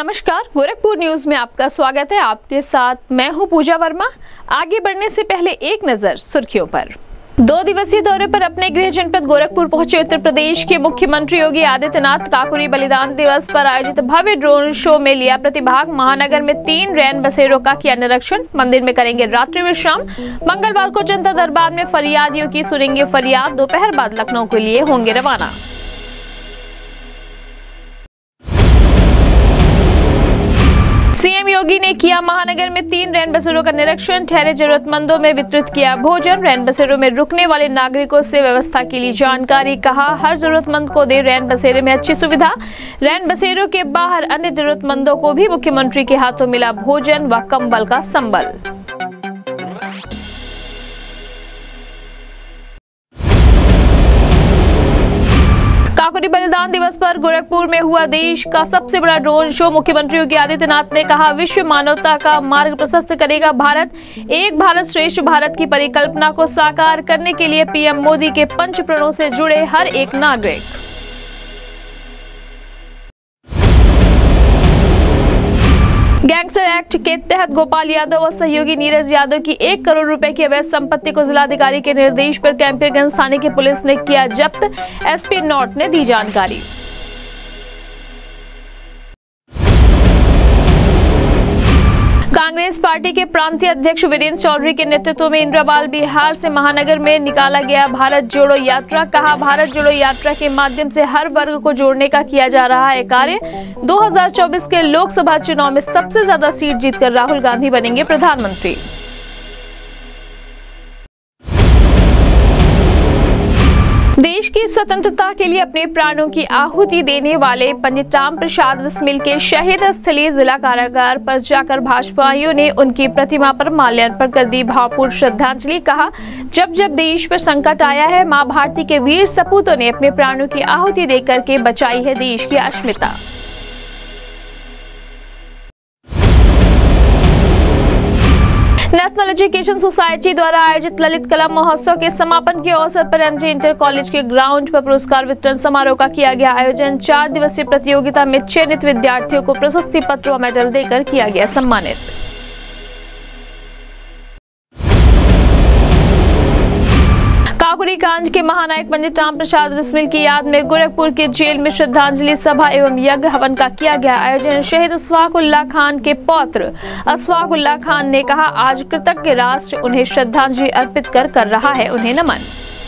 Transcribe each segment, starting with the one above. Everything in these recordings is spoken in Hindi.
नमस्कार, गोरखपुर न्यूज में आपका स्वागत है। आपके साथ मैं हूं पूजा वर्मा। आगे बढ़ने से पहले एक नजर सुर्खियों पर। 2 दिवसीय दौरे पर अपने गृह जनपद गोरखपुर पहुंचे उत्तर प्रदेश के मुख्यमंत्री योगी आदित्यनाथ काकोरी बलिदान दिवस पर आयोजित भव्य ड्रोन शो में लिया प्रतिभाग। महानगर में 3 रैन बसेरों का किया निरीक्षण। मंदिर में करेंगे रात्रि विश्राम। मंगलवार को जनता दरबार में फरियादियों की सुनेंगे फरियाद। दोपहर बाद लखनऊ के लिए होंगे रवाना। सीएम योगी ने किया महानगर में 3 रैन बसेरों का निरीक्षण। ठहरे जरूरतमंदों में वितरित किया भोजन। रैन बसेरों में रुकने वाले नागरिकों से व्यवस्था के लिए जानकारी। कहा हर जरूरतमंद को दे रैन बसेरे में अच्छी सुविधा। रैन बसेरों के बाहर अन्य जरूरतमंदों को भी मुख्यमंत्री के हाथों मिला भोजन व कंबल का संबल। काकोरी बलिदान दिवस पर गोरखपुर में हुआ देश का सबसे बड़ा ड्रोन शो। मुख्यमंत्री योगी आदित्यनाथ ने कहा विश्व मानवता का मार्ग प्रशस्त करेगा भारत। एक भारत श्रेष्ठ भारत की परिकल्पना को साकार करने के लिए पीएम मोदी के 5 प्रणों से जुड़े हर एक नागरिक। गैंगस्टर एक्ट के तहत गोपाल यादव और सहयोगी नीरज यादव की 1 करोड़ रुपए की अवैध संपत्ति को जिलाधिकारी के निर्देश पर कैंपरगंज थाने की पुलिस ने किया जब्त। एसपी नॉर्थ ने दी जानकारी। कांग्रेस पार्टी के प्रांतीय अध्यक्ष वीरेंद्र चौधरी के नेतृत्व में इंद्राबाल बिहार से महानगर में निकाला गया भारत जोड़ो यात्रा। कहा भारत जोड़ो यात्रा के माध्यम से हर वर्ग को जोड़ने का किया जा रहा है कार्य। 2024 के लोकसभा चुनाव में सबसे ज्यादा सीट जीतकर राहुल गांधी बनेंगे प्रधानमंत्री। देश की स्वतंत्रता के लिए अपने प्राणों की आहुति देने वाले पंडित राम प्रसाद बिस्मिल के शहीद स्थलीय जिला कारागार पर जाकर भाजपाइयों ने उनकी प्रतिमा पर माल्यार्पण कर दी भावपूर्ण श्रद्धांजलि। कहा जब जब देश पर संकट आया है, मां भारती के वीर सपूतों ने अपने प्राणों की आहुति देकर के बचाई है देश की अस्मिता। नेशनल एजुकेशन सोसाइटी द्वारा आयोजित ललित कला महोत्सव के समापन के अवसर पर एमजे इंटर कॉलेज के ग्राउंड पर पुरस्कार वितरण समारोह का किया गया आयोजन। 4 दिवसीय प्रतियोगिता में चयनित विद्यार्थियों को प्रशस्ति पत्र व मेडल देकर किया गया सम्मानित। काकोरी कांड के महानायक पंडित राम प्रसाद बिस्मिल की याद में गोरखपुर के जेल में श्रद्धांजलि सभा एवं यज्ञ हवन का किया गया आयोजन। शहीद अशफाक उल्लाह खान के पौत्र अशफाक उल्लाह खान ने कहा आज कृतज्ञ राष्ट्र उन्हें श्रद्धांजलि अर्पित कर रहा है उन्हें नमन।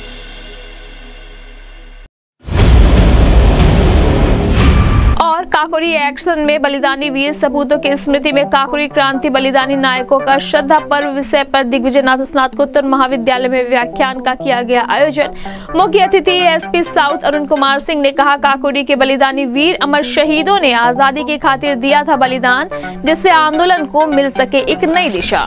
और काकोरी एक्शन में बलिदानी वीर सपूतों की स्मृति में काकोरी क्रांति बलिदानी नायकों का श्रद्धा पर्व विषय पर दिग्विजयनाथ स्नातकोत्तर महाविद्यालय में व्याख्यान का किया गया आयोजन। मुख्य अतिथि एसपी साउथ अरुण कुमार सिंह ने कहा काकोरी के बलिदानी वीर अमर शहीदों ने आजादी की खातिर दिया था बलिदान, जिससे आंदोलन को मिल सके एक नई दिशा।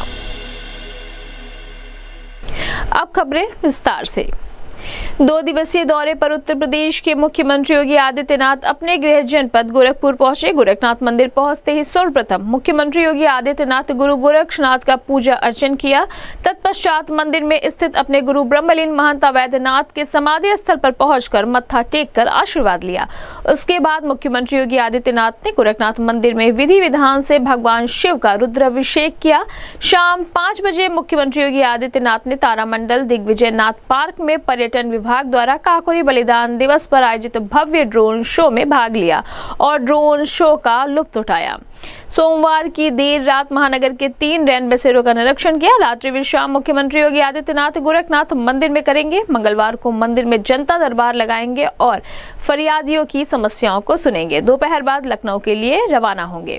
अब खबरें विस्तार से। 2 दिवसीय दौरे पर उत्तर प्रदेश के मुख्यमंत्री योगी आदित्यनाथ अपने गृह जनपद गोरखपुर पहुंचे। गोरखनाथ मंदिर पहुंचते ही सर्वप्रथम मुख्यमंत्री योगी आदित्यनाथ गुरु गोरक्षनाथ का पूजा अर्चन किया। तत्पश्चात मंदिर में स्थित अपने गुरु ब्रह्मलीन महंत अवैधनाथ के समाधि स्थल पर पहुंचकर मत्था टेक कर आशीर्वाद लिया। उसके बाद मुख्यमंत्री योगी आदित्यनाथ ने गोरखनाथ मंदिर में विधि विधान से भगवान शिव का रुद्राभिषेक किया। शाम 5 बजे मुख्यमंत्री योगी आदित्यनाथ ने तारामंडल दिग्विजयनाथ पार्क में पर्यटन विभाग द्वारा काकोरी बलिदान दिवस पर आयोजित भव्य ड्रोन शो में भाग लिया और ड्रोन शो का लुत्फ उठाया। सोमवार की देर रात महानगर के 3 रैन बसेरों का निरीक्षण किया। रात्रि विश्राम मुख्यमंत्री योगी आदित्यनाथ गोरखनाथ मंदिर में करेंगे। मंगलवार को मंदिर में जनता दरबार लगाएंगे और फरियादियों की समस्याओं को सुनेंगे। दोपहर बाद लखनऊ के लिए रवाना होंगे।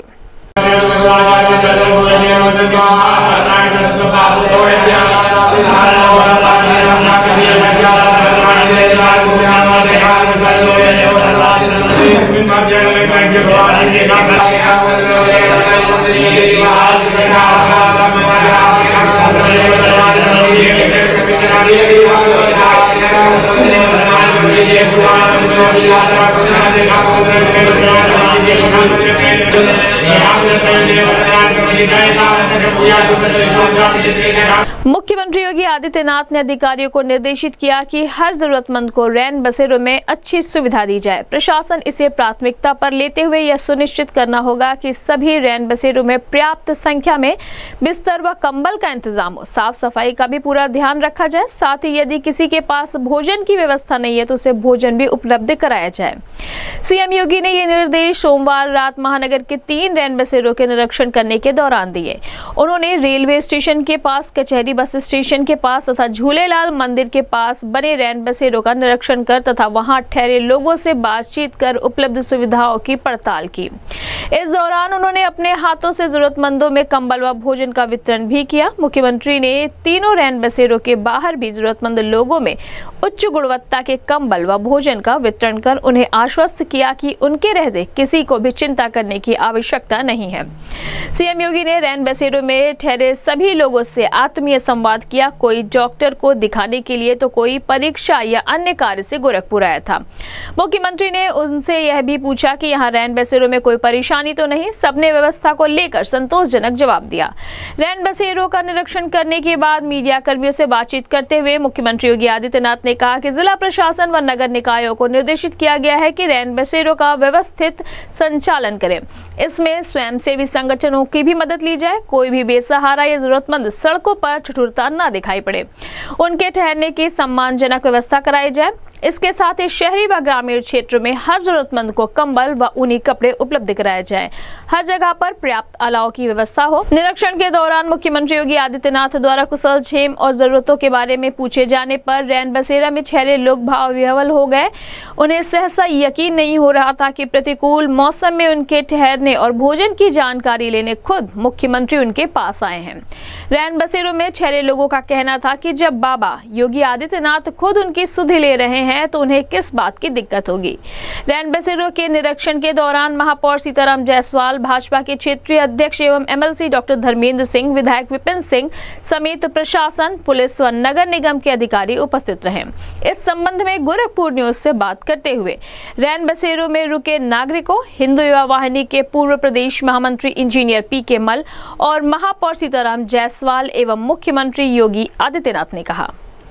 मुख्यमंत्री योगी आदित्यनाथ ने अधिकारियों को निर्देशित किया कि हर जरूरतमंद को रैन बसेरों में अच्छी सुविधा दी जाए। प्रशासन इसे प्राथमिकता पर लेते हुए यह सुनिश्चित करना होगा कि सभी रैन बसेरों में पर्याप्त संख्या में बिस्तर व कंबल का इंतजाम हो। साफ सफाई का भी पूरा ध्यान रखा जाए। साथ ही यदि किसी के पास भोजन की व्यवस्था नहीं है तो उसे भोजन भी उपलब्ध कराया जाए। सीएम योगी ने ये निर्देश सोमवार रात महानगर के 3 रैन बसेरों के निरीक्षण करने के दौरान दिए। उन्होंने रेलवे स्टेशन के पास, कचहरी बस स्टेशन के पास तथा झूलेलाल मंदिर के पास बने रैन बसेरों का निरीक्षण कर तथा वहां ठहरे लोगों से बातचीत कर उपलब्ध सुविधाओं की पड़ताल की। इस दौरान उन्होंने अपने हाथों से जरूरतमंदों में कंबल व भोजन का वितरण भी किया। मुख्यमंत्री ने तीनों रैन बसेरों के बाहर भी जरूरतमंद लोगों में उच्च गुणवत्ता के कंबल व भोजन का वितरण कर उन्हें आश्वस्त किया कि उनके रहते किसी को भी चिंता करने की आवश्यकता नहीं है। सीएम योगी ने रैन बसेरों में ठहरे सभी लोगों से आत्मीय संवाद किया। कोई डॉक्टर को दिखाने के लिए तो कोई परीक्षा या अन्य कार्य से गोरखपुर आया था। मुख्यमंत्री ने उनसे यह भी पूछा कि यहाँ रैन बसेरों में कोई परेशानी तो नहीं। सबने व्यवस्था को लेकर संतोषजनक जवाब दिया। रैन बसेरों का निरीक्षण करने के बाद मीडिया कर्मियों से बातचीत करते हुए मुख्यमंत्री योगी आदित्यनाथ ने कहा कि जिला प्रशासन व नगर निकायों को निर्देशित किया गया है कि रैन बसेरों का व्यवस्थित संचालन करें। इसमें स्वयंसेवी संगठनों की भी मदद ली जाए। कोई भी बेसहारा या जरूरतमंद सड़कों पर ठिठुरता न दिखाई पड़े। उनके ठहरने की सम्मानजनक व्यवस्था कराई जाए। इसके साथ ही शहरी व ग्रामीण क्षेत्र में हर जरूरतमंद को कंबल व ऊनी कपड़े उपलब्ध कराए जाएं। हर जगह पर पर्याप्त अलाव की व्यवस्था हो। निरीक्षण के दौरान मुख्यमंत्री योगी आदित्यनाथ द्वारा कुशल क्षेम और जरूरतों के बारे में पूछे जाने पर रैन बसेरा में ठहरे लोग भाव विह्वल हो गए। उन्हें सहसा यकीन नहीं हो रहा था कि प्रतिकूल मौसम में उनके ठहरने और भोजन की जानकारी लेने खुद मुख्यमंत्री उनके पास आए हैं। रैन बसेरों में ठहरे लोगों का कहना था कि जब बाबा योगी आदित्यनाथ खुद उनकी सुधि ले रहे हैं तो उन्हें किस बात की दिक्कत होगी। रैन बसेरों के निरीक्षण के दौरान महापौर सीताराम जायसवाल, भाजपा के क्षेत्रीय अध्यक्ष एवं एमएलसी डॉक्टर धर्मेंद्र सिंह, विधायक विपिन सिंह समेत प्रशासन, पुलिस व नगर निगम के अधिकारी उपस्थित रहे। इस संबंध में गोरखपुर न्यूज से बात करते हुए रैन बसेरों में रुके नागरिकों, हिंदू युवा वाहिनी के पूर्व प्रदेश महामंत्री इंजीनियर पीके मल और महापौर सीताराम जायसवाल एवं मुख्यमंत्री योगी आदित्यनाथ ने कहा।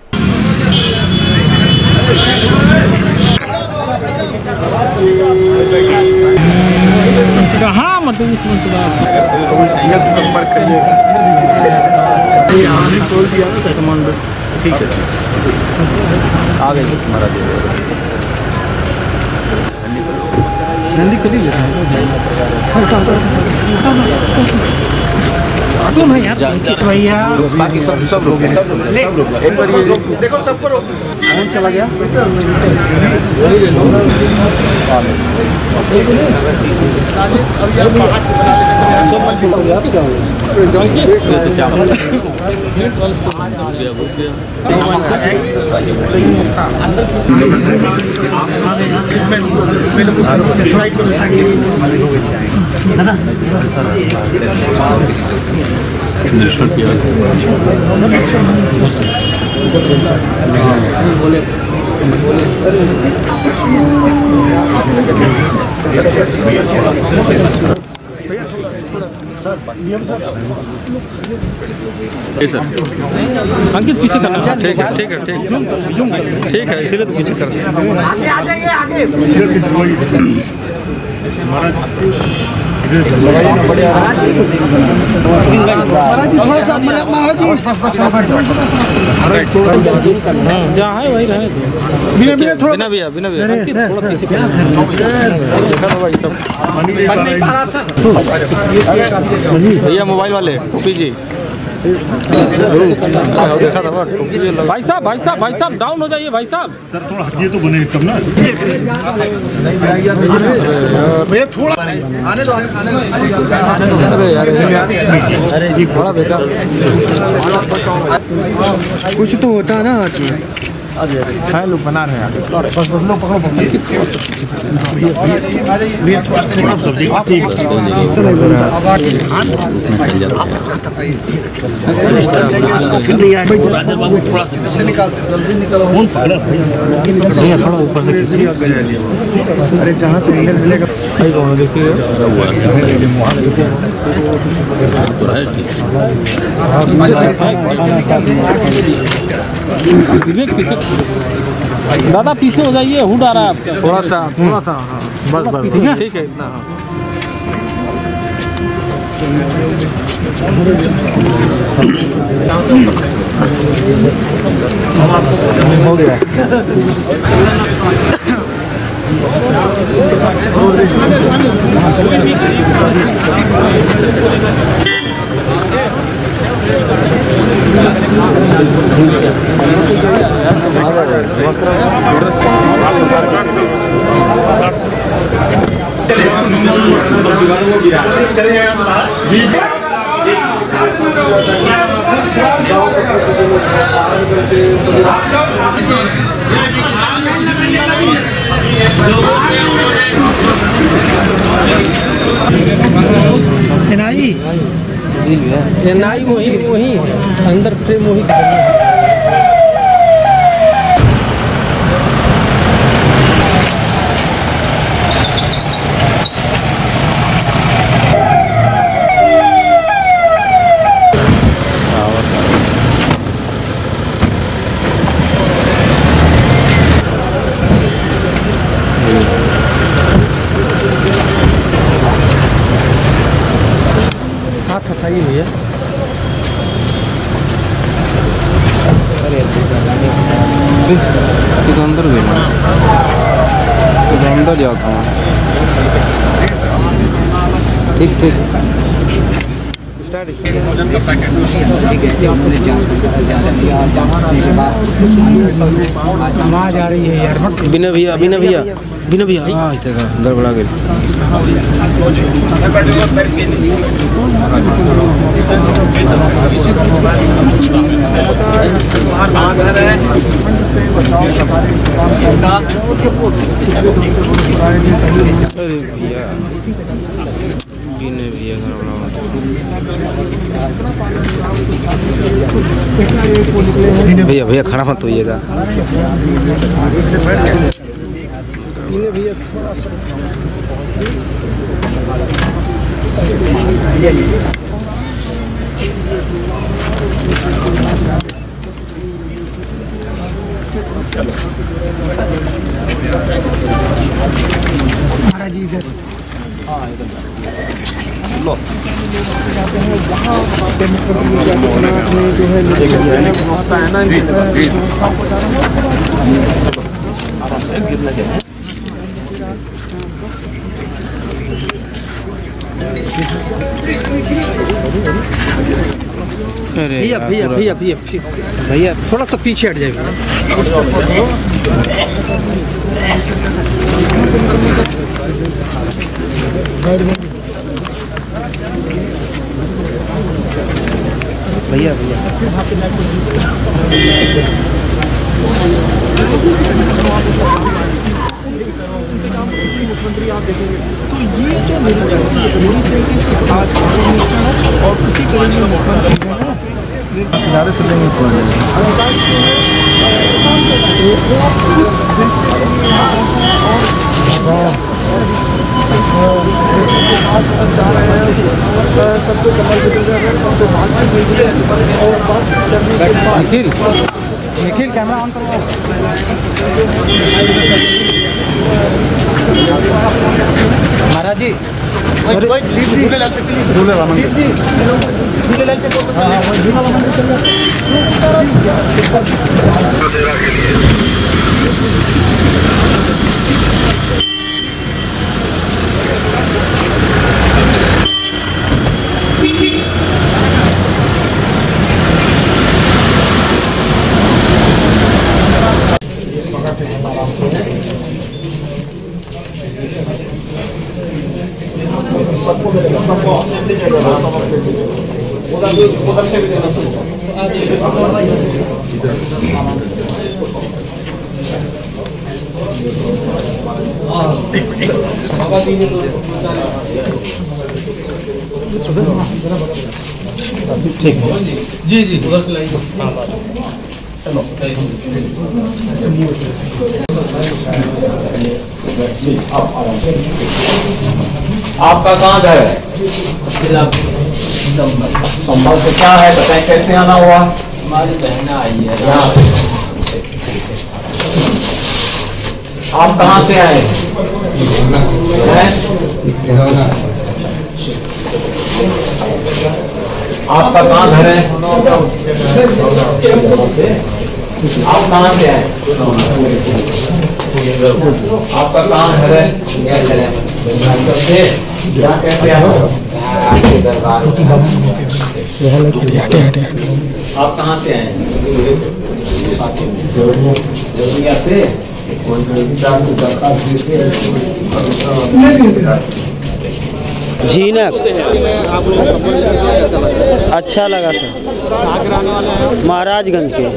कहाँ मतलब इसमें चाहिए तो संपर्क करिए। बोल दिया ना ठीक है, आ गई हमारा नंदी कभी भैया बाकी सब लोग देखो सबको कौन चला गया। सर अंकित पीछे करना। ठीक है ठीक है ठीक है, इसीलिए तो पीछे करते हैं। आगे जहाँ है वही रहे। बिना भैया मोबाइल वाले टोपी जी भाई साहब डाउन हो जाइए भाई साहब। सर थोड़ा हटिए तो बने तब ना भैया थोड़ा आने दो। अरे जी बड़ा बेटा कुछ तो होता है ना। है लोग बना रहे हैं बस लोग पकड़ो थोड़ा सा पीछे निकालते थोड़ा ऊपर से अरे जहाँ से एंगल मिलेगा देखिए दादा पीछे हो जाइए, हुड आ रहा है आपका। थोड़ा सा हाँ बस ठीक है इतना हाँ हो गया। एनआई वही अंदर फ्रेम वही हाथ हटाइए भैया। अंदर गए अंदर जाता हूँ। ठीक आवाज आ रही है यार। बिना भैया हाँ इतना था गड़बड़ा गई। अरे भैया बिना भैया गड़बड़ा भैया खड़ा मत होइएगा। भैया थोड़ा सा महाराज जी इधर जो है व्यवस्था है ना भैया थोड़ा सा पीछे हट जाइए। भैया मुख्यमंत्री आप देखेंगे तो ये जो निरीक्षण पूरी तरीके से आज और उसी तरह में मुख्यमंत्री सबको कमल सबको बातचीत हुई है और बातचीत करने के बाद निखिल कैमरा ऑन करो। महाराज जी झूलेलाल पे उधर से भी देना ठीक है जी जी उधर से लाइए। आपका कहाँ घर है? संभल से क्या है बताएं, कैसे आना हुआ? हमारी बहन आई है यहाँ। आप कहाँ से आए? आपका कहाँ घर है? आप कहाँ से आए? आपका कहाँ घर है? यहाँ कैसे आए? आप कहाँ से आए? से झीनक अच्छा लगा सर। महाराजगंज के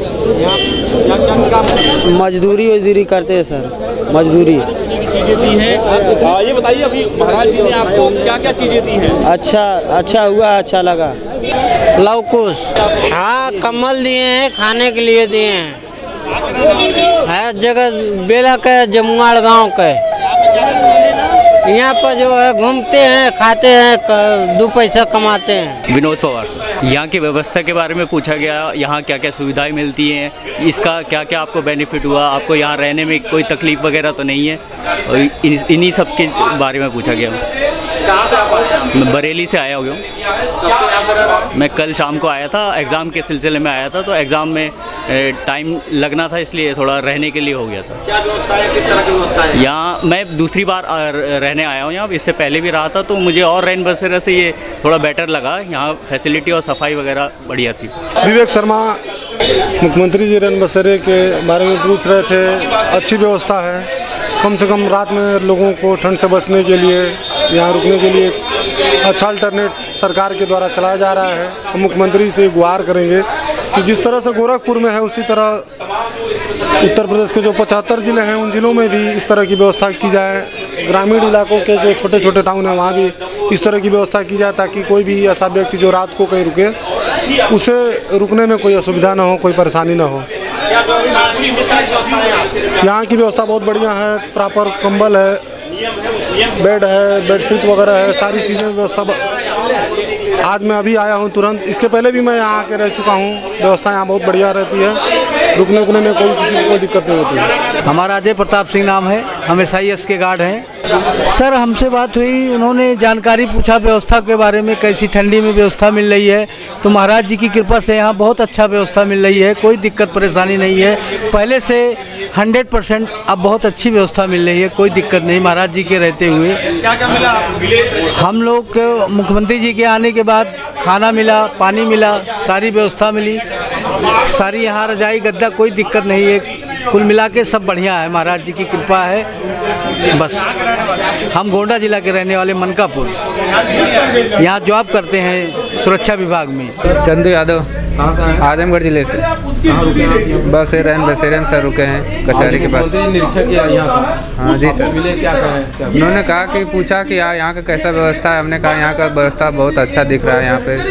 मजदूरी करते हैं सर, मजदूरी। चीजें दी हैं ये बताइए, अभी महाराज जी ने आपको क्या क्या चीजें दी हैं? अच्छा हुआ, अच्छा लगा। लवकुश, हाँ कम्बल दिए हैं, खाने के लिए दिए हैं। है जगह बेला के जमुआड़ गांव के, यहाँ पर जो है घूमते हैं, खाते हैं, 2 पैसा कमाते हैं। विनोद पवार सर, यहाँ की व्यवस्था के बारे में पूछा गया, यहाँ क्या क्या सुविधाएं मिलती हैं, इसका क्या क्या आपको बेनिफिट हुआ, आपको यहाँ रहने में कोई तकलीफ वगैरह तो नहीं है, और इन्हीं सब के बारे में पूछा गया। मैं बरेली से आया हूँ। मैं कल शाम को आया था, एग्ज़ाम के सिलसिले में आया था, तो एग्ज़ाम में टाइम लगना था, इसलिए थोड़ा रहने के लिए हो गया था। क्या व्यवस्था है, किस तरह की व्यवस्था है? यहाँ मैं दूसरी बार रहने आया हूँ यहाँ, इससे पहले भी रहा था, तो मुझे और रैन बसेरा से ये थोड़ा बेटर लगा। यहाँ फैसिलिटी और सफाई वगैरह बढ़िया थी। विवेक शर्मा मुख्यमंत्री जी रैन बसेरे के बारे में पूछ रहे थे। अच्छी व्यवस्था है, कम से कम रात में लोगों को ठंड से बचने के लिए, यहाँ रुकने के लिए अच्छा अल्टरनेट सरकार के द्वारा चलाया जा रहा है। हम मुख्यमंत्री से गुहार करेंगे कि जिस तरह से गोरखपुर में है, उसी तरह उत्तर प्रदेश के जो 75 ज़िले हैं, उन ज़िलों में भी इस तरह की व्यवस्था की जाए। ग्रामीण इलाकों के जो छोटे छोटे टाउन हैं, वहाँ भी इस तरह की व्यवस्था की जाए, ताकि कोई भी ऐसा व्यक्ति जो रात को कहीं रुके, उसे रुकने में कोई असुविधा ना हो, कोई परेशानी ना हो। यहाँ की व्यवस्था बहुत बढ़िया है, प्रॉपर कंबल है, बेड है, बेडशीट वगैरह है, सारी चीज़ें व्यवस्था। आज मैं अभी आया हूँ तुरंत, इसके पहले भी मैं यहाँ आके रह चुका हूँ। व्यवस्था यहाँ बहुत बढ़िया रहती है, रुकने उकने में किसी को कोई दिक्कत नहीं होती है। हमारा अजय प्रताप सिंह नाम है, हम SIS के गार्ड हैं। सर हमसे बात हुई, उन्होंने जानकारी पूछा व्यवस्था के बारे में, कैसी ठंडी में व्यवस्था मिल रही है। तो महाराज जी की कृपा से यहाँ बहुत अच्छा व्यवस्था मिल रही है, कोई दिक्कत परेशानी नहीं है। पहले से 100% अब बहुत अच्छी व्यवस्था मिल रही है, कोई दिक्कत नहीं महाराज जी के रहते हुए। क्या क्या मिला? हम लोग मुख्यमंत्री जी के आने के बाद खाना मिला, पानी मिला, सारी व्यवस्था मिली, सारी यहाँ रजाई गद्दा, कोई दिक्कत नहीं है। कुल मिला के सब बढ़िया है, महाराज जी की कृपा है। बस हम गोंडा जिला के रहने वाले मनकापुर, यहाँ जॉब करते हैं सुरक्षा विभाग में। चंदू यादव, आजमगढ़ जिले से। बस रैन बसेरे सर रुके हैं कचहरी के पास। हाँ जी सर। उन्होंने कहा कि पूछा कि यहाँ का कैसा व्यवस्था है। हमने कहा यहाँ का व्यवस्था बहुत अच्छा दिख रहा है यहाँ पे।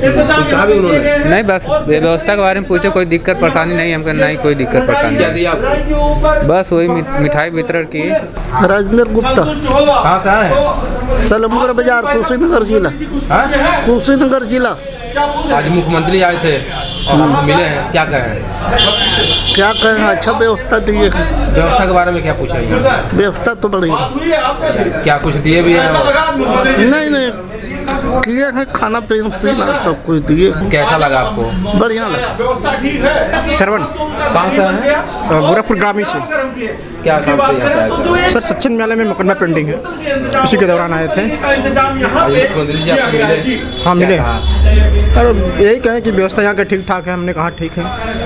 नहीं बस व्यवस्था के बारे में पूछे, कोई दिक्कत परेशानी नहीं। हमको नहीं कोई दिक्कत परेशानी, बस वही मिठाई वितरण की। राजेंद्र गुप्ता। कहाँ से आए? सलमगढ़ बाजार, कुशीनगर जिला। कुशीनगर जिला। आज मुख्यमंत्री आए थे और आपको मिले हैं, क्या कहें? क्या कहें, अच्छा व्यवस्था दिए। व्यवस्था के बारे में क्या पूछा? व्यवस्था तो बढ़िया। क्या कुछ दिए भी हैं? नहीं किए हैं, खाना पीना सब कुछ दिए। कैसा लगा आपको? बढ़िया लगा। श्रवण। कहाँ से हैं? गोरखपुर ग्रामीण से। क्या काम से यहाँ पे? सर सचिन न्यायालय में मुकदमा पेंडिंग है, उसी के दौरान आए थे। मुख्यमंत्री जी आपको मिले? हाँ मिले। और यही कहें कि व्यवस्था यहाँ का ठीक ठाक है। हमने कहा ठीक है।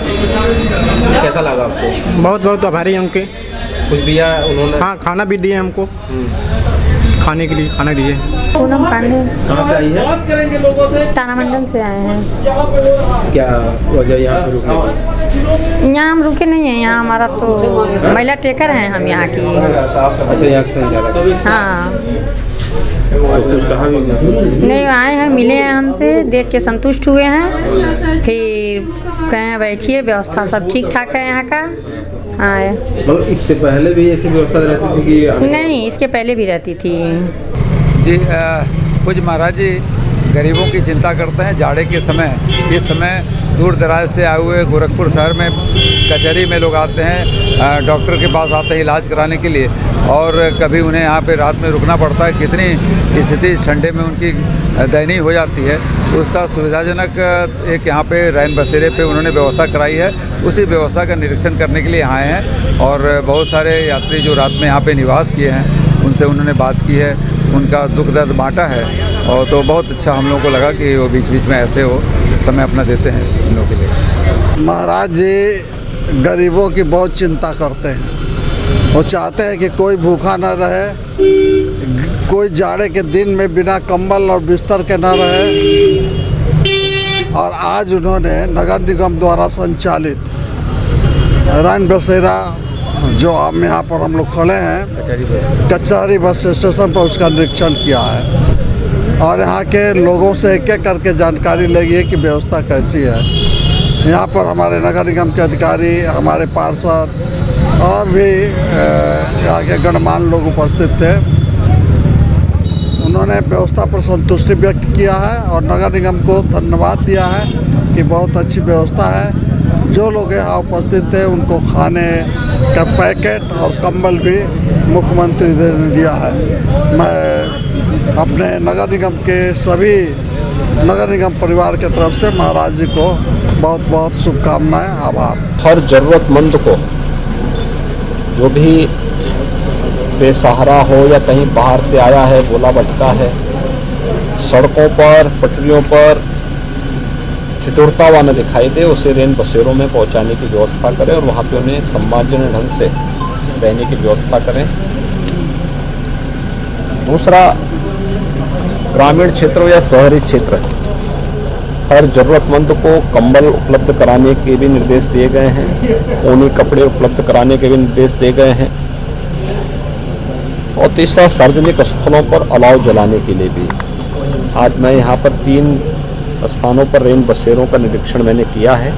कैसा लगा आपको? बहुत बहुत आभारी हैं उनके। कुछ दिया उन्होंने? हाँ खाना भी दिए हमको। खाने के लिए खाना दिए। पूनम पांडे। कहाँ से आई है? तारामंडल से आए हैं। क्या वजह यहाँ पे रुकने की? यहाँ हम रुके नहीं हैं, यहाँ हमारा तो महिला टेकर हैं हम यहाँ की। अच्छा, यहाँ से हाँ, कुछ कहा भी नहीं, आए हैं, मिले हैं हमसे, देख के संतुष्ट हुए हैं। फिर कहें बैठिए, व्यवस्था सब ठीक ठाक है यहाँ का। हाँ, मतलब इससे पहले भी ऐसी व्यवस्था रहती थी कि? नहीं, इसके पहले भी रहती थी जी। कुछ महाराज जी गरीबों की चिंता करते हैं। जाड़े के समय, इस समय दूर दराज से आए हुए गोरखपुर शहर में कचहरी में लोग आते हैं, डॉक्टर के पास आते हैं इलाज कराने के लिए, और कभी उन्हें यहाँ पे रात में रुकना पड़ता है। कितनी स्थिति ठंडे में उनकी दयनीय हो जाती है, तो उसका सुविधाजनक एक यहाँ पे रैन बसेरे पे उन्होंने व्यवस्था कराई है। उसी व्यवस्था का निरीक्षण करने के लिए आए हैं, और बहुत सारे यात्री जो रात में यहाँ पे निवास किए हैं उनसे उन्होंने बात की है, उनका दुख दर्द बांटा है, और तो बहुत अच्छा हम लोगों को लगा कि वो बीच बीच में ऐसे हो समय अपना देते हैं इन लोगों के लिए। महाराज जी गरीबों की बहुत चिंता करते हैं। वो चाहते हैं कि कोई भूखा न रहे, कोई जाड़े के दिन में बिना कंबल और बिस्तर के न रहे। और आज उन्होंने नगर निगम द्वारा संचालित रैन बसेरा, जो हम यहाँ पर हम लोग खड़े हैं, कचहरी बस स्टेशन पर उसका निरीक्षण किया है, और यहाँ के लोगों से एक एक करके जानकारी लगी कि व्यवस्था कैसी है। यहाँ पर हमारे नगर निगम के अधिकारी, हमारे पार्षद और भी यहाँ के गणमान्य लोग उपस्थित थे। उन्होंने व्यवस्था पर संतुष्टि व्यक्त किया है और नगर निगम को धन्यवाद दिया है कि बहुत अच्छी व्यवस्था है। जो लोग यहाँ उपस्थित थे उनको खाने का पैकेट और कंबल भी मुख्यमंत्री ने दिया है। मैं अपने नगर निगम के सभी नगर निगम परिवार के तरफ से महाराज जी को बहुत बहुत शुभकामनाएं, आभार। हर ज़रूरतमंद को, जो भी बेसहारा हो या कहीं बाहर से आया है, बोला भटका है, सड़कों पर, पटरियों पर ठिठुरता हुआ न दिखाई दे, उसे रेन बसेरों में पहुंचाने की व्यवस्था करें और वहां पे उन्हें सम्मानजनक ढंग से रहने की व्यवस्था करें। दूसरा, ग्रामीण क्षेत्रों या शहरी क्षेत्र हर ज़रूरतमंद को कंबल उपलब्ध कराने के भी निर्देश दिए गए हैं, ऊनी कपड़े उपलब्ध कराने के भी निर्देश दिए गए हैं। और तीसरा, सार्वजनिक स्थलों पर अलाव जलाने के लिए भी। आज मैं यहाँ पर 3 स्थानों पर रेन बसेरों का निरीक्षण मैंने किया है।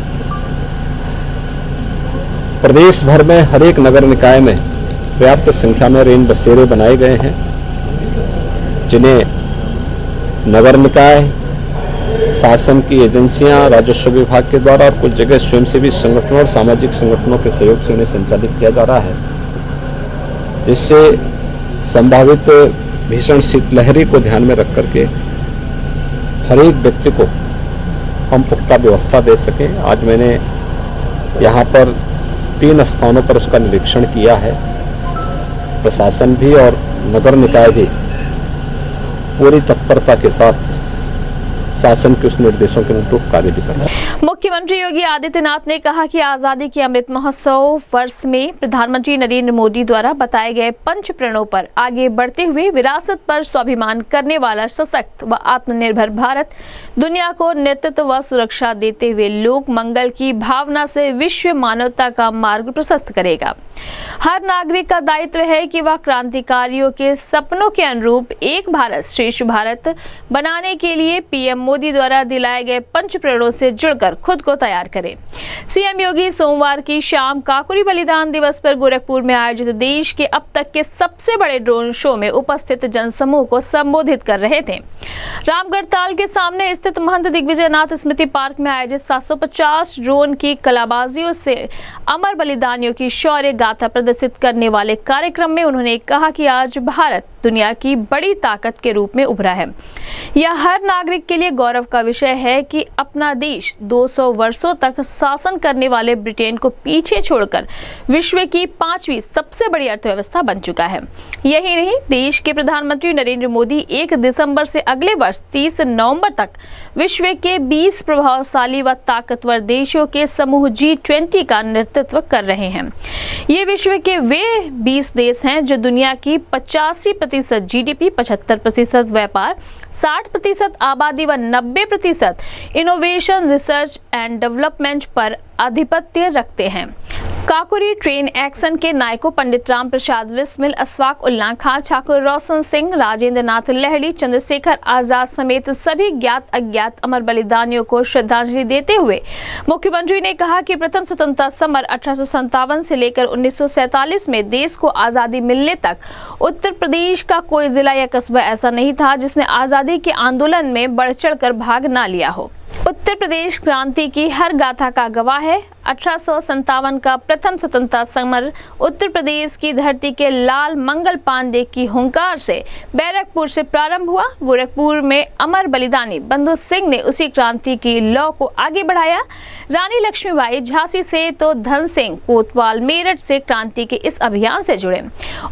प्रदेश भर में हर एक नगर निकाय में पर्याप्त संख्या में रेन बसेरे बनाए गए हैं, जिन्हें नगर निकाय, शासन की एजेंसियां, राजस्व विभाग के द्वारा और कुछ जगह स्वयंसेवी संगठनों और सामाजिक संगठनों के सहयोग से उन्हें संचालित किया जा रहा है, जिससे संभावित भीषण शीतलहरी को ध्यान में रख करके हर एक व्यक्ति को हम पुख्ता व्यवस्था दे सकें। आज मैंने यहाँ पर 3 स्थानों पर उसका निरीक्षण किया है। प्रशासन भी और नगर निकाय भी पूरी तत्परता के साथ शासन के उस निर्देशों के अनुरूप कार्य भी कर रहे हैं। मुख्यमंत्री योगी आदित्यनाथ ने कहा कि आजादी के अमृत महोत्सव वर्ष में प्रधानमंत्री नरेंद्र मोदी द्वारा बताए गए 5 प्रणों पर आगे बढ़ते हुए विरासत पर स्वाभिमान करने वाला सशक्त व आत्मनिर्भर भारत दुनिया को नेतृत्व व सुरक्षा देते हुए लोक मंगल की भावना से विश्व मानवता का मार्ग प्रशस्त करेगा। हर नागरिक का दायित्व है कि वह क्रांतिकारियों के सपनों के अनुरूप एक भारत श्रेष्ठ भारत बनाने के लिए पीएम मोदी द्वारा दिलाए गए 5 प्रणों से जुड़कर खुद को तैयार करें। सीएम योगी सोमवार की शाम काकोरी बलिदान दिवस पर गोरखपुर में आयोजित देश के अब तक के सबसे बड़े ड्रोन शो में उपस्थित जनसमूह को संबोधित कर रहे थे। रामगढ़ताल के सामने स्थित महंत दिग्विजयनाथ स्मृति पार्क में आयोजित 750 ड्रोन की कलाबाजियों से अमर बलिदानियों की शौर्य गाथा प्रदर्शित करने वाले कार्यक्रम में उन्होंने कहा कि आज भारत दुनिया की बड़ी ताकत के रूप में उभरा है। यह हर नागरिक के लिए गौरव का विषय है कि अपना देश 200 वर्षों तक शासन करने वाले ब्रिटेन को पीछे छोड़कर विश्व की 5वीं सबसे बड़ी अर्थव्यवस्था बन चुका है। यही नहीं, देश के प्रधानमंत्री नरेंद्र मोदी 1 दिसंबर से अगले वर्ष 30 नवंबर तक विश्व के 20 प्रभावशाली व ताकतवर देशों के समूह G20 का नेतृत्व कर रहे हैं। ये विश्व के वे 20 देश हैं जो दुनिया की 85% GDP, 75% व्यापार, 60% आबादी व 90% इनोवेशन, रिसर्च एंड डेवलपमेंट पर आधिपत्य रखते हैं। काकोरी ट्रेन एक्शन के नायकों पंडित राम प्रसाद बिस्मिल, अशफाक उल्ला खां, ठाकुर रोशन सिंह, राजेंद्र नाथ लाहिड़ी, चंद्रशेखर आजाद समेत सभी ज्ञात अज्ञात अमर बलिदानियों को श्रद्धांजलि देते हुए मुख्यमंत्री ने कहा कि प्रथम स्वतंत्रता समर 1857 से लेकर 1947 में देश को आजादी मिलने तक उत्तर प्रदेश का कोई जिला या कस्बा ऐसा नहीं था जिसने आजादी के आंदोलन में बढ़ चढ़कर भाग ना लिया हो। उत्तर प्रदेश क्रांति की हर गाथा का गवाह है। 1857 का प्रथम स्वतंत्रता समर उत्तर प्रदेश की धरती के लाल मंगल पांडे की हुंकार से बैरकपुर से प्रारंभ हुआ। गोरखपुर में अमर बलिदानी बंधु सिंह ने उसी क्रांति की लौ को आगे बढ़ाया। रानी लक्ष्मीबाई झांसी से तो धन सिंह कोतवाल मेरठ से क्रांति के इस अभियान से जुड़े।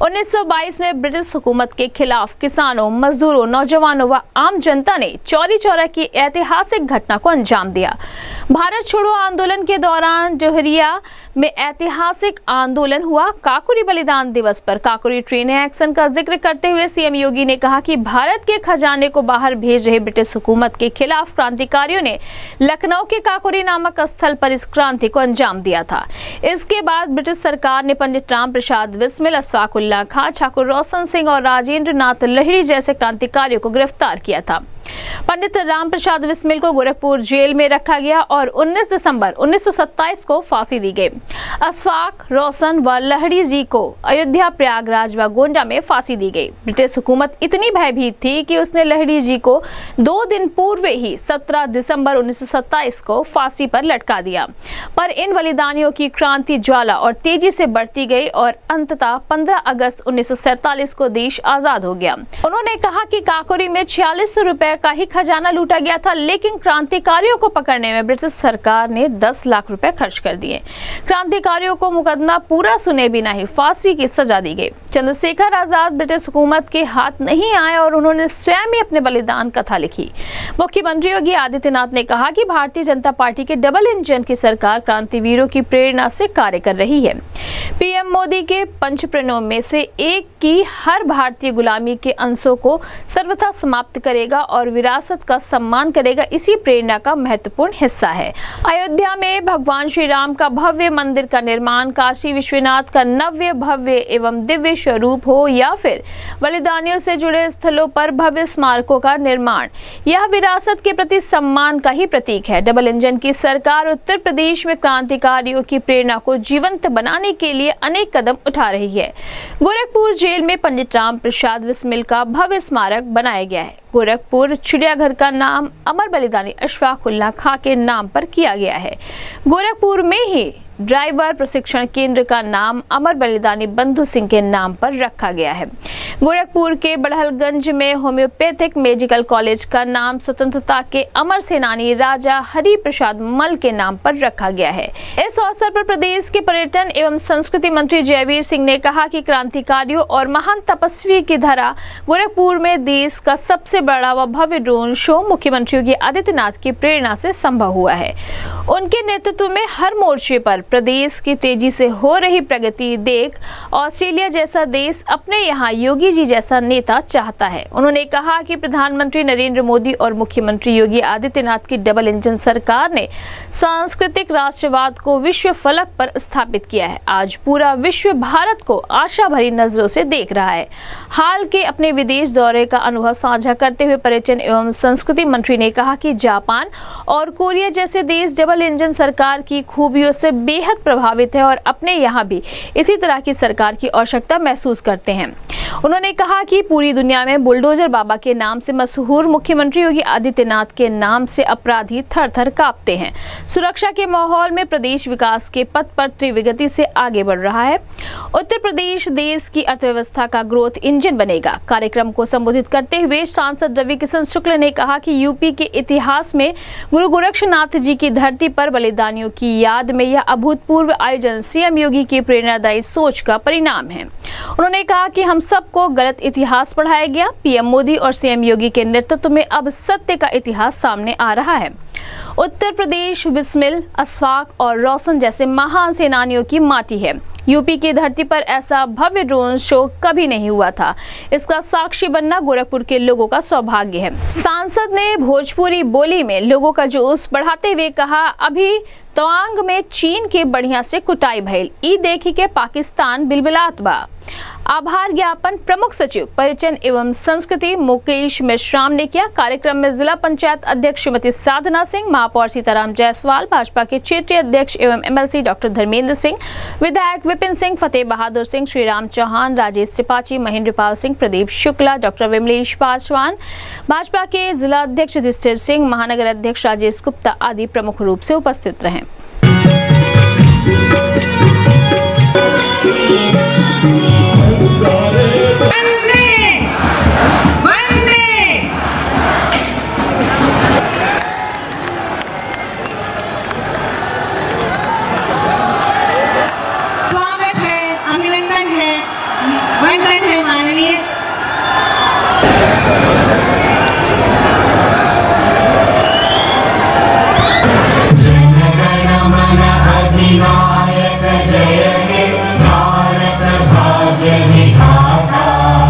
1922 में ब्रिटिश हुकूमत के खिलाफ किसानों, मजदूरों, नौजवानों व आम जनता ने चौरी चौरा की ऐतिहासिक घटना को अंजाम दिया। भारत छोड़ो आंदोलन के दौरान जोहरिया में ऐतिहासिक आंदोलन हुआ। काकोरी बलिदान दिवस पर काकोरी ट्रेन एक्शन का जिक्र करते हुए सीएम योगी ने कहा कि भारत के खजाने को बाहर भेज रहे ब्रिटिश हुकूमत के खिलाफ क्रांतिकारियों ने लखनऊ के काकोरी नामक स्थल पर इस क्रांति को अंजाम दिया था। इसके बाद ब्रिटिश सरकार ने पंडित राम प्रसाद बिस्मिल, अशफाक उल्ला खां, ठाकुर रोशन सिंह और राजेंद्र नाथ लाहिड़ी जैसे क्रांतिकारियों को गिरफ्तार किया था। पंडित राम प्रसाद बिस्मिल को गोरखपुर जेल में रखा गया और 19 दिसंबर 1927 को फांसी दी गई। अशफाक, रोशन व लाहिड़ी जी को अयोध्या, प्रयागराज व गोंडा में फांसी दी गई। ब्रिटिश हुकूमत इतनी भयभीत थी कि उसने लाहिड़ी जी को 2 दिन पूर्व ही 17 दिसंबर 1927 को फांसी पर लटका दिया। पर इन बलिदानियों की क्रांति ज्वाला और तेजी से बढ़ती गई और अंततः 15 अगस्त 1947 को देश आजाद हो गया। उन्होंने कहा कि काकोरी में 46 रुपए का ही खजाना लूटा गया था, लेकिन क्रांतिकारियों को पकड़ने में ब्रिटिश सरकार ने 10 लाख रुपए खर्च कर दिए। क्रांतिकारियों को मुकदमा पूरा सुने बिना ही फांसी की सजा दी गई। चंद्रशेखर आजाद ब्रिटिश हुकूमत के हाथ नहीं आए और उन्होंने स्वयं ही अपने बलिदान कथा लिखी। मुख्यमंत्री योगी आदित्यनाथ ने कहा कि भारतीय जनता पार्टी के डबल इंजन की सरकार क्रांतिवीरों की प्रेरणा से कार्य कर रही है। पीएम मोदी के पंचप्रणों में से एक की हर भारतीय गुलामी के अंशों को सर्वथा समाप्त करेगा और विरासत का सम्मान करेगा, इसी प्रेरणा का महत्वपूर्ण हिस्सा है। अयोध्या में भगवान श्री राम का भव्य मंदिर का निर्माण, काशी विश्वनाथ का नव्य भव्य एवं दिव्य स्वरूप हो या फिर बलिदानियों से जुड़े स्थलों पर भव्य स्मारकों का निर्माण, यह विरासत के प्रति सम्मान का ही प्रतीक है। डबल इंजन की सरकार उत्तर प्रदेश में क्रांतिकारियों की प्रेरणा को जीवंत बनाने के लिए अनेक कदम उठा रही है। गोरखपुर जेल में पंडित राम प्रसाद बिस्मिल का भव्य स्मारक बनाया गया है। गोरखपुर चिड़ियाघर का नाम अमर बलिदानी अशफाक उल्ला खां के नाम पर किया गया है। गोरखपुर में ही ड्राइवर प्रशिक्षण केंद्र का नाम अमर बलिदानी बंधु सिंह के नाम पर रखा गया है। गोरखपुर के बड़हलगंज में होम्योपैथिक मेडिकल कॉलेज का नाम स्वतंत्रता के अमर सेनानी राजा हरि प्रसाद मल के नाम पर रखा गया है। इस अवसर पर प्रदेश के पर्यटन एवं संस्कृति मंत्री जयवीर सिंह ने कहा कि क्रांतिकारियों और महान तपस्वी की धरा गोरखपुर में देश का सबसे बड़ा व भव्य ड्रोन शो मुख्यमंत्री योगी आदित्यनाथ की प्रेरणा से संभव हुआ है। उनके नेतृत्व में हर मोर्चे पर प्रदेश की तेजी से हो रही प्रगति देख ऑस्ट्रेलिया जैसा देश अपने यहाँ योगी जी जैसा नेता चाहता है। उन्होंने कहा कि प्रधानमंत्री नरेंद्र मोदी और मुख्यमंत्री योगी आदित्यनाथ की डबल इंजन सरकार ने सांस्कृतिक राष्ट्रवाद को विश्व फलक पर स्थापित किया है। आज पूरा विश्व भारत को आशा भरी नजरों से देख रहा है। हाल के अपने विदेश दौरे का अनुभव साझा करते हुए पर्यटन एवं संस्कृति मंत्री ने कहा कि जापान और कोरिया जैसे देश डबल इंजन सरकार की खूबियों से बेहद प्रभावित है और अपने यहाँ भी इसी तरह की सरकार की आवश्यकता महसूस करते हैं। उन्होंने कहा कि पूरी दुनिया में बुलडोजर बाबा के नाम से मशहूर मुख्यमंत्री योगी आदित्यनाथ के नाम से अपराधी थर-थर कांपते हैं। सुरक्षा के माहौल में प्रदेश विकास के पथ पर तीव्र से आगे बढ़ रहा है। उत्तर प्रदेश देश की अर्थव्यवस्था का ग्रोथ इंजन बनेगा। कार्यक्रम को संबोधित करते हुए सांसद सांसद रवि किशन शुक्ल ने कहा कि यूपी के इतिहास में गुरु गोरक्षनाथ जी की धरती पर बलिदानियों की याद में यह अभूतपूर्व आयोजन सीएम योगी की प्रेरणादायी सोच का परिणाम है। उन्होंने कहा कि हम सबको गलत इतिहास पढ़ाया गया। पीएम मोदी और सीएम योगी के नेतृत्व में अब सत्य का इतिहास सामने आ रहा है। उत्तर प्रदेश बिस्मिल, अशफाक और रोशन जैसे महान सेनानियों की माटी है। यूपी की धरती पर ऐसा भव्य ड्रोन शो कभी नहीं हुआ था। इसका साक्षी बनना गोरखपुर के लोगों का सौभाग्य है। सांसद ने भोजपुरी बोली में लोगों का जोश बढ़ाते हुए कहा, अभी तवांग में चीन के बढ़िया से कुटाई भइल, ई देखी के पाकिस्तान बिलबिलात बा। आभार ज्ञापन प्रमुख सचिव पर्यटन एवं संस्कृति मुकेश मेश्राम ने किया। कार्यक्रम में जिला पंचायत अध्यक्ष श्रीमती साधना सिंह, महापौर सीताराम जायसवाल, भाजपा के क्षेत्रीय अध्यक्ष एवं एमएलसी डॉक्टर धर्मेंद्र सिंह, विधायक विपिन सिंह, फतेह बहादुर सिंह, श्रीराम चौहान, राजेश त्रिपाठी, महेंद्रपाल सिंह, प्रदीप शुक्ला, डॉक्टर विमलेश पासवान, भाजपा के जिला अध्यक्ष युधिष्ठिर सिंह, महानगर अध्यक्ष राजेश गुप्ता आदि प्रमुख रूप से उपस्थित रहे। स्वागत है, अभिनंदन है, वंदन है माननीय। अधिनायक जय हे भारत भाग्य विधाता,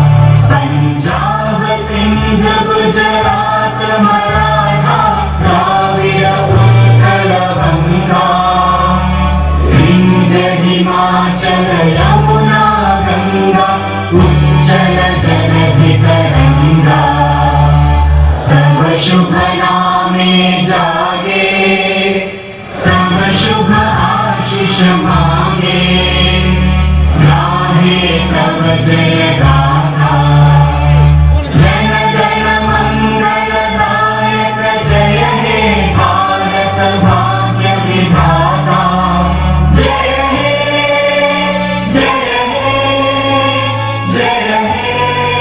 पंजाब सिंध गुजरात मराठा द्राविड़ उत्कल गंगा, विंध्य हिमाचल यमुना गंगा, उज्जल जलधि तरंगा, तव शुभ नामे जागे, तव शुभ आशीष मांगे, गाहे तव जय गाथा, जन गण मंगल दायक जय हे भारत भाग्य विधाता, जय हे जय हे जय हे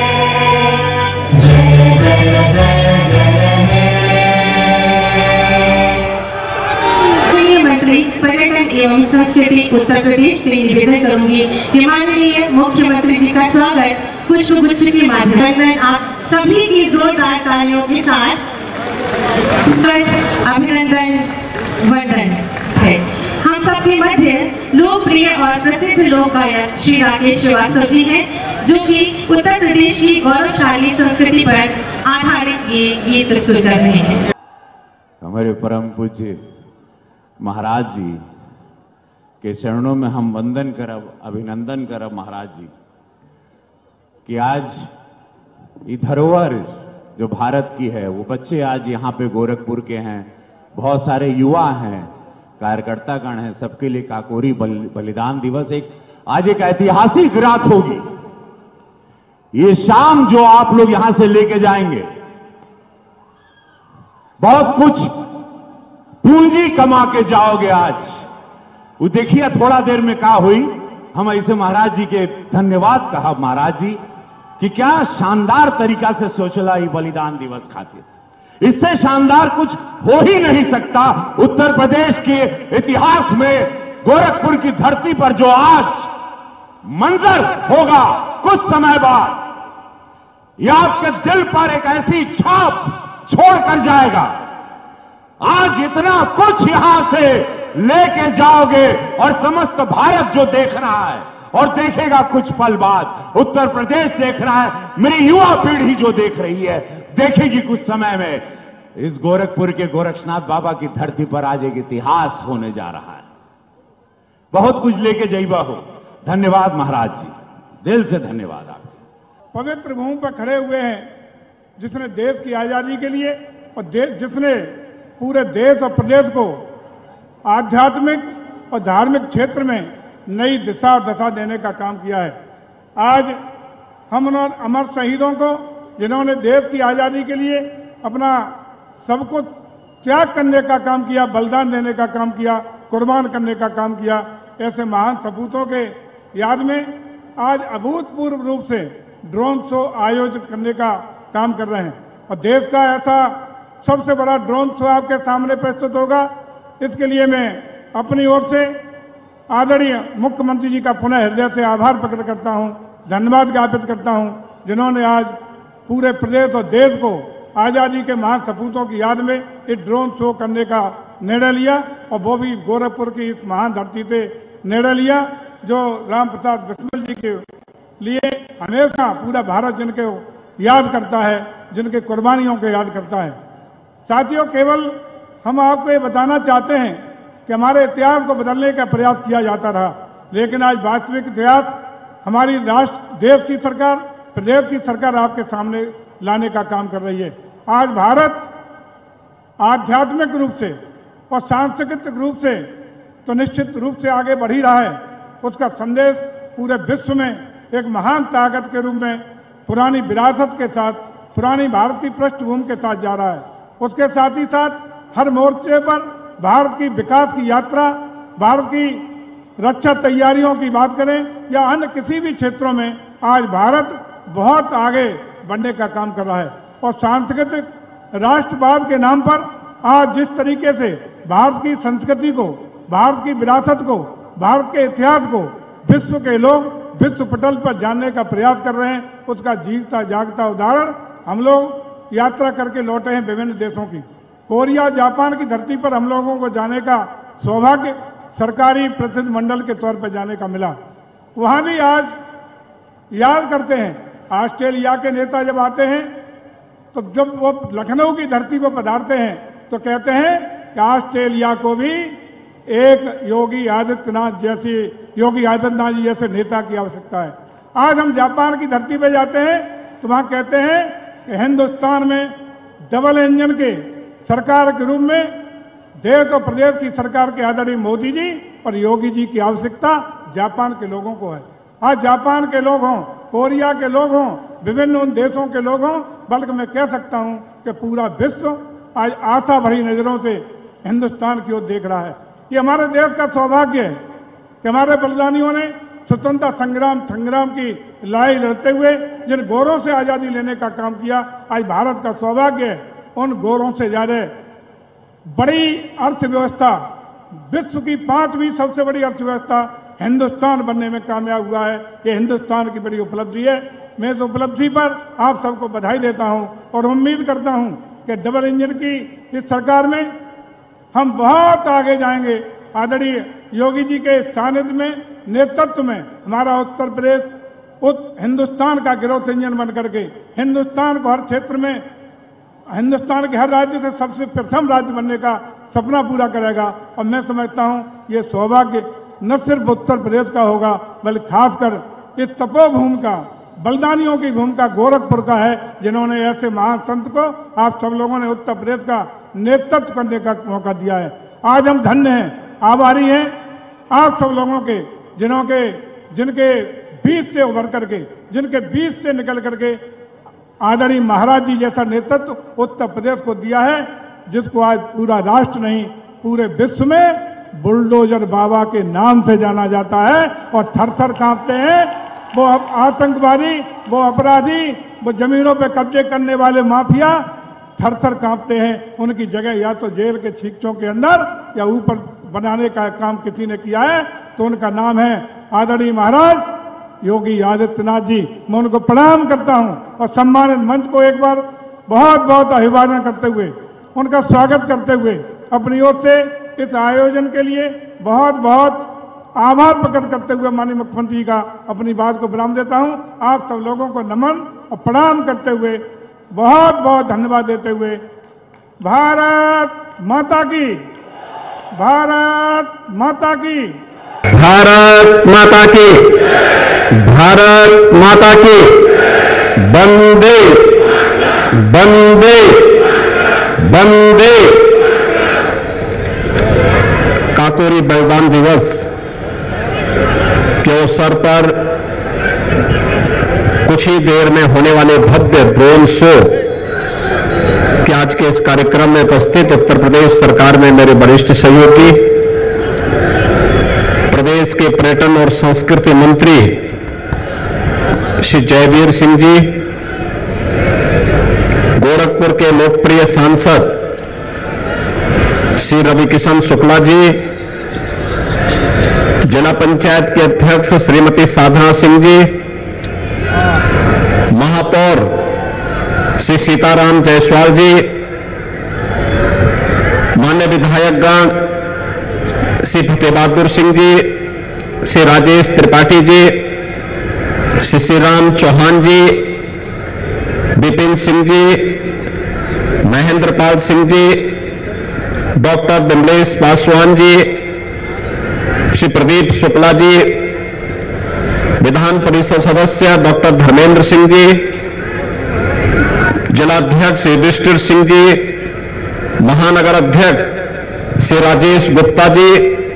जय जय जय जय हे। मंत्री पर्यटन एवं संस्कृति उत्तर प्रदेश से निवेदन करूंगी कि माननीय मुख्यमंत्री जी का स्वागत पुष्पगुच्छ के माध्यम से आप सभी की जोरदार तालियों के साथ अभिनंदन वंदन है। हम सबके मध्य लोकप्रिय और प्रसिद्ध लोक गायक श्री राकेश श्रीवास्तव जी हैं, जो कि उत्तर प्रदेश की गौरवशाली संस्कृति पर आधारित ये गीत प्रस्तुत कर रहे हैं। हमारे परम पूज्य महाराज जी के चरणों में हम वंदन करब, अभिनंदन करब महाराज जी कि आज ये धरोहर जो भारत की है, वो बच्चे आज यहाँ पे गोरखपुर के हैं, बहुत सारे युवा हैं, कार्यकर्तागण हैं, सबके लिए काकोरी बलिदान दिवस आज एक ऐतिहासिक रात होगी। ये शाम जो आप लोग यहां से लेके जाएंगे, बहुत कुछ पूंजी कमा के जाओगे आज। वो देखिए थोड़ा देर में क्या हुई, हम ऐसे महाराज जी के धन्यवाद कहा महाराज जी कि क्या शानदार तरीका से सोचला ये बलिदान दिवस खातिर। इससे शानदार कुछ हो ही नहीं सकता। उत्तर प्रदेश के इतिहास में गोरखपुर की धरती पर जो आज मंजर होगा कुछ समय बाद, यह आपके दिल पर एक ऐसी छाप छोड़कर जाएगा। आज इतना कुछ यहां से लेके जाओगे और समस्त भारत जो देख रहा है और देखेगा कुछ पल बाद, उत्तर प्रदेश देख रहा है, मेरी युवा पीढ़ी जो देख रही है देखेगी कुछ समय में। इस गोरखपुर के गोरक्षनाथ बाबा की धरती पर आज एक इतिहास होने जा रहा है। बहुत कुछ लेके जाइबा हो। धन्यवाद महाराज जी, दिल से धन्यवाद। आप पवित्र भूमि पर खड़े हुए हैं, जिसने देश की आजादी के लिए और जिसने पूरे देश और प्रदेश को आध्यात्मिक और धार्मिक क्षेत्र में नई दिशा और दशा देने का काम किया है। आज हम उन अमर शहीदों को, जिन्होंने देश की आजादी के लिए अपना सबको त्याग करने का काम किया, बलिदान देने का काम किया, कुर्बान करने का काम किया, ऐसे महान सपूतों के याद में आज अभूतपूर्व रूप से ड्रोन शो आयोजित करने का काम कर रहे हैं। और देश का ऐसा सबसे बड़ा ड्रोन शो आपके सामने प्रस्तुत होगा। इसके लिए मैं अपनी ओर से आदरणीय मुख्यमंत्री जी का पुनः हृदय से आभार प्रकट करता हूं, धन्यवाद ज्ञापित करता हूं, जिन्होंने आज पूरे प्रदेश और देश को आज़ादी के महान सपूतों की याद में एक ड्रोन शो करने का निर्णय लिया, और वो भी गोरखपुर की इस महान धरती से निर्णय लिया, जो राम प्रसाद बिस्मिल जी के लिए हमेशा पूरा भारत जिनके याद करता है, जिनके कुर्बानियों को याद करता है। साथियों, केवल हम आपको ये बताना चाहते हैं कि हमारे इतिहास को बदलने का प्रयास किया जाता रहा, लेकिन आज वास्तविक इतिहास हमारी राष्ट्र, देश की सरकार, प्रदेश की सरकार आपके सामने लाने का काम कर रही है। आज भारत आध्यात्मिक रूप से और सांस्कृतिक रूप से तो निश्चित रूप से आगे बढ़ ही रहा है। उसका संदेश पूरे विश्व में एक महान ताकत के रूप में पुरानी विरासत के साथ, पुरानी भारत की पृष्ठभूमि के साथ जा रहा है। उसके साथ ही साथ हर मोर्चे पर भारत की विकास की यात्रा, भारत की रक्षा तैयारियों की बात करें या अन्य किसी भी क्षेत्रों में आज भारत बहुत आगे बढ़ने का काम कर रहा है। और सांस्कृतिक राष्ट्रवाद के नाम पर आज जिस तरीके से भारत की संस्कृति को, भारत की विरासत को, भारत के इतिहास को विश्व के लोग विश्व पटल पर जानने का प्रयास कर रहे हैं, उसका जीता जागता उदाहरण हम लोग यात्रा करके लौटे हैं विभिन्न देशों की। कोरिया, जापान की धरती पर हम लोगों को जाने का सौभाग्य सरकारी प्रतिनिधि मंडल के तौर पर जाने का मिला। वहां भी आज याद करते हैं, ऑस्ट्रेलिया के नेता जब आते हैं तो जब वो लखनऊ की धरती को पधारते हैं तो कहते हैं कि ऑस्ट्रेलिया को भी एक योगी आदित्यनाथ जी जैसे नेता की आवश्यकता है। आज हम जापान की धरती पर जाते हैं तो वहां कहते हैं कि हिंदुस्तान में डबल इंजन के सरकार के रूप में देश और प्रदेश की सरकार के आदरणीय मोदी जी और योगी जी की आवश्यकता जापान के लोगों को है। आज जापान के लोग हों, कोरिया के लोग हों, विभिन्न उन देशों के लोग हों, बल्कि मैं कह सकता हूं कि पूरा विश्व आज आशा भरी नजरों से हिंदुस्तान की ओर देख रहा है। ये हमारे देश का सौभाग्य है कि हमारे बलिदानियों ने स्वतंत्रता संग्राम की लड़ाई लड़ते हुए जिन गौरों से आजादी लेने का काम किया, आज भारत का सौभाग्य है उन गौरों से ज्यादा बड़ी अर्थव्यवस्था, विश्व की 5वीं सबसे बड़ी अर्थव्यवस्था हिंदुस्तान बनने में कामयाब हुआ है। ये हिंदुस्तान की बड़ी उपलब्धि है। मैं इस उपलब्धि पर आप सबको बधाई देता हूं और उम्मीद करता हूं कि डबल इंजन की इस सरकार में हम बहुत आगे जाएंगे। आदरणीय योगी जी के सानिध्य में, नेतृत्व में हमारा उत्तर प्रदेश हिंदुस्तान का ग्रोथ इंजन बन करके हिंदुस्तान को हर क्षेत्र में, हिंदुस्तान के हर राज्य से सबसे प्रथम राज्य बनने का सपना पूरा करेगा। और मैं समझता हूं ये सौभाग्य न सिर्फ उत्तर प्रदेश का होगा बल्कि खासकर इस तपोभूमि का, बलिदानियों की भूमि का गोरखपुर का है, जिन्होंने ऐसे महान संत को आप सब लोगों ने उत्तर प्रदेश का नेतृत्व करने का मौका दिया है। आज हम धन्य हैं, आभारी हैं आप सब लोगों के, जिनके बीच से उभर करके, जिनके बीच से निकल करके आदरणीय महाराज जी जैसा नेतृत्व उत्तर प्रदेश को दिया है, जिसको आज पूरा राष्ट्र नहीं पूरे विश्व में बुलडोजर बाबा के नाम से जाना जाता है। और थर थर कांपते हैं वो आतंकवादी, वो अपराधी, वो जमीनों पे कब्जे करने वाले माफिया थर थर कांपते हैं। उनकी जगह या तो जेल के छींचों के अंदर या ऊपर बनाने का काम किसी ने किया है, तो उनका नाम है आदरणीय महाराज योगी आदित्यनाथ जी। मैं उनको प्रणाम करता हूं और सम्मानित मंच को एक बार बहुत बहुत अभिवादन करते हुए, उनका स्वागत करते हुए अपनी ओर से इस आयोजन के लिए बहुत बहुत आभार प्रकट करते हुए माननीय मुख्यमंत्री जी का अपनी बात को विराम देता हूं। आप सब लोगों को नमन और प्रणाम करते हुए बहुत बहुत धन्यवाद देते हुए भारत माता की, भारत माता की, भारत माता की, भारत माता की, वंदे वंदे वंदे। काकोरी बलिदान दिवस के अवसर पर कुछ ही देर में होने वाले भव्य ड्रोन शो के आज के इस कार्यक्रम में उपस्थित उत्तर प्रदेश सरकार में मेरे वरिष्ठ सहयोगी, प्रदेश के पर्यटन और संस्कृति मंत्री श्री जयवीर सिंह जी, गोरखपुर के लोकप्रिय सांसद श्री रवि किशन शुक्ला जी, जिला पंचायत के अध्यक्ष श्रीमती साधना सिंह जी, महापौर श्री सीताराम जायसवाल जी, मान्य विधायकगण श्री फतेह बहादुर सिंह जी, श्री राजेश त्रिपाठी जी, श्री श्री राम चौहान जी, विपिन सिंह जी, महेंद्र पाल सिंह जी, डॉक्टर विमलेश पासवान जी, श्री प्रदीप शुक्ला जी, विधान परिषद सदस्य डॉक्टर धर्मेंद्र सिंह जी, जिलाध्यक्ष युधिष्ठिर सिंह जी, महानगर अध्यक्ष श्री राजेश गुप्ता जी,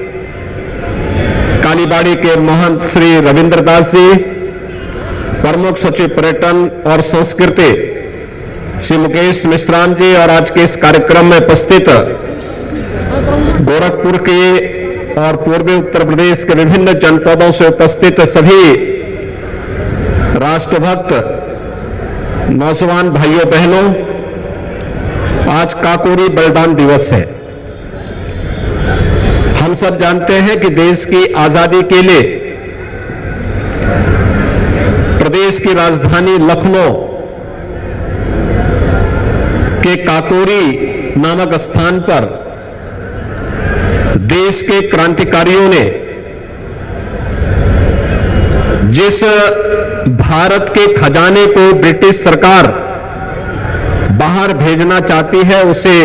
कालीबाड़ी के महंत श्री रविंद्र दास जी, प्रमुख सचिव पर्यटन और संस्कृति श्री मुकेश मिश्रान जी, और आज के इस कार्यक्रम में उपस्थित गोरखपुर के और पूर्वी उत्तर प्रदेश के विभिन्न जनपदों से उपस्थित सभी राष्ट्रभक्त नौजवान भाइयों बहनों, आज काकोरी बलिदान दिवस है। हम सब जानते हैं कि देश की आजादी के लिए प्रदेश की राजधानी लखनऊ के काकोरी नामक स्थान पर देश के क्रांतिकारियों ने जिस भारत के खजाने को ब्रिटिश सरकार बाहर भेजना चाहती है, उसे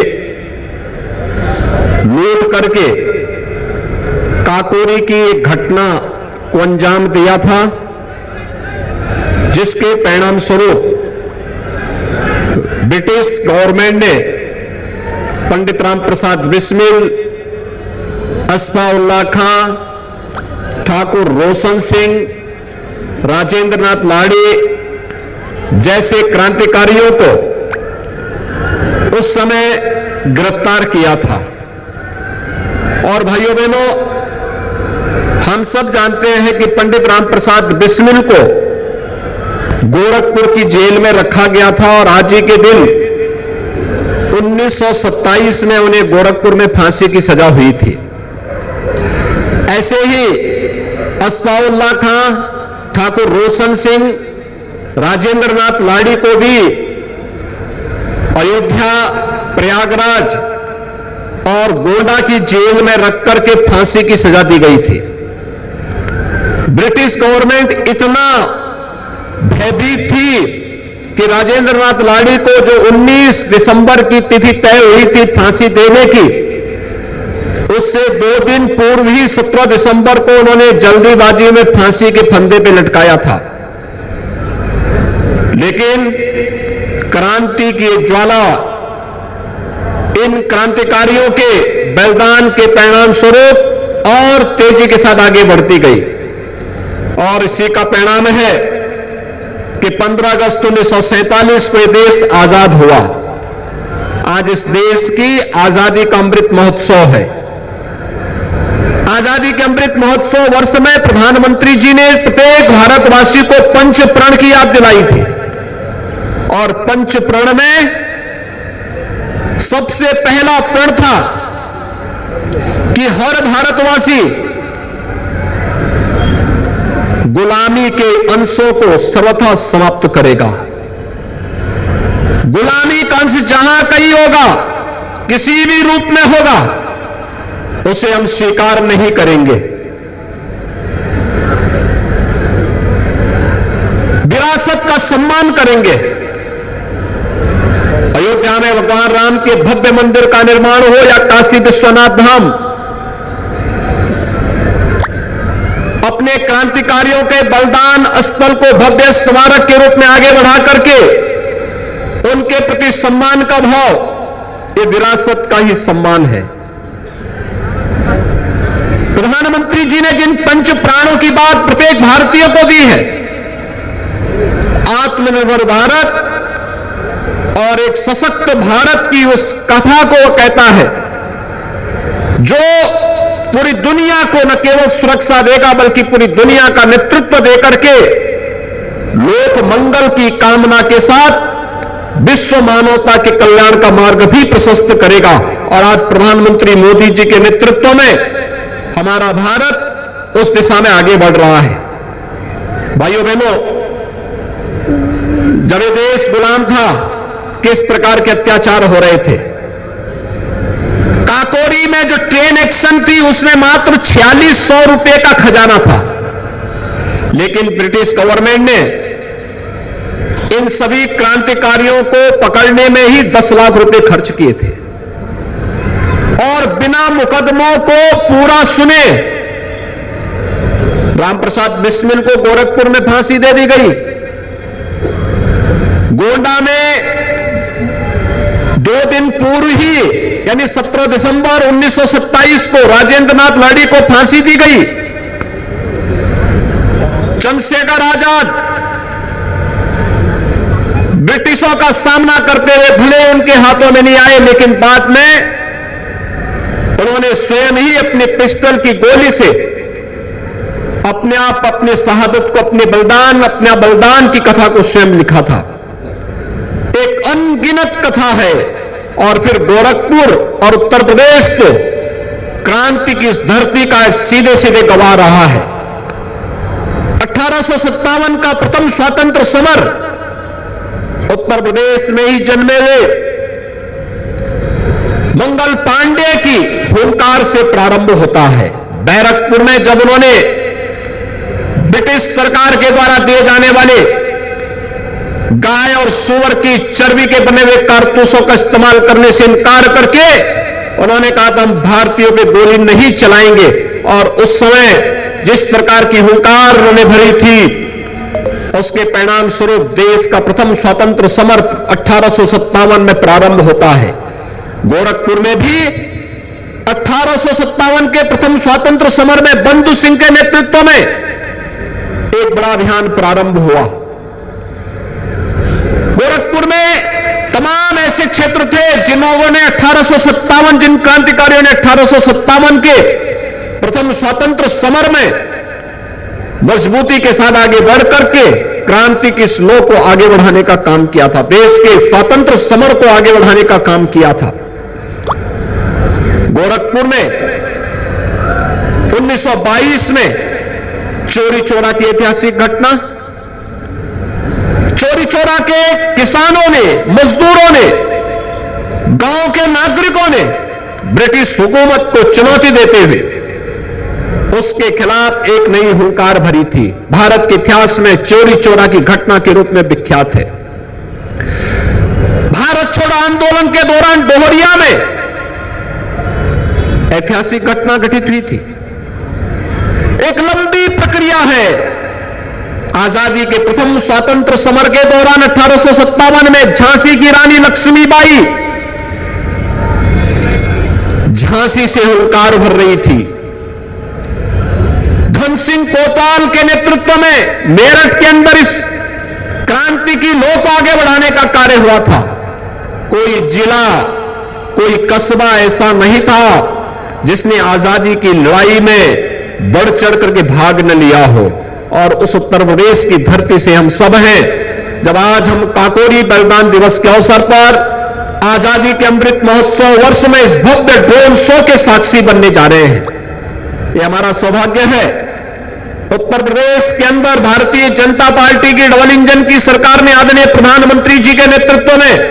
लूट करके काकोरी की एक घटना को अंजाम दिया था, जिसके परिणाम स्वरूप ब्रिटिश गवर्नमेंट ने पंडित राम प्रसाद बिस्मिल, अस्फाउल्लाह खां, ठाकुर रोशन सिंह, राजेंद्र नाथ लाड़ी जैसे क्रांतिकारियों को उस समय गिरफ्तार किया था। और भाइयों बहनों, हम सब जानते हैं कि पंडित राम प्रसाद बिस्मिल को गोरखपुर की जेल में रखा गया था और आज ही के दिन 1927 में उन्हें गोरखपुर में फांसी की सजा हुई थी। ऐसे ही अस्फाउल्लाह खां, ठाकुर रोशन सिंह, राजेंद्र नाथ लाड़ी को भी अयोध्या, प्रयागराज और गोंडा की जेल में रख करके फांसी की सजा दी गई थी। ब्रिटिश गवर्नमेंट इतना भयभीत थी कि राजेंद्र नाथ लाड़ी को जो 19 दिसंबर की तिथि तय हुई थी फांसी देने की, उससे 2 दिन पूर्व ही 17 दिसंबर को उन्होंने जल्दीबाजी में फांसी के फंदे पे लटकाया था। लेकिन क्रांति की ज्वाला इन क्रांतिकारियों के बलिदान के परिणाम स्वरूप और तेजी के साथ आगे बढ़ती गई, और इसी का परिणाम है कि 15 अगस्त 1947 को यह देश आजाद हुआ। आज इस देश की आजादी का अमृत महोत्सव है। आजादी के अमृत महोत्सव वर्ष में प्रधानमंत्री जी ने प्रत्येक भारतवासी को पंच प्रण की याद दिलाई थी, और पंच प्रण में सबसे पहला प्रण था कि हर भारतवासी गुलामी के अंशों को सर्वथा समाप्त करेगा। गुलामी का अंश जहां कहीं होगा, किसी भी रूप में होगा, उसे हम स्वीकार नहीं करेंगे। विरासत का सम्मान करेंगे। अयोध्या में भगवान राम के भव्य मंदिर का निर्माण हो या काशी विश्वनाथ धाम, अपने क्रांतिकारियों के बलिदान स्थल को भव्य स्मारक के रूप में आगे बढ़ा करके उनके प्रति सम्मान का भाव, ये विरासत का ही सम्मान है। प्रधानमंत्री जी ने जिन पंच प्राणों की बात प्रत्येक भारतीय को दी है, आत्मनिर्भर भारत और एक सशक्त भारत की उस कथा को वो कहता है, जो पूरी दुनिया को न केवल सुरक्षा देगा बल्कि पूरी दुनिया का नेतृत्व देकर के लोक मंगल की कामना के साथ विश्व मानवता के कल्याण का मार्ग भी प्रशस्त करेगा। और आज प्रधानमंत्री मोदी जी के नेतृत्व में हमारा भारत उस दिशा में आगे बढ़ रहा है। भाइयों बहनों, जब ये देश गुलाम था, किस प्रकार के अत्याचार हो रहे थे। काकोरी में जो ट्रेन एक्शन थी उसमें मात्र 4600 रुपए का खजाना था, लेकिन ब्रिटिश गवर्नमेंट ने इन सभी क्रांतिकारियों को पकड़ने में ही 10 लाख रुपए खर्च किए थे और बिना मुकदमों को पूरा सुने रामप्रसाद बिस्मिल को गोरखपुर में फांसी दे दी गई। गोंडा में 2 दिन पूर्व ही यानी 17 दिसंबर 1927 को राजेंद्र नाथ लाडी को फांसी दी गई। चंद्रशेखर आजाद ब्रिटिशों का सामना करते हुए भले उनके हाथों में नहीं आए, लेकिन बाद में उन्होंने स्वयं ही अपने पिस्टल की गोली से अपने आप अपने शहादत को, अपने बलिदान की कथा को स्वयं लिखा था। एक अनगिनत कथा है। और फिर गोरखपुर और उत्तर प्रदेश तो क्रांति की इस धरती का एक सीधे सीधे गवाह रहा है। 1857 का प्रथम स्वतंत्र समर उत्तर प्रदेश में ही जन्मे हुए मंगल पांडे की हुंकार से प्रारंभ होता है। बैरकपुर में जब उन्होंने ब्रिटिश सरकार के द्वारा दिए जाने वाले गाय और सूअर की चर्बी के बने हुए कारतूसों का इस्तेमाल करने से इनकार करके उन्होंने कहा था हम भारतीयों पे गोली नहीं चलाएंगे, और उस समय जिस प्रकार की हुंकार उन्होंने भरी थी उसके परिणाम स्वरूप देश का प्रथम स्वतंत्र समर 1857 में प्रारंभ होता है। गोरखपुर में भी 1857 के प्रथम स्वतंत्र समर में बंधु सिंह के नेतृत्व में एक बड़ा अभियान प्रारंभ हुआ। गोरखपुर में तमाम ऐसे क्षेत्र थे जिन क्रांतिकारियों ने 1857 के प्रथम स्वतंत्र समर में मजबूती के साथ आगे बढ़ करके क्रांति की स्लो को आगे बढ़ाने का काम किया था, देश के स्वतंत्र समर को आगे बढ़ाने का काम किया था। गोरखपुर में 1922 में चोरी चोरा की ऐतिहासिक घटना, चोरी चोरा के किसानों ने, मजदूरों ने, गांव के नागरिकों ने ब्रिटिश हुकूमत को चुनौती देते हुए उसके खिलाफ एक नई हुंकार भरी थी। भारत के इतिहास में चोरी चोरा की घटना के रूप में विख्यात है। भारत छोड़ो आंदोलन के दौरान डोहरिया में ऐतिहासिक घटना घटित हुई थी। एक लंबी प्रक्रिया है। आजादी के प्रथम स्वतंत्र समर के दौरान 1857 में झांसी की रानी लक्ष्मीबाई झांसी से हुंकार भर रही थी। धन सिंह कोतवाल के नेतृत्व में मेरठ के अंदर इस क्रांति की लो को आगे बढ़ाने का कार्य हुआ था। कोई जिला, कोई कस्बा ऐसा नहीं था जिसने आजादी की लड़ाई में बढ़ चढ़ करके भाग न लिया हो। और उस उत्तर प्रदेश की धरती से हम सब हैं। जब आज हम काकोरी बलिदान दिवस के अवसर पर आजादी के अमृत महोत्सव वर्ष में इस भव्य ड्रोन शो के साक्षी बनने जा रहे हैं, ये हमारा सौभाग्य है। उत्तर प्रदेश के अंदर भारतीय जनता पार्टी की डबल इंजन की सरकार ने आदरणीय प्रधानमंत्री जी के नेतृत्व में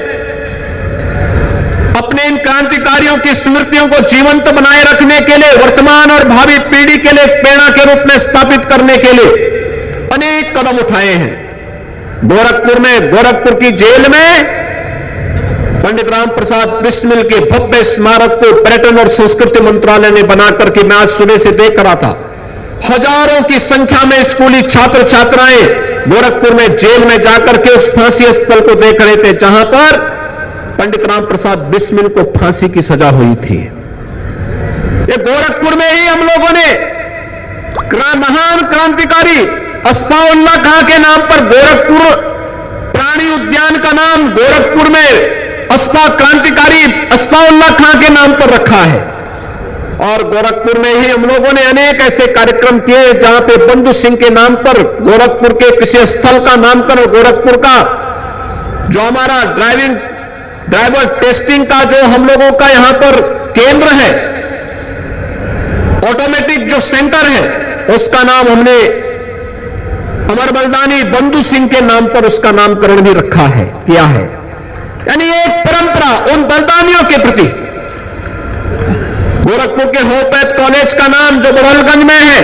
अपने इन क्रांतिकारियों की स्मृतियों को जीवंत बनाए रखने के लिए, वर्तमान और भावी पीढ़ी के लिए प्रेरणा के रूप में स्थापित करने के लिए अनेक कदम उठाए हैं। गोरखपुर की जेल में पंडित राम प्रसाद बिस्मिल के भव्य स्मारक को पर्यटन और संस्कृति मंत्रालय ने बनाकर के मैं आज सुबह से देख रहा था। हजारों की संख्या में स्कूली छात्र छात्राएं गोरखपुर में जेल में जाकर के उस फांसी स्थल को देख रहे थे जहां पर पंडित राम प्रसाद बिस्मिल को फांसी की सजा हुई थी। ये गोरखपुर में ही हम लोगों ने महान क्रांतिकारी अस्फाउल्लाह खां के नाम पर गोरखपुर प्राणी उद्यान का नाम गोरखपुर में क्रांतिकारी अस्फाउल्लाह खां के नाम पर रखा है। और गोरखपुर में ही हम लोगों ने अनेक ऐसे कार्यक्रम किए जहां पे बंधु सिंह के नाम पर गोरखपुर के किसी स्थल का नामकरण गोरखपुर का जो हमारा ड्राइवर टेस्टिंग का जो हम लोगों का यहां पर केंद्र है, ऑटोमेटिक जो सेंटर है, उसका नाम हमने अमर बलिदानी बंधु सिंह के नाम पर उसका नामकरण भी रखा है, किया है। यानी एक परंपरा उन बलिदानियों के प्रति। गोरखपुर के होपैथ कॉलेज का नाम जो बड़ौलगंज में है,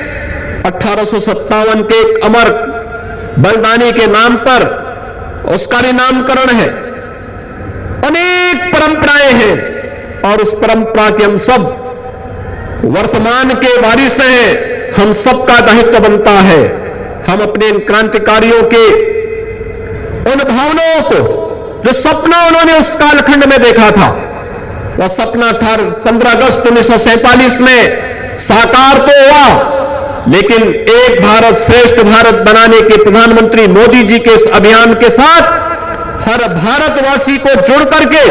1857 के एक अमर बलिदानी के नाम पर उसका भी नामकरण है। अनेक परंपराएं हैं और उस परंपरा के हम सब वर्तमान के वारिस हैं। हम सबका दायित्व बनता है हम अपने इन क्रांतिकारियों के उन भावनाओं को, जो सपना उन्होंने उस कालखंड में देखा था, वह सपना 15 अगस्त 1947 में साकार तो हुआ, लेकिन एक भारत श्रेष्ठ भारत बनाने के प्रधानमंत्री मोदी जी के इस अभियान के साथ हर भारतवासी को जुड़ करके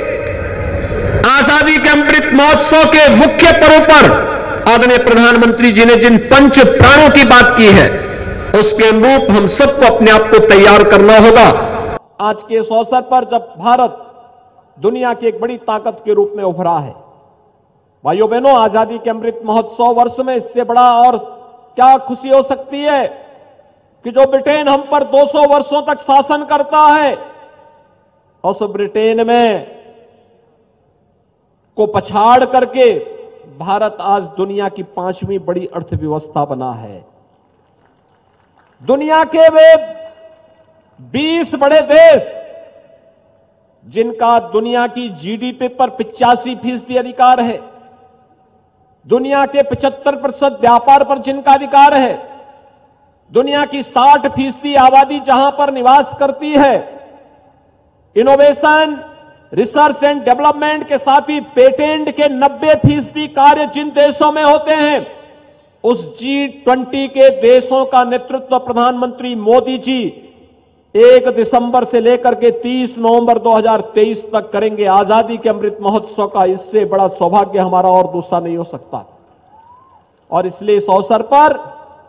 आजादी के अमृत महोत्सव के मुख्य पर्व पर आदरणीय प्रधानमंत्री जी ने जिन पंच प्राणों की बात की है, उसके अनुरूप हम सबको अपने आप को तैयार करना होगा। आज के इस अवसर पर जब भारत दुनिया की एक बड़ी ताकत के रूप में उभरा है, भाइयों बहनों, आजादी के अमृत महोत्सव वर्ष में इससे बड़ा और क्या खुशी हो सकती है कि जो ब्रिटेन हम पर 200 वर्षों तक शासन करता है, उस ब्रिटेन में को पछाड़ करके भारत आज दुनिया की 5वीं बड़ी अर्थव्यवस्था बना है। दुनिया के वे 20 बड़े देश जिनका दुनिया की जीडीपी पर 85% अधिकार है, दुनिया के 75% व्यापार पर जिनका अधिकार है, दुनिया की 60% आबादी जहां पर निवास करती है, इनोवेशन, रिसर्च एंड डेवलपमेंट के साथ ही पेटेंट के 90% कार्य जिन देशों में होते हैं, उस G20 के देशों का नेतृत्व प्रधानमंत्री मोदी जी 1 दिसंबर से लेकर के 30 नवंबर 2023 तक करेंगे। आजादी के अमृत महोत्सव का इससे बड़ा सौभाग्य हमारा और दूसरा नहीं हो सकता। और इसलिए इस अवसर पर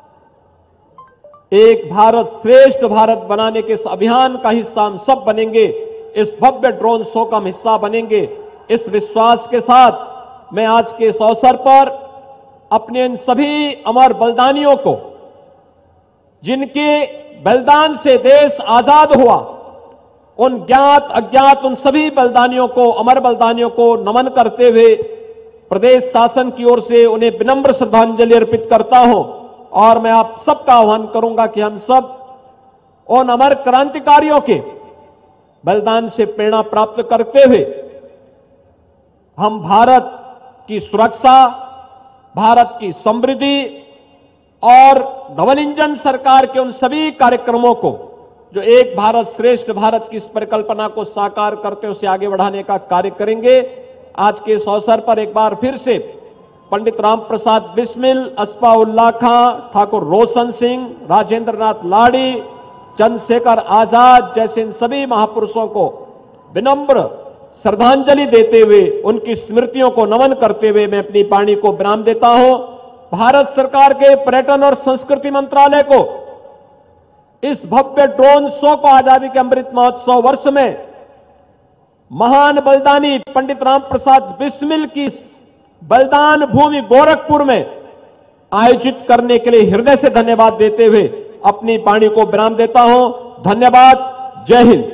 एक भारत श्रेष्ठ भारत बनाने के इस अभियान का हिस्सा हम सब बनेंगे, इस भव्य ड्रोन शो का हम हिस्सा बनेंगे। इस विश्वास के साथ मैं आज के इस अवसर पर अपने इन सभी अमर बलिदानियों को, जिनके बलिदान से देश आजाद हुआ, उन ज्ञात अज्ञात उन सभी बलिदानियों को, अमर बलिदानियों को नमन करते हुए प्रदेश शासन की ओर से उन्हें विनम्र श्रद्धांजलि अर्पित करता हूं। और मैं आप सबका आह्वान करूंगा कि हम सब उन अमर क्रांतिकारियों के बलिदान से प्रेरणा प्राप्त करते हुए हम भारत की सुरक्षा, भारत की समृद्धि और डबल इंजन सरकार के उन सभी कार्यक्रमों को जो एक भारत श्रेष्ठ भारत की इस परिकल्पना को साकार करते उसे आगे बढ़ाने का कार्य करेंगे। आज के इस अवसर पर एक बार फिर से पंडित राम प्रसाद बिस्मिल, अस्फाउल्लाह खां, ठाकुर रोशन सिंह, राजेंद्र नाथ लाड़ी, चंद्रशेखर आजाद जैसे इन सभी महापुरुषों को विनम्र श्रद्धांजलि देते हुए, उनकी स्मृतियों को नमन करते हुए मैं अपनी वाणी को विराम देता हूं। भारत सरकार के पर्यटन और संस्कृति मंत्रालय को इस भव्य ड्रोन शो को आजादी के अमृत महोत्सव वर्ष में महान बलिदानी पंडित राम प्रसाद बिस्मिल की बलिदान भूमि गोरखपुर में आयोजित करने के लिए हृदय से धन्यवाद देते हुए अपनी वाणी को विराम देता हूं। धन्यवाद। जय हिंद।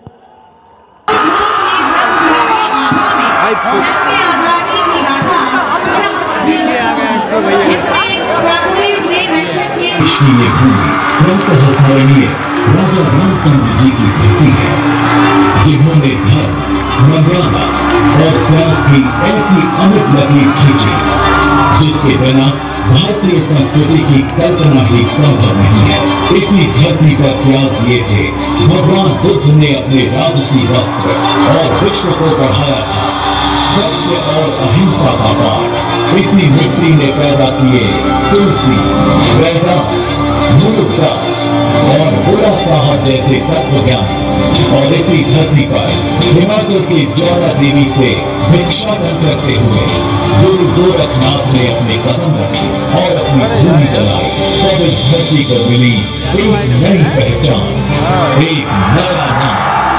ये भूमि हजारणीय राजा रामचंद्र जी की धरती है, जिन्होंने धर्म, मर्यादा और त्याग की ऐसी अमिट लकीर खींची जिसके बिना भारतीय संस्कृति की कल्पना ही संभव नहीं है। इसी धरती पर त्याग दिए थे भगवान बुद्ध ने अपने राजसी वस्त्र और विश्व को बढ़ाया था सत्य और अहिंसा का पाठ। इसी मिट्टी ने पैदा किए तुलसी, रैदास, मूलदास और बुरा साहब जैसे तत्वज्ञानी। और इसी धरती पर हिमाचल की ज्वाला देवी से भिक्षाटन करते हुए गुरु गोरखनाथ ने अपने कदम रखे और अपनी भूमि चलाई। तब इस धरती को मिली एक नई पहचान, एक नया नाम।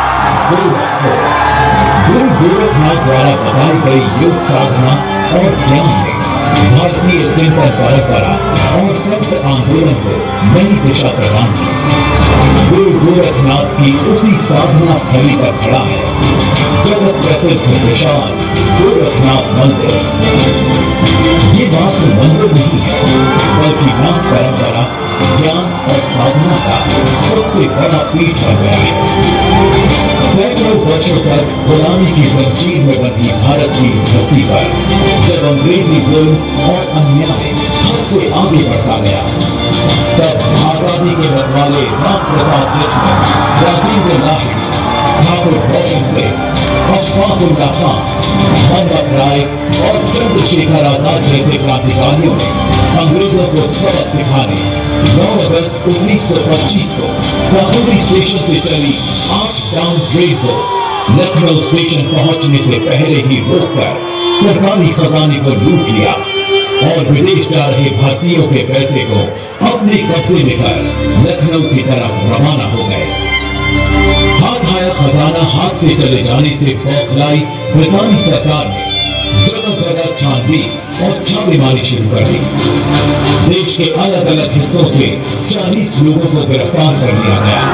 गुरु गोरखनाथ द्वारा बताई गई योग साधना और ज्ञान ने भारतीय चिंतन परंपरा और संत आंदोलन को नई दिशा प्रदान की। गुरु गोरखनाथ की उसी साधना स्थली पर खड़ा है जगत प्रसिद्ध विशाल गोरखनाथ मंदिर। ये मात्र मंदिर नहीं है, बल्कि नाथ परंपरा, ज्ञान और साधना का सबसे बड़ा पीठ बन गया है। सैकड़ों वर्षों तक गुलामी की जंजीर में बंधी भारत की इस धरती पर जब अंग्रेजी जुल्म और अन्याय हद से आगे बढ़ता गया, तब आजादी के मतवाले राम प्रसाद बिस्मिल, राजेंद्र लाहिड़ी, ठाकुर रोशन सिंह, अशफाक उल्लाह खान, मोहम्मद राय और चंद्रशेखर आजाद जैसे क्रांतिकारियों ने अंग्रेजों को सबक सिखाने 9 अगस्त 1925 को लाहौरी स्टेशन से चली 8 डाउन ट्रेन को लखनऊ स्टेशन पहुंचने से पहले ही रोककर सरकारी खजाने को लूट लिया और विदेश जा रहे भारतीयों के पैसे को अपने कब्जे में कर लखनऊ की तरफ रवाना हो गए। हाथ आया खजाना हाथ से चले जाने से बौखलाई ब्रितानी सरकार ने जगह जगह छानबीन और छापेमारी शुरू कर दी। देश के अलग अलग हिस्सों से 40 लोगों को गिरफ्तार कर लिया गया।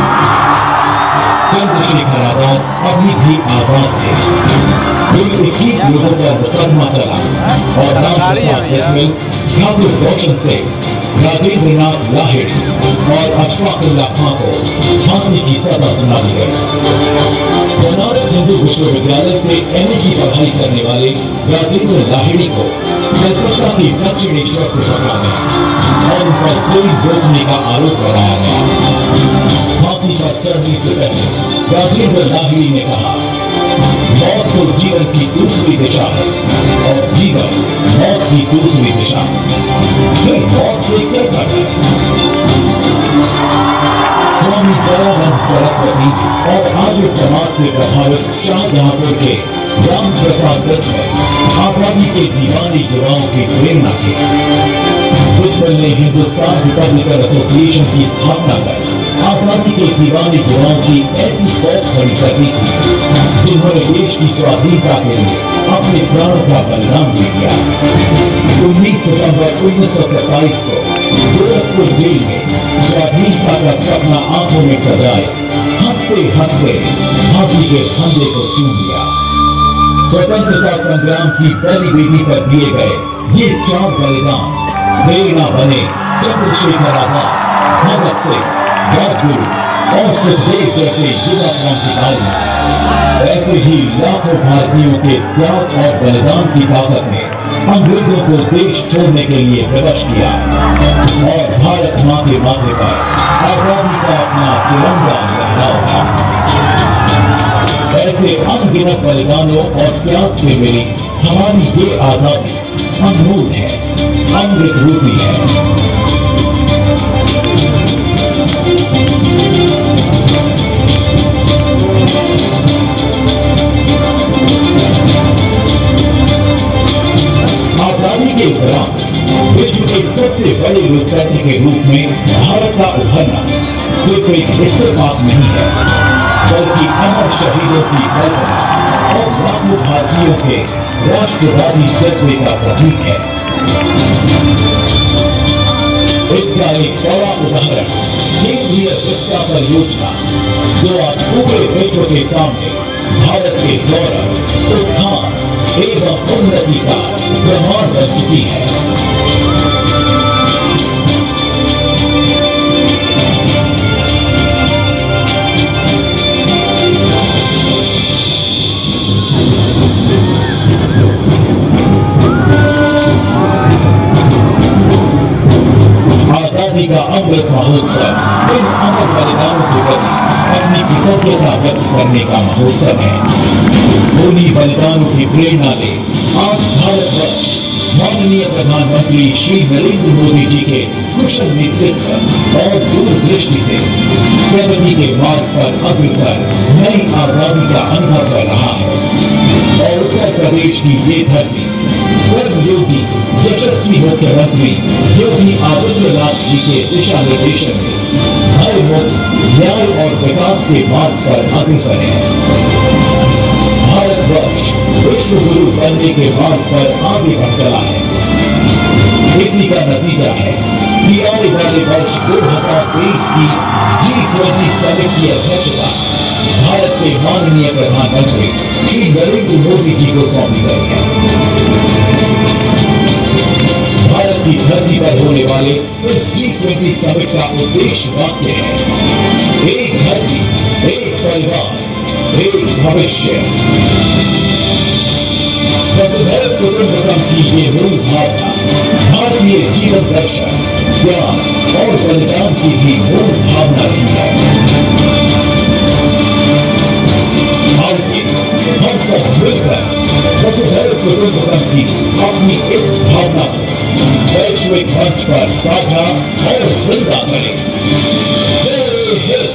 चंद्रशेखर आजाद अभी भी आजाद थे। कुल 21 लोगों पर मुकदमा चला और राम प्रसाद बिस्मिल, ठाकुर रोशन सिंह, राजेंद्र नाथ लाहिड़ी और अशफाक उल्लाह खान को फांसी की सजा सुना दी गई। बनारस हिंदू विश्वविद्यालय से MA की पढ़ाई करने वाले राजेंद्र लाहिड़ी को कलकत्ता की दक्षिणेश्वर से पकड़ा गया और उन पर गोली रोकने का आरोप लगाया गया। फांसी पर चढ़ने से पहले राजेंद्र लाहिड़ी ने कहा, मौत तो जीवन की दूसरी दिशा है और जीवन मौत की दूसरी दिशा है, फिर मौत से कैसा डर। स्वामी दयानंद सरस्वती और आर्य समाज से प्रभावित शाहजहांपुर के राम प्रसाद बिस्मिल आजादी के दीवानी युवाओं की प्रेरणा थी। बिस्मिल ने हिंदुस्तान रिपब्लिकन एसोसिएशन की स्थापना कर आजादी के दीवानी युवाओं की ऐसी फौज खड़ी कर दी थी जिन्होंने देश की स्वाधीनता के लिए अपने प्राणों का बलिदान दे दिया। 19 सितंबर 1927 को गोरखपुर जेल में स्वाधीनता का सपना आंखों में सजाए हंसते हंसते फांसी के फंदे को चूम लिया। स्वतंत्रता संग्राम की पहली वेदी पर दिए गए ये 4 बलिदान प्रेरणा बने चंद्रशेखर आजाद, भगत सिंह, राजगुरु और सुखदेव जैसे युवा क्रांतिकारी। ऐसे ही लाखों भारतीयों के त्याग और बलिदान की ताकत ने अंग्रेजों को देश छोड़ने के लिए विवश किया और भारत माँ के माथे पर आजादी का अपना तिरंगा लहराया। ऐसे अनगिनत बलिदानों और त्याग से मिली हमारी ये आजादी अनमोल है, अमृत रूपी है। आजादी के उपरांत विश्व के सबसे बड़े लोकतंत्र के रूप में भारत का उभरना सिर्फ एक इत्तेफाक नहीं है, बल्कि अमर शहीदों की कल्पना और लाखों भारतीयों के राष्ट्रवादी जज्बे का प्रतीक है। इसका एक बड़ा उदाहरण केंद्रीय विस्तार परियोजना, जो आज पूरे विश्व के सामने भारत के गौरव, उत्थान एवं उन्नति का प्रमाण बन चुकी है। आजादी का अमृत महोत्सव इन अमर बलिदानों के प्रति अपनी कृतज्ञता व्यक्त करने का महोत्सव है। उन्हीं बलिदानों की प्रेरणा ले आज भारतवर्ष माननीय प्रधानमंत्री श्री नरेंद्र मोदी जी के कुशल नेतृत्व और दूरदृष्टि से प्रगति के मार्ग पर अग्रसर नई आजादी का अनुभव कर रहा है और उत्तर प्रदेश की ये धरती कर्मयोगी यशस्वी मुख्यमंत्री योगी आदित्यनाथ जी के दिशा निर्देशन में हमारे मुल्क न्याय और विकास के मार्ग पर अग्रसर है। भारतवर्ष विश्व गुरु बनने के मार्ग पर आगे बढ़ चला है। इसी का नतीजा है कि आने वाले वर्ष 2023 की G20 समिट की अध्यक्षता भारत के माननीय प्रधानमंत्री श्री नरेंद्र मोदी जी को सौंपी गई है। भारत की धरती पर होने वाले इस G20 समिट का उद्देश्य वाक्य है, एक धरती, एक परिवार, एक भविष्य। वसुधैव कुटुंबकम की ये मूल भावना भारतीय जीवन दर्शन, ज्ञान और बलिदान की भी मूल भावना की है। भारतीय हम सब मिलकर वसुधैव कुटुंबकम की अपनी इस भावना को वैश्विक मंच पर साझा और जिंदा करें। जय हिंद।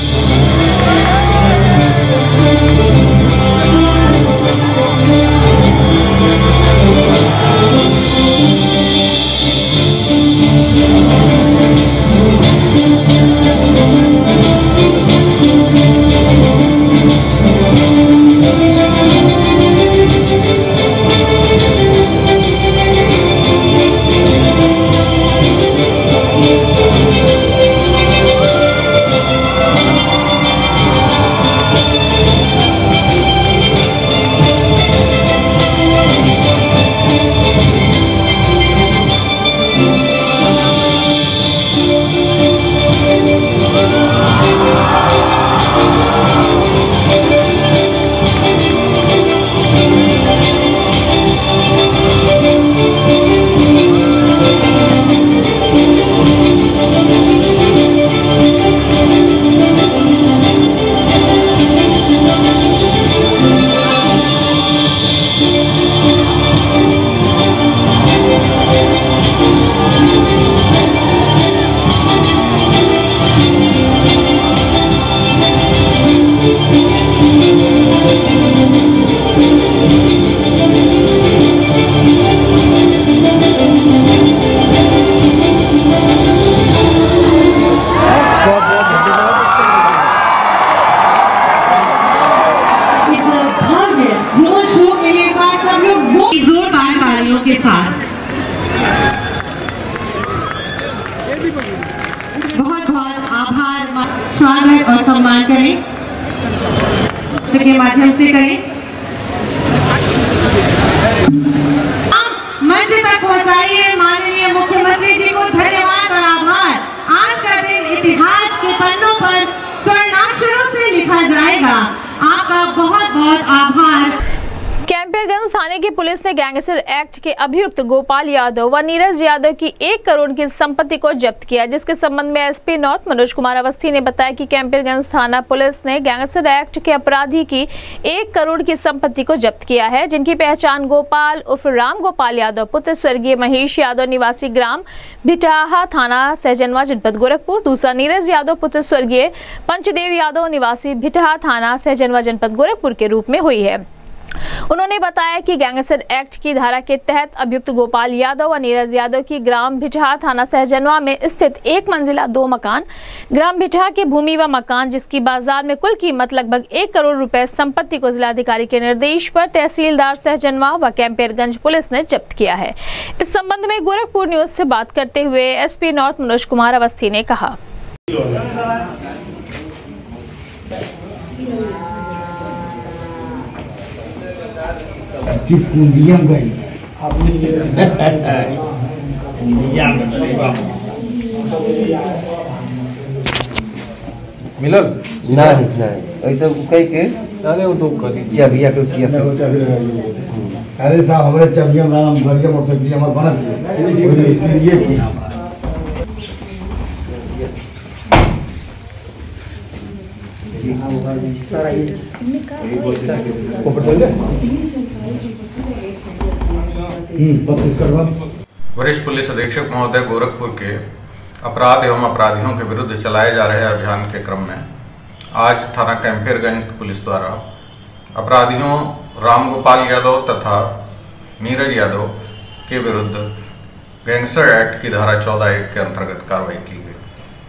बहुत बहुत आभार, स्वागत और सम्मान करें, के माध्यम से करें। मंच तक पहुंचाइए माननीय मुख्यमंत्री जी को धन्यवाद और आभार। आज का दिन इतिहास के पन्नों पर स्वर्णाक्षरों से लिखा जाएगा। आपका बहुत बहुत आभार। कैंपियरगंज थाने की पुलिस ने गैंगस्टर एक्ट के अभियुक्त गोपाल यादव व नीरज यादव की 1 करोड़ की संपत्ति को जब्त किया, जिसके संबंध में एसपी नॉर्थ मनोज कुमार अवस्थी ने बताया कि कैंपियरगंज थाना पुलिस ने गैंगस्टर एक्ट के अपराधी की 1 करोड़ की संपत्ति को जब्त किया है, जिनकी पहचान गोपाल उर्फ राम गोपाल यादव पुत्र स्वर्गीय महेश यादव निवासी ग्राम भिटाहा थाना सहजनवा जनपद गोरखपुर, दूसरा नीरज यादव पुत्र स्वर्गीय पंचदेव यादव निवासी भिटाहा थाना सहजनवा जनपद गोरखपुर के रूप में हुई है। उन्होंने बताया कि गैंगस्टर एक्ट की धारा के तहत अभियुक्त गोपाल यादव व नीरज यादव की ग्राम भिटाहा थाना सहजनवा में स्थित 1 मंजिला 2 मकान ग्राम भिटाहा की भूमि व मकान, जिसकी बाजार में कुल कीमत लगभग 1 करोड़ रुपए संपत्ति को जिलाधिकारी के निर्देश पर तहसीलदार सहजनवा व कैंपियरगंज पुलिस ने जब्त किया है। इस संबंध में गोरखपुर न्यूज से बात करते हुए एसपी नॉर्थ मनोज कुमार अवस्थी ने कहा, कि कुंडिया गई मिलल नहीं तो कई के चले वो तो करी चाबिया के किया अरे साहब हमारे चाबिया नाम गरिया मोटरसाइकिल हमार बनत है और मिस्त्री ये किया सारा ये वरिष्ठ पुलिस अधीक्षक महोदय गोरखपुर के अपराध एवं अपराधियों के विरुद्ध चलाए जा रहे अभियान के क्रम में आज थाना कैंपियरगंज पुलिस द्वारा अपराधियों राम गोपाल यादव तथा नीरज यादव के विरुद्ध गैंगस्टर एक्ट की धारा 14(1) के अंतर्गत कार्रवाई की गई।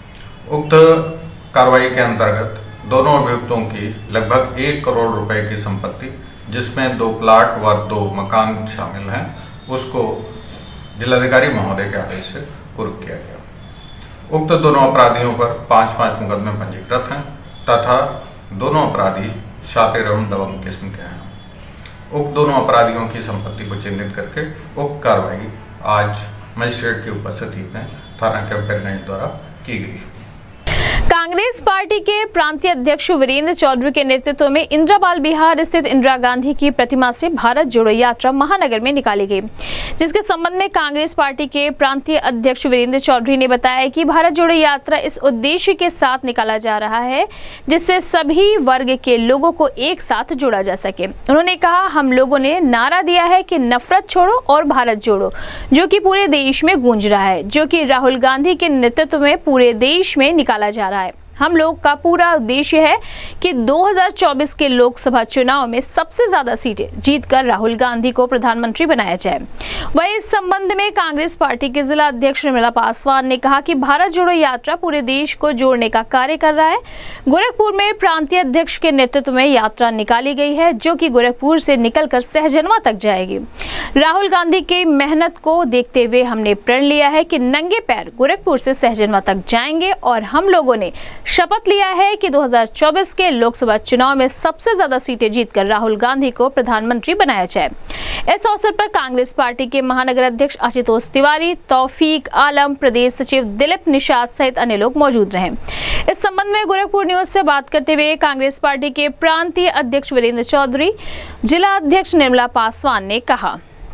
उक्त कार्रवाई के अंतर्गत दोनों अभियुक्तों की लगभग 1 करोड़ रुपए की संपत्ति, जिसमें 2 प्लाट व 2 मकान शामिल हैं, उसको जिलाधिकारी महोदय के आदेश से कुर्क किया गया। उक्त दोनों अपराधियों पर 5-5 मुकदमे पंजीकृत हैं तथा दोनों अपराधी शातिर एवं दबंग किस्म के हैं। उक्त दोनों अपराधियों की संपत्ति को चिन्हित करके उक्त कार्रवाई आज मजिस्ट्रेट की उपस्थिति में थाना कैंपरगंज द्वारा की गई। कांग्रेस पार्टी के प्रांतीय अध्यक्ष वीरेंद्र चौधरी के नेतृत्व में इंदिरापाल बिहार स्थित इंदिरा गांधी की प्रतिमा से भारत जोड़ो यात्रा महानगर में निकाली गई, जिसके संबंध में कांग्रेस पार्टी के प्रांतीय अध्यक्ष वीरेंद्र चौधरी ने बताया कि भारत जोड़ो यात्रा इस उद्देश्य के साथ निकाला जा रहा है जिससे सभी वर्ग के लोगों को एक साथ जोड़ा जा सके। उन्होंने कहा, हम लोगों ने नारा दिया है कि नफरत छोड़ो और भारत जोड़ो, जो कि पूरे देश में गूंज रहा है, जो कि राहुल गांधी के नेतृत्व में पूरे देश में निकाला जा रहा है। हम लोग का पूरा उद्देश्य है कि 2024 के लोकसभा चुनाव में सबसे ज्यादा सीटें जीतकर राहुल गांधी को प्रधानमंत्री बनाया जाए। वहीं इस संबंध में कांग्रेस पार्टी के जिला अध्यक्ष निर्मला पासवान ने कहा कि भारत जोड़ो यात्रा पूरे देश को जोड़ने का कार्य कर रहा है। गोरखपुर में प्रांतीय अध्यक्ष के नेतृत्व में यात्रा निकाली गई है, जो कि गोरखपुर से निकलकर सहजनवा तक जाएगी। राहुल गांधी की मेहनत को देखते हुए हमने प्रण लिया है कि नंगे पैर गोरखपुर से सहजनवा तक जाएंगे और हम लोगों ने शपथ लिया है कि 2024 के लोकसभा चुनाव में सबसे ज्यादा सीटें जीतकर राहुल गांधी को प्रधानमंत्री बनाया जाए। इस अवसर पर कांग्रेस पार्टी के महानगर अध्यक्ष आशुतोष तिवारी, तौफीक आलम, प्रदेश सचिव दिलीप निषाद सहित अन्य लोग मौजूद रहे। इस संबंध में गोरखपुर न्यूज से बात करते हुए कांग्रेस पार्टी के प्रांतीय अध्यक्ष वीरेंद्र चौधरी, जिला अध्यक्ष निर्मला पासवान ने कहा,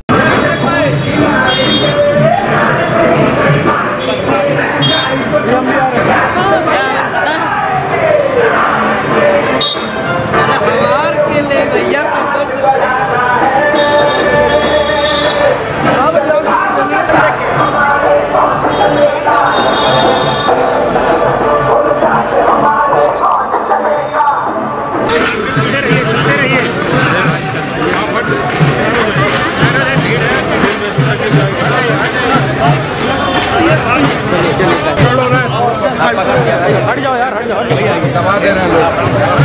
हट जाओ यार, हट जाओ, दबा दे रहे हैं लोग।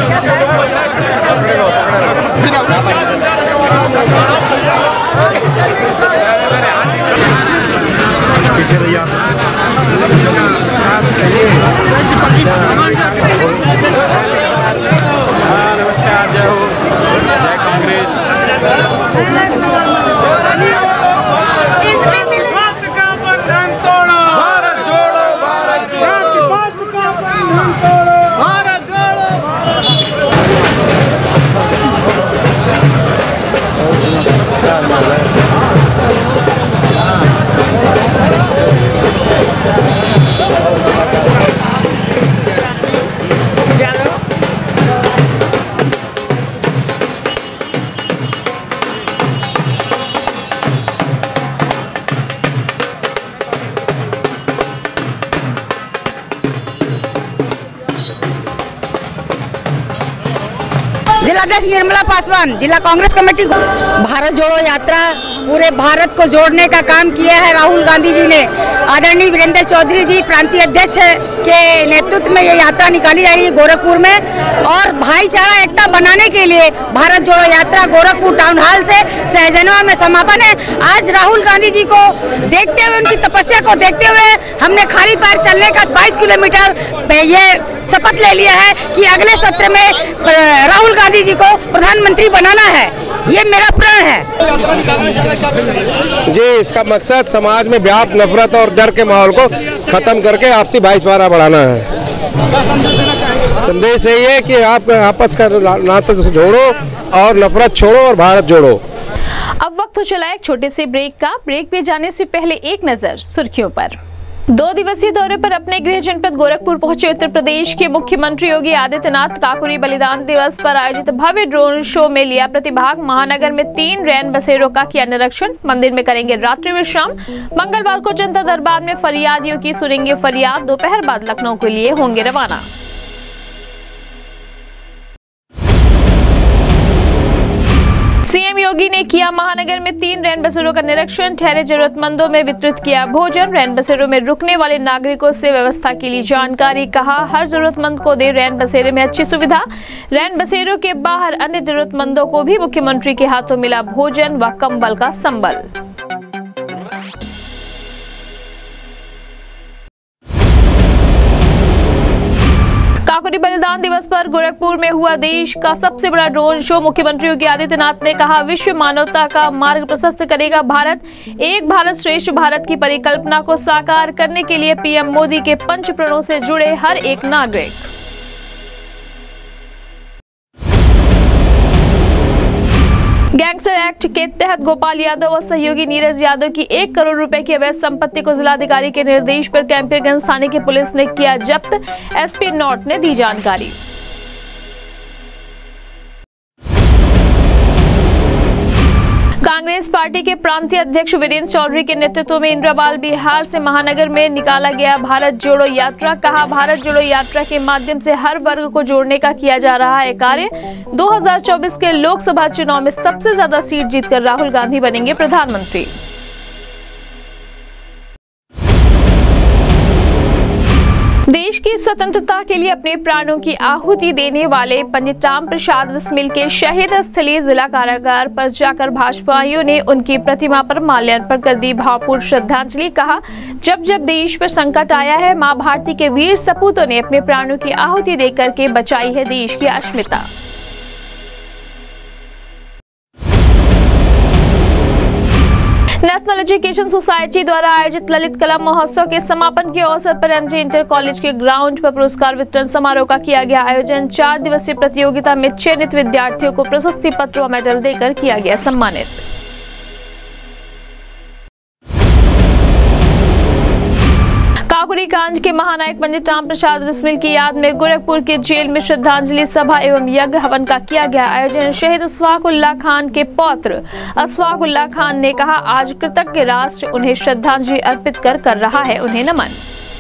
पीछे भैया नमस्कार, जय हो, जय कांग्रेस। जिलाध्यक्ष निर्मला पासवान, जिला कांग्रेस कमेटी। भारत जोड़ो यात्रा पूरे भारत को जोड़ने का काम किया है राहुल गांधी जी ने। आदरणीय वीरेंद्र चौधरी जी प्रांतीय अध्यक्ष के नेतृत्व में ये यात्रा निकाली जा रही है गोरखपुर में, और भाईचारा एकता बनाने के लिए भारत जोड़ो यात्रा गोरखपुर टाउन हॉल से सहजनवा में समापन है। आज राहुल गांधी जी को देखते हुए, उनकी तपस्या को देखते हुए हमने खाली पैर चलने का 22 किलोमीटर ये शपथ ले लिया है कि अगले सत्र में राहुल गांधी जी को प्रधानमंत्री बनाना है। ये मेरा प्रण है जी। इसका मकसद समाज में व्याप्त नफरत और डर के माहौल को खत्म करके आपसी भाईचारा बढ़ाना है। संदेश यही है कि आप आपस का नाता जोड़ो और नफरत छोड़ो और भारत जोड़ो। अब वक्त हो चला एक छोटे से ब्रेक का। ब्रेक पे जाने से पहले एक नजर सुर्खियों पर। 2 दिवसीय दौरे पर अपने गृह जनपद गोरखपुर पहुंचे उत्तर प्रदेश के मुख्यमंत्री योगी आदित्यनाथ काकोरी बलिदान दिवस पर आयोजित भव्य ड्रोन शो में लिया प्रतिभाग। महानगर में 3 रैन बसेरों का किया निरीक्षण। मंदिर में करेंगे रात्रि विश्राम। मंगलवार को जनता दरबार में फरियादियों की सुनेंगे फरियाद। दोपहर बाद लखनऊ के लिए होंगे रवाना। सीएम योगी ने किया महानगर में 3 रैन बसेरों का निरीक्षण, ठहरे जरूरतमंदों में वितरित किया भोजन। रैन बसेरों में रुकने वाले नागरिकों से व्यवस्था के लिए जानकारी, कहा हर जरूरतमंद को दे रैन बसेरे में अच्छी सुविधा। रैन बसेरों के बाहर अन्य जरूरतमंदों को भी मुख्यमंत्री के हाथों मिला भोजन व कंबल का संबल। काकोरी बलिदान दिवस पर गोरखपुर में हुआ देश का सबसे बड़ा ड्रोन शो। मुख्यमंत्री योगी आदित्यनाथ ने कहा विश्व मानवता का मार्ग प्रशस्त करेगा भारत। एक भारत श्रेष्ठ भारत की परिकल्पना को साकार करने के लिए पीएम मोदी के पंच प्रणों से जुड़े हर एक नागरिक। गैंगस्टर एक्ट के तहत गोपाल यादव और सहयोगी नीरज यादव की 1 करोड़ रुपए की अवैध संपत्ति को जिलाधिकारी के निर्देश पर कैंपरगंज थाने की पुलिस ने किया जब्त। एसपी नॉर्थ ने दी जानकारी। कांग्रेस पार्टी के प्रांतीय अध्यक्ष वीरेंद्र चौधरी के नेतृत्व में इंद्राबाल बिहार से महानगर में निकाला गया भारत जोड़ो यात्रा। कहा भारत जोड़ो यात्रा के माध्यम से हर वर्ग को जोड़ने का किया जा रहा है कार्य। 2024 के लोकसभा चुनाव में सबसे ज्यादा सीट जीतकर राहुल गांधी बनेंगे प्रधानमंत्री। देश की स्वतंत्रता के लिए अपने प्राणों की आहुति देने वाले पंडित राम प्रसाद बिस्मिल के शहीद स्थलीय जिला कारागार पर जाकर भाजपाइयों ने उनकी प्रतिमा पर माल्यार्पण कर दी भावपूर्ण श्रद्धांजलि। कहा जब जब देश पर संकट आया है, मां भारती के वीर सपूतों ने अपने प्राणों की आहुति देकर के बचाई है देश की अस्मिता। नेशनल एजुकेशन सोसाइटी द्वारा आयोजित ललित कला महोत्सव के समापन के अवसर पर एमजे इंटर कॉलेज के ग्राउंड पर पुरस्कार वितरण समारोह का किया गया आयोजन। 4 दिवसीय प्रतियोगिता में चयनित विद्यार्थियों को प्रशस्ति पत्र व मेडल देकर किया गया सम्मानित। काकोरी कांड के महानायक पंडित राम प्रसाद बिस्मिल की याद में गोरखपुर के जेल में श्रद्धांजलि सभा एवं यज्ञ हवन का किया गया आयोजन। शहीद अशफाक उल्लाह खान के पौत्र अशफाक उल्लाह खान ने कहा आज कृतज्ञ राष्ट्र उन्हें श्रद्धांजलि अर्पित कर रहा है उन्हें नमन।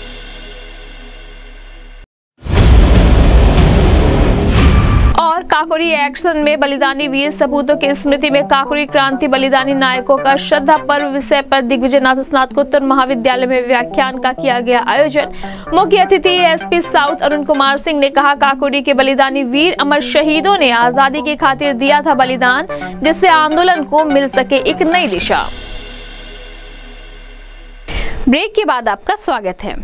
और काकोरी एक्शन में बलिदानी वीर सपूतों की स्मृति में काकोरी क्रांति बलिदानी नायकों का श्रद्धा पर्व विषय पर दिग्विजयनाथ स्नातकोत्तर महाविद्यालय में व्याख्यान का किया गया आयोजन। मुख्य अतिथि एसपी साउथ अरुण कुमार सिंह ने कहा काकोरी के बलिदानी वीर अमर शहीदों ने आजादी की खातिर दिया था बलिदान, जिससे आंदोलन को मिल सके एक नई दिशा। ब्रेक के बाद आपका स्वागत है।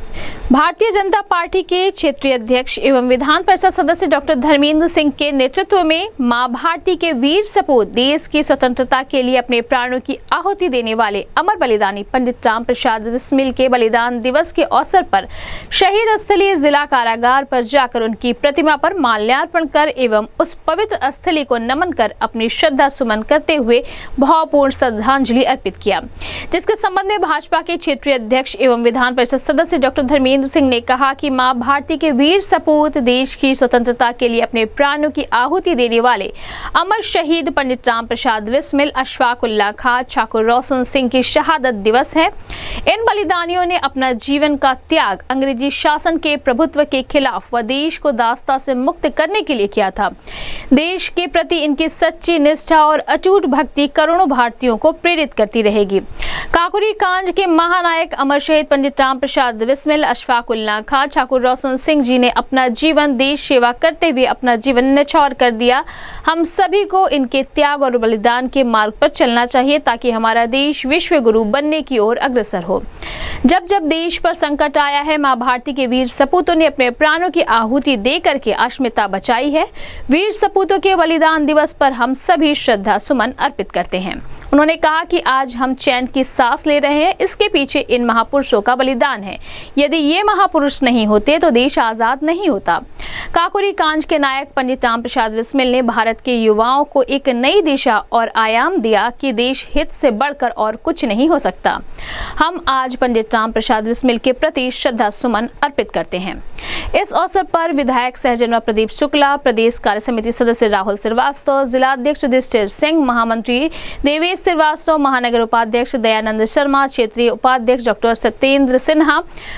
भारतीय जनता पार्टी के क्षेत्रीय अध्यक्ष एवं विधान परिषद सदस्य डॉक्टर धर्मेंद्र सिंह के नेतृत्व में मां भारती के वीर सपूत देश की स्वतंत्रता के लिए अपने प्राणों की आहुति देने वाले अमर बलिदानी पंडित राम प्रसाद बिस्मिल के बलिदान दिवस के अवसर पर शहीद स्थलीय जिला कारागार पर जाकर उनकी प्रतिमा पर माल्यार्पण कर एवं उस पवित्र स्थली को नमन कर अपनी श्रद्धा सुमन करते हुए भावपूर्ण श्रद्धांजलि अर्पित किया, जिसके संबंध में भाजपा के क्षेत्रीय अध्यक्ष एवं विधान परिषद सदस्य डॉक्टर धर्मेंद्र सिंह ने कहा कि मां भारती के वीर सपूत देश की स्वतंत्रता के लिए अपने प्राणों की आहुति देने वाले अमर शहीद पंडित राम प्रसाद बिस्मिल, अशफाक उल्लाह खान, ठाकुर रोशन सिंह की शहादत दिवस है। इन बलिदानियों ने अपना जीवन का त्याग अंग्रेजी शासन के प्रभुत्व के खिलाफ व देश को दासता से मुक्त करने के लिए किया था। देश के प्रति इनकी सच्ची निष्ठा और अटूट भक्ति करोड़ों भारतीयों को प्रेरित करती रहेगी। काकोरी कांड के महानायक अमर शहीद पंडित राम प्रसाद बिस्मिल, अशफाक उल्लाह खान, ठाकुर रोशन सिंह जी ने अपना जीवन देश सेवा करते हुए अपना जीवन न्यौछावर कर दिया। हम सभी को इनके त्याग और बलिदान के मार्ग पर चलना चाहिए ताकि हमारा देश विश्व गुरु बनने की ओर अग्रसर हो। जब जब देश पर संकट आया है, मां भारती के वीर सपूतों ने अपने प्राणों की आहुति दे करके अस्मिता बचाई है। वीर सपूतों के बलिदान दिवस पर हम सभी श्रद्धा सुमन अर्पित करते हैं। उन्होंने कहा कि आज हम चैन की सांस ले रहे हैं, इसके पीछे इन महापुरुषों का बलिदान है। यदि ये महापुरुष नहीं होते तो देश आजाद नहीं होता। काकोरी कांड के नायक पंडित राम प्रसाद बिस्मिल ने भारत के युवाओं को एक नई दिशा और आयाम दिया कि देश हित से बढ़कर और कुछ नहीं हो सकता। हम आज पंडित राम प्रसाद बिस्मिल के प्रति श्रद्धा सुमन अर्पित करते हैं। इस अवसर पर विधायक सहजनवा प्रदीप शुक्ला, प्रदेश कार्य समिति सदस्य राहुल श्रीवास्तव, जिला अध्यक्ष युधिष्ठिर सिंह, महामंत्री देवेश श्रीवास्तव, महानगर उपाध्यक्ष दयानंद शर्मा, क्षेत्रीय उपाध्यक्ष डॉक्टर सत्येंद्र सिन्हा, रणविजय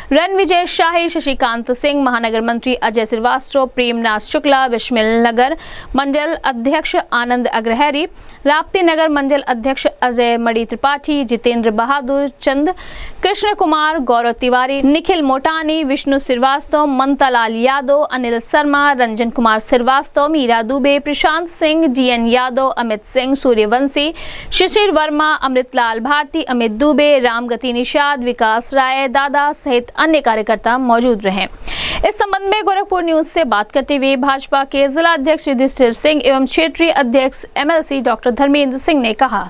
विजय शाही, शशिकांत सिंह, महानगर मंत्री अजय श्रीवास्तव, प्रेमनाथ शुक्ला, बिस्मिल नगर मंडल अध्यक्ष आनंद अग्रहरी, राप्ती नगर मंडल अध्यक्ष अजय मणि त्रिपाठी, जितेंद्र बहादुर, चंद कृष्ण कुमार, गौरव तिवारी, निखिल मोटानी, विष्णु श्रीवास्तव, ममतालाल यादव, अनिल शर्मा, रंजन कुमार श्रीवास्तव, मीरा दुबे, प्रशांत सिंह, डीएन यादव, अमित सिंह, सूर्यवंशी, शिशिर वर्मा, अमृतलाल भाटी, अमित दुबे, रामगति निषाद, विकास राय, दादा सहित अन्य कार्यकर्ता मौजूद रहे। इस संबंध में गोरखपुर न्यूज से बात करते हुए भाजपा के जिला अध्यक्ष युधिष्ठिर सिंह एवं क्षेत्रीय अध्यक्ष एमएलसी डॉक्टर धर्मेंद्र सिंह ने कहा,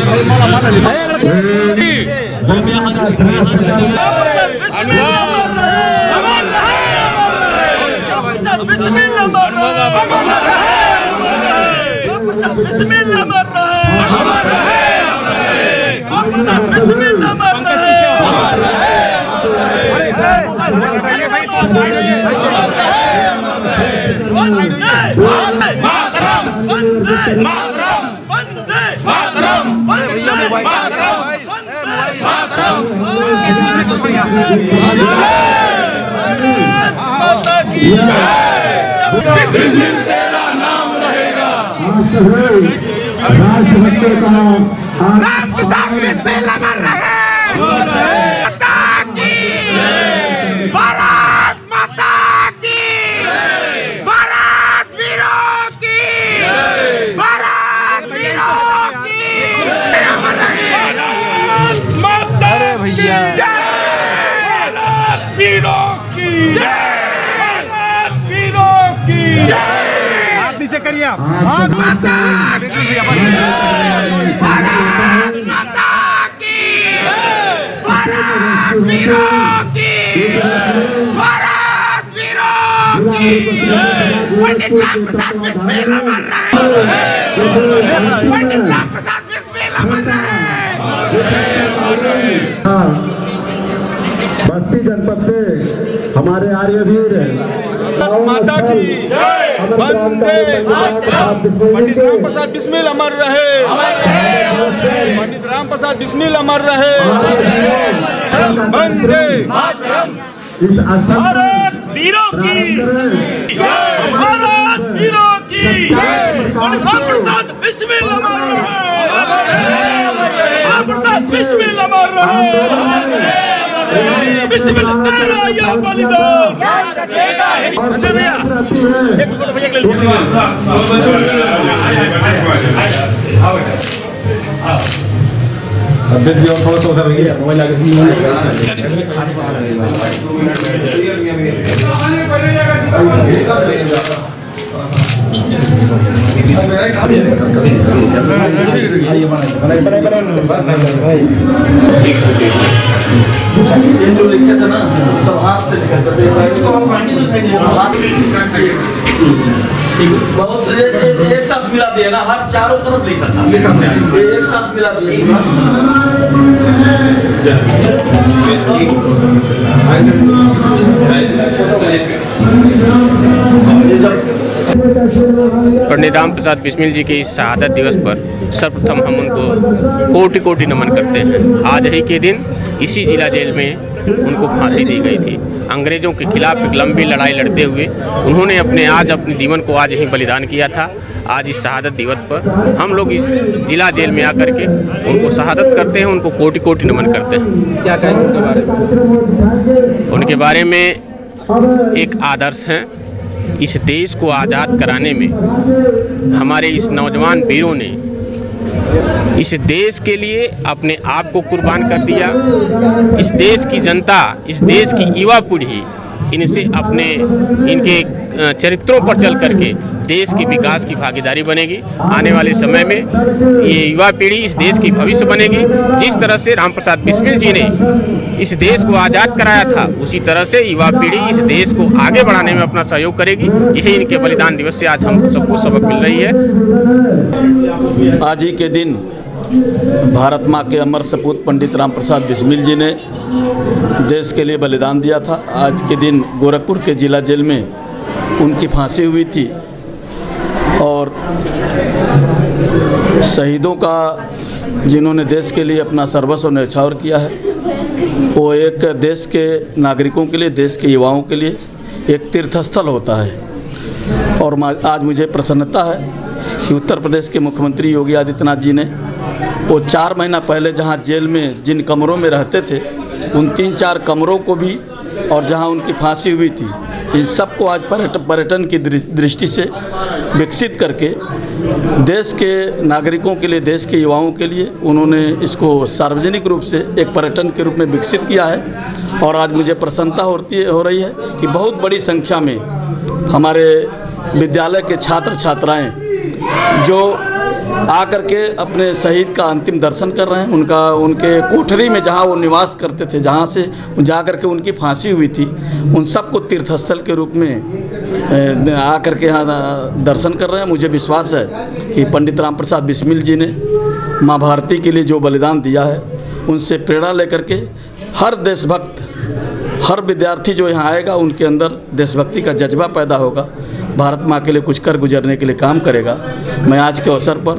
तेरा नाम रहेगा। राष्ट्रभक्तों का राम प्रसाद बिस्मिल अमर रहे। माता की भारत माता की, भारत वीरों की, भारत वीरों की अमर रहे। माता भैया भारत वीरों की जय, भारत वीरों की जय। हाथ नीचे करिए आप। भारत माता की, भारत माता की, भारत वीरों की, भारत वीरों की। पंडित राम प्रसाद बिस्मिल अमर रहे। पंडित राम प्रसाद बिस्मिल अमर रहे। बस्ती जनपद से हमारे आर्यवीर माता की वंदे पंडित राम प्रसाद बिस्मिल अमर रहे। पंडित राम प्रसाद बिस्मिल अमर रहे। वंदे इस स्थल भारत वीरों की जय, भारत वीरों की जय। पंडित राम प्रसाद बिस्मिल अमर रहे। राम प्रसाद बिस्मिल अमर रहे। बिस्मिल तेरा यह बलिदान याद रखेगा। अंदर भैया एक फोटो भैया ले लो। अध्यक्ष जी और थोड़ा सा उधर रहिए, मोबाइल आगे जो लिखे थे ना सब हाथ से लिखे थे, तो हम बहुत एक साथ मिला दिया ना, हाथ चारों तरफ लिखा था, एक साथ मिला दिया। पंडित राम प्रसाद बिस्मिल जी के इस शहादत दिवस पर सर्वप्रथम हम उनको कोटि कोटि नमन करते हैं। आज ही के दिन इसी जिला जेल में उनको फांसी दी गई थी। अंग्रेज़ों के खिलाफ एक लंबी लड़ाई लड़ते हुए उन्होंने अपने जीवन को आज ही बलिदान किया था। आज इस शहादत दिवस पर हम लोग इस जिला जेल में आकर के उनको शहादत करते हैं, उनको कोटि कोटि नमन करते हैं। क्या कहेंगे उनके बारे में? उनके बारे में एक आदर्श हैं। इस देश को आज़ाद कराने में हमारे इस नौजवान वीरों ने इस देश के लिए अपने आप को कुर्बान कर दिया। इस देश की जनता, इस देश की युवा पीढ़ी इनसे इनके चरित्रों पर चल करके देश के विकास की भागीदारी बनेगी। आने वाले समय में ये युवा पीढ़ी इस देश की भविष्य बनेगी। जिस तरह से राम प्रसाद बिस्मिल जी ने इस देश को आज़ाद कराया था, उसी तरह से युवा पीढ़ी इस देश को आगे बढ़ाने में अपना सहयोग करेगी। यही इनके बलिदान दिवस से आज हम सबको सबक मिल रही है। आज ही के दिन भारत माँ के अमर सपूत पंडित राम प्रसाद बिस्मिल जी ने देश के लिए बलिदान दिया था। आज के दिन गोरखपुर के जिला जेल में उनकी फांसी हुई थी और शहीदों का जिन्होंने देश के लिए अपना सर्वस्व न्यौछावर किया है, वो एक देश के नागरिकों के लिए, देश के युवाओं के लिए एक तीर्थस्थल होता है। और आज मुझे प्रसन्नता है कि उत्तर प्रदेश के मुख्यमंत्री योगी आदित्यनाथ जी ने वो 4 महीना पहले जहां जेल में जिन कमरों में रहते थे उन 3-4 कमरों को भी, और जहां उनकी फांसी हुई थी, इन सबको आज पर्यटन की दृष्टि से विकसित करके देश के नागरिकों के लिए, देश के युवाओं के लिए उन्होंने इसको सार्वजनिक रूप से एक पर्यटन के रूप में विकसित किया है। और आज मुझे प्रसन्नता हो रही है कि बहुत बड़ी संख्या में हमारे विद्यालय के छात्र छात्राएं जो आकर के अपने शहीद का अंतिम दर्शन कर रहे हैं। उनके कोठरी में जहां वो निवास करते थे, जहां से जाकर के उनकी फांसी हुई थी, उन सबको तीर्थस्थल के रूप में आकर के यहाँ दर्शन कर रहे हैं। मुझे विश्वास है कि पंडित राम प्रसाद बिस्मिल जी ने माँ भारती के लिए जो बलिदान दिया है, उनसे प्रेरणा लेकर के हर देशभक्त, हर विद्यार्थी जो यहाँ आएगा उनके अंदर देशभक्ति का जज्बा पैदा होगा, भारत माँ के लिए कुछ कर गुजरने के लिए काम करेगा। मैं आज के अवसर पर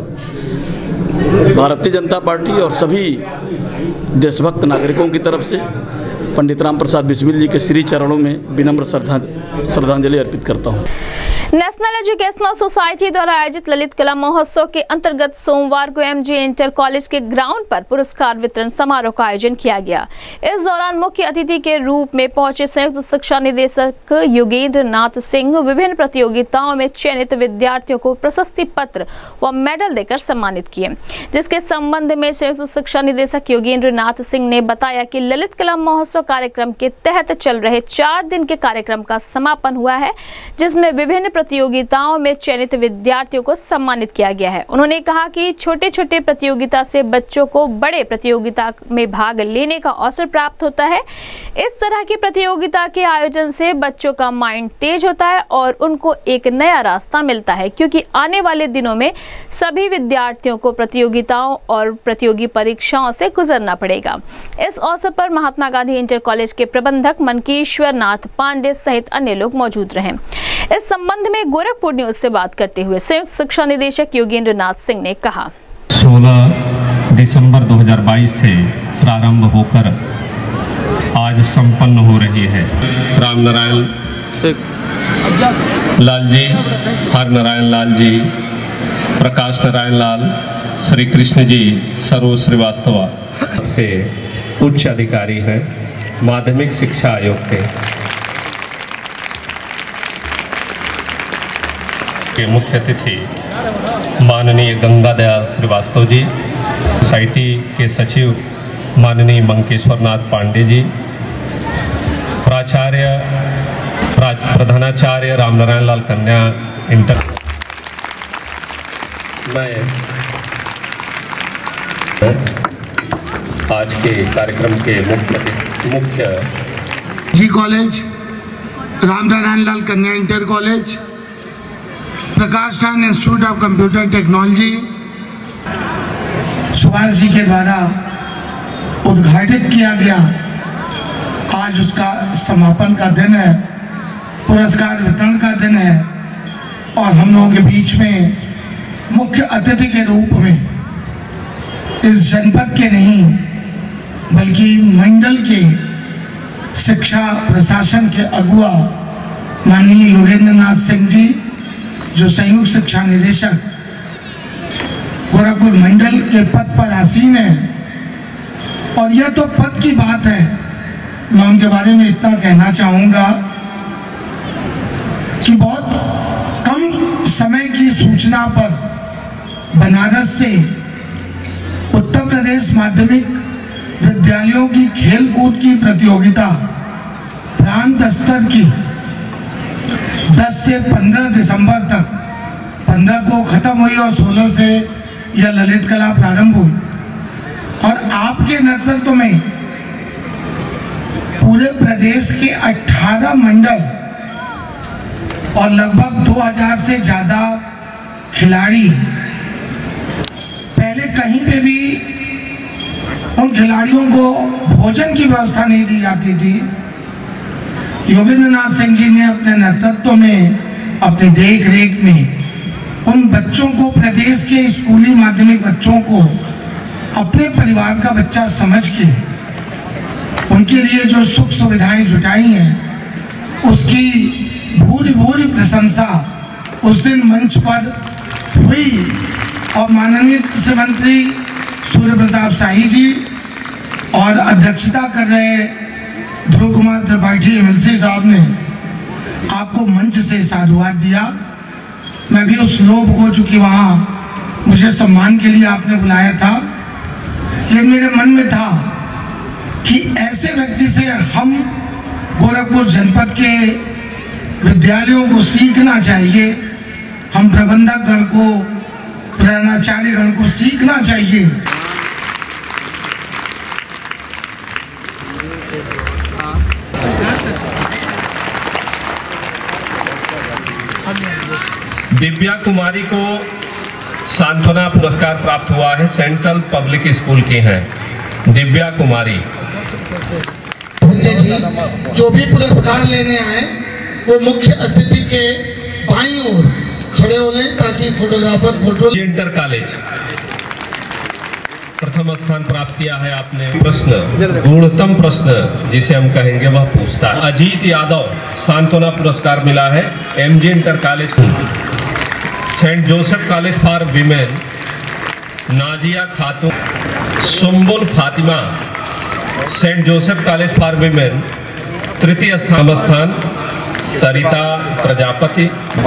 भारतीय जनता पार्टी और सभी देशभक्त नागरिकों की तरफ से पंडित राम प्रसाद बिस्मिल जी के श्री चरणों में विनम्र श्रद्धांजलि अर्पित करता हूँ। नेशनल एजुकेशनल सोसाइटी द्वारा आयोजित ललित कला महोत्सव के अंतर्गत सोमवार को एमजे इंटर कॉलेज के ग्राउंड पर पुरस्कार वितरण समारोह का आयोजन किया गया। इस दौरान मुख्य अतिथि के रूप में पहुंचे संयुक्त शिक्षा निदेशक योगेंद्र नाथ सिंह विभिन्न प्रतियोगिताओं में चयनित विद्यार्थियों को प्रशस्ति पत्र व मेडल देकर सम्मानित किए, जिसके संबंध में संयुक्त शिक्षा निदेशक योगेंद्र नाथ सिंह ने बताया कि ललित कला महोत्सव कार्यक्रम के तहत चल रहे 4 दिन के कार्यक्रम का समापन हुआ है, जिसमें विभिन्न प्रतियोगिताओं में चयनित विद्यार्थियों को सम्मानित किया गया है। उन्होंने कहा कि छोटे छोटे प्रतियोगिता से बच्चों को बड़े प्रतियोगिता में भाग लेने का अवसर प्राप्त होता है। इस तरह की प्रतियोगिता के आयोजन से बच्चों का माइंड तेज होता है और उनको एक नया रास्ता मिलता है, क्योंकि आने वाले दिनों में सभी विद्यार्थियों को प्रतियोगिताओं और प्रतियोगी परीक्षाओं से गुजरना पड़ेगा। इस अवसर पर महात्मा गांधी इंटर कॉलेज के प्रबंधक मनकेश्वर नाथ पांडे सहित अन्य लोग मौजूद रहे। इस संबंध में गोरखपुर न्यूज से बात करते हुए संयुक्त शिक्षा निदेशक योगेंद्र नाथ सिंह ने कहा, 16 दिसंबर 2022 से प्रारंभ होकर आज संपन्न हो रही है। राम नारायण लाल जी, हर नारायण लाल जी, प्रकाश नारायण लाल, श्री कृष्ण जी, सरोज श्रीवास्तव से उच्च अधिकारी हैं माध्यमिक शिक्षा आयोग के मुख्य अतिथि माननीय गंगा दयाल श्रीवास्तव जी, सोसाइटी के सचिव माननीय मंकेश्वर नाथ पांडे जी, प्रधानाचार्य रामनारायण लाल कन्या इंटर। मैं आज के कार्यक्रम के मुख्य जी कॉलेज, रामनारायण लाल कन्या inter college, Prakash Narayan institute of computer technology, Subhash ji के द्वारा उद्घाटित किया गया, आज उसका समापन का दिन है, पुरस्कार वितरण का दिन है। और हम लोगों के बीच में मुख्य अतिथि के रूप में इस जनपद के नहीं बल्कि मंडल के शिक्षा प्रशासन के अगुआ माननीय योगेंद्र नाथ सिंह जी, जो संयुक्त शिक्षा निदेशक गोरखपुर मंडल के पद पर आसीन है। और यह तो पद की बात है, मैं उनके बारे में इतना कहना चाहूंगा कि बहुत कम समय की सूचना पर बनारस से उत्तर प्रदेश माध्यमिक विद्यालयों की खेलकूद की प्रतियोगिता प्रांत स्तर की 10 से 15 दिसंबर तक, 15 को खत्म हुई और 16 से यह ललित कला प्रारंभ हुई। और आपके नेतृत्व में पूरे प्रदेश के 18 मंडल और लगभग 2000 से ज्यादा खिलाड़ी, पहले कहीं पे भी उन खिलाड़ियों को भोजन की व्यवस्था नहीं दी जाती थी। योगेंद्र नाथ सिंह जी ने अपने नेतृत्व में, अपने देख रेख में उन बच्चों को, प्रदेश के स्कूली माध्यमिक बच्चों को अपने परिवार का बच्चा समझ के उनके लिए जो सुख सुविधाएं जुटाई हैं उसकी भूरी भूरी प्रशंसा उस दिन मंच पर हुई और माननीय कृषि मंत्री सूर्य प्रताप शाही जी और अध्यक्षता कर रहे ध्रुव कुमार त्रिपाठी एमएलसी साहब ने आपको मंच से साधुवाद दिया। मैं भी उस लोभ को, चूंकि वहाँ मुझे सम्मान के लिए आपने बुलाया था, लेकिन मेरे मन में था कि ऐसे व्यक्ति से हम गोरखपुर जनपद के विद्यालयों को सीखना चाहिए, हम प्रबंधक गण को, प्रधानाचार्य गण को सीखना चाहिए। दिव्या कुमारी को सांत्वना पुरस्कार प्राप्त हुआ है, सेंट्रल पब्लिक स्कूल की हैं दिव्या कुमारी। जी जो भी पुरस्कार लेने आए वो मुख्य अतिथि के बाईं ओर खड़े हो लें ताकि फोटोग्राफर फोटो। इंटर कॉलेज प्रथम स्थान प्राप्त किया है आपने। प्रश्न, गुणतम प्रश्न जिसे हम कहेंगे वह पूछता है। अजीत यादव सांत्वना पुरस्कार मिला है MG inter college, saint Joseph college for women Nazia Khatoon, Sumbul Fatima saint Joseph college for women तृतीय स्थान सरिता प्रजापति।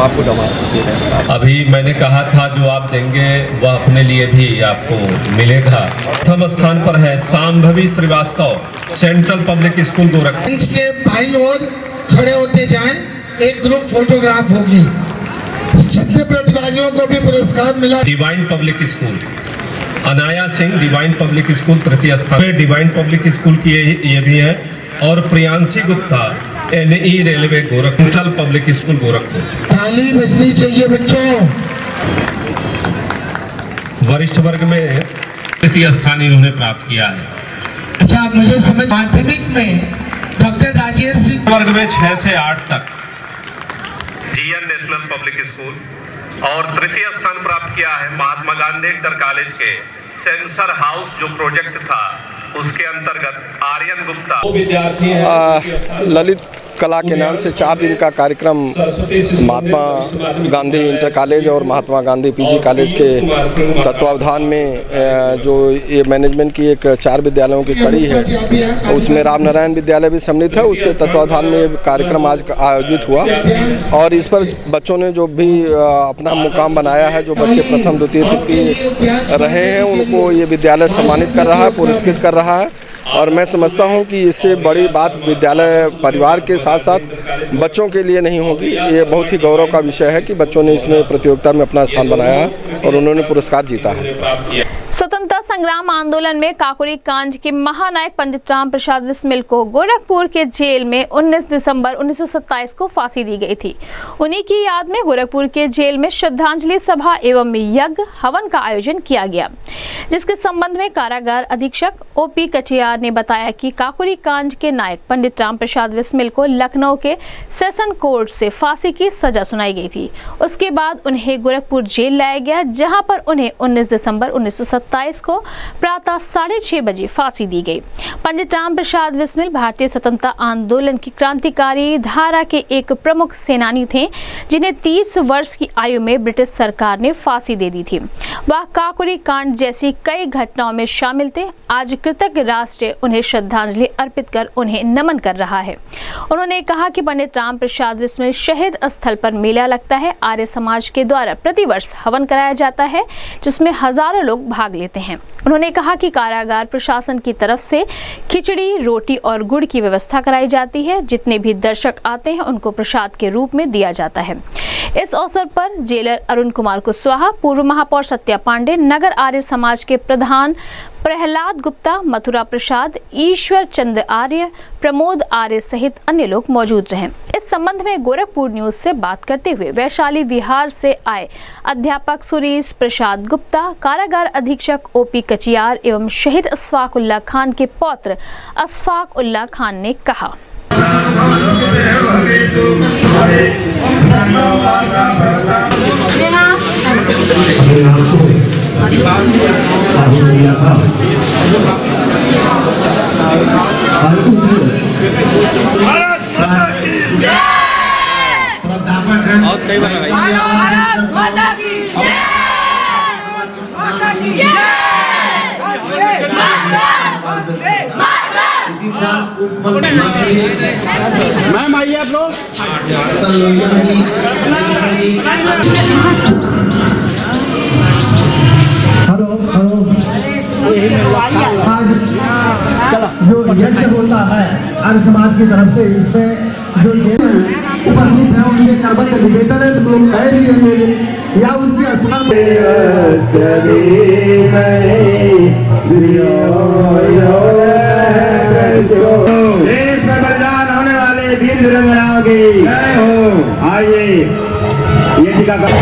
अभी मैंने कहा था जो आप देंगे वह अपने लिए भी आपको मिलेगा। प्रथम स्थान पर है Sambhavi Srivastava central public school Gorakhpur. मंच के बाईं ओर खड़े होते जाएं, एक ग्रुप फोटोग्राफ होगी। जितने प्रतिभागियों को भी पुरस्कार मिला। Divine public school Anaya Singh divine public school तृतीय स्थान पे, डिवाइन पब्लिक स्कूल की ये भी है। और Priyanshi Gupta NE railway Gorakhpur central public school Gorakhpur. ताली बजनी चाहिए बच्चों। वरिष्ठ वर्ग में तृतीय स्थान इन्होंने प्राप्त किया है। अच्छा मुझे समझ, माध्यमिक में डॉक्टर राजेश जी वर्ग में 6 से 8 तक जीएन नेशनल पब्लिक स्कूल और तृतीय स्थान प्राप्त किया है महात्मा गांधी इंटर कॉलेज के सेंसर हाउस जो प्रोजेक्ट था उसके अंतर्गत आर्यन गुप्ता। विद्यार्थी ललित कला के नाम से 4 दिन का कार्यक्रम महात्मा गांधी इंटर कॉलेज और महात्मा गांधी पीजी कॉलेज के तत्वावधान में जो ये मैनेजमेंट की एक 4 विद्यालयों की कड़ी है, उसमें रामनारायण विद्यालय भी सम्मिलित है। उसके तत्वावधान में ये कार्यक्रम आज आयोजित हुआ और इस पर बच्चों ने जो भी अपना मुकाम बनाया है, जो बच्चे प्रथम द्वितीय तृतीय रहे हैं, उनको ये विद्यालय सम्मानित कर रहा है, पुरस्कृत कर रहा है। और मैं समझता हूं कि इससे बड़ी बात विद्यालय परिवार के साथ साथ बच्चों के लिए नहीं होगी। ये बहुत ही गौरव का विषय है कि बच्चों ने इसमें प्रतियोगिता में अपना स्थान बनाया है और उन्होंने पुरस्कार जीता है। स्वतंत्रता संग्राम आंदोलन में काकोरी कांड के महानायक पंडित राम प्रसाद बिस्मिल को गोरखपुर के जेल में 19 दिसंबर 1927 को फांसी दी गई थी। उन्हीं की याद में गोरखपुर के जेल में श्रद्धांजलि सभा एवं यज्ञ हवन का आयोजन किया गया, जिसके संबंध में कारागार अधीक्षक ओपी कटियार ने बताया कि काकोरी कांड के नायक पंडित राम प्रसाद बिस्मिल को लखनऊ के सेशन कोर्ट से फांसी की सजा सुनाई गई थी। उसके बाद उन्हें गोरखपुर जेल लाया गया, जहां पर उन्हें 19 दिसंबर 1927 को प्रातः 6:30 बजे फांसी दी गई। पंडित राम प्रसाद बिस्मिल भारतीय स्वतंत्रता आंदोलन की क्रांतिकारी धारा के एक प्रमुख सेनानी थे, जिन्हें 30 वर्ष की आयु में ब्रिटिश सरकार ने फांसी दे दी थी। वह काकोरी कांड जैसी कई घटनाओं में शामिल थे। आज कृतज्ञ राष्ट्र उन्हें श्रद्धांजलि अर्पित कर उन्हें नमन कर रहा है। उन्होंने कहा कि पंडित राम प्रसाद बिस्मिल शहीद स्थल पर मेला लगता है। आर्य समाज के द्वारा प्रतिवर्ष हवन कराया जाता है, जिसमें हजारों लोग भाग लेते हैं। उन्होंने कहा कि कारागार प्रशासन की तरफ से खिचड़ी, रोटी और गुड़ की व्यवस्था कराई जाती है। जितने भी दर्शक आते हैं उनको प्रसाद के रूप में दिया जाता है। इस अवसर पर जेलर अरुण कुमार कुशवाहा, पूर्व महापौर सत्या पांडे, नगर आर्य समाज के प्रधान प्रहलाद गुप्ता, मथुरा प्रसाद, ईश्वर चंद्र आर्य, प्रमोद आर्य सहित अन्य लोग मौजूद रहे। इस संबंध में गोरखपुर न्यूज से बात करते हुए वैशाली विहार से आए अध्यापक सुरेश प्रसाद गुप्ता, कारागार अधीक्षक ओपी कचियार एवं शहीद अशफाक उल्लाह खान के पौत्र अशफाक उल्लाह खान ने कहा, दिया था। मैम आइए आप लोग। आज जो यज्ञ होता है आर्य समाज की तरफ से, इसमें जो उपस्थित है उनके करबद्ध निवेदन है, लोग कह लिए या उसकी देश में बलिदान होने वाले वीर वीरांगनाओं की जय हो। आइए ये टीकाकरण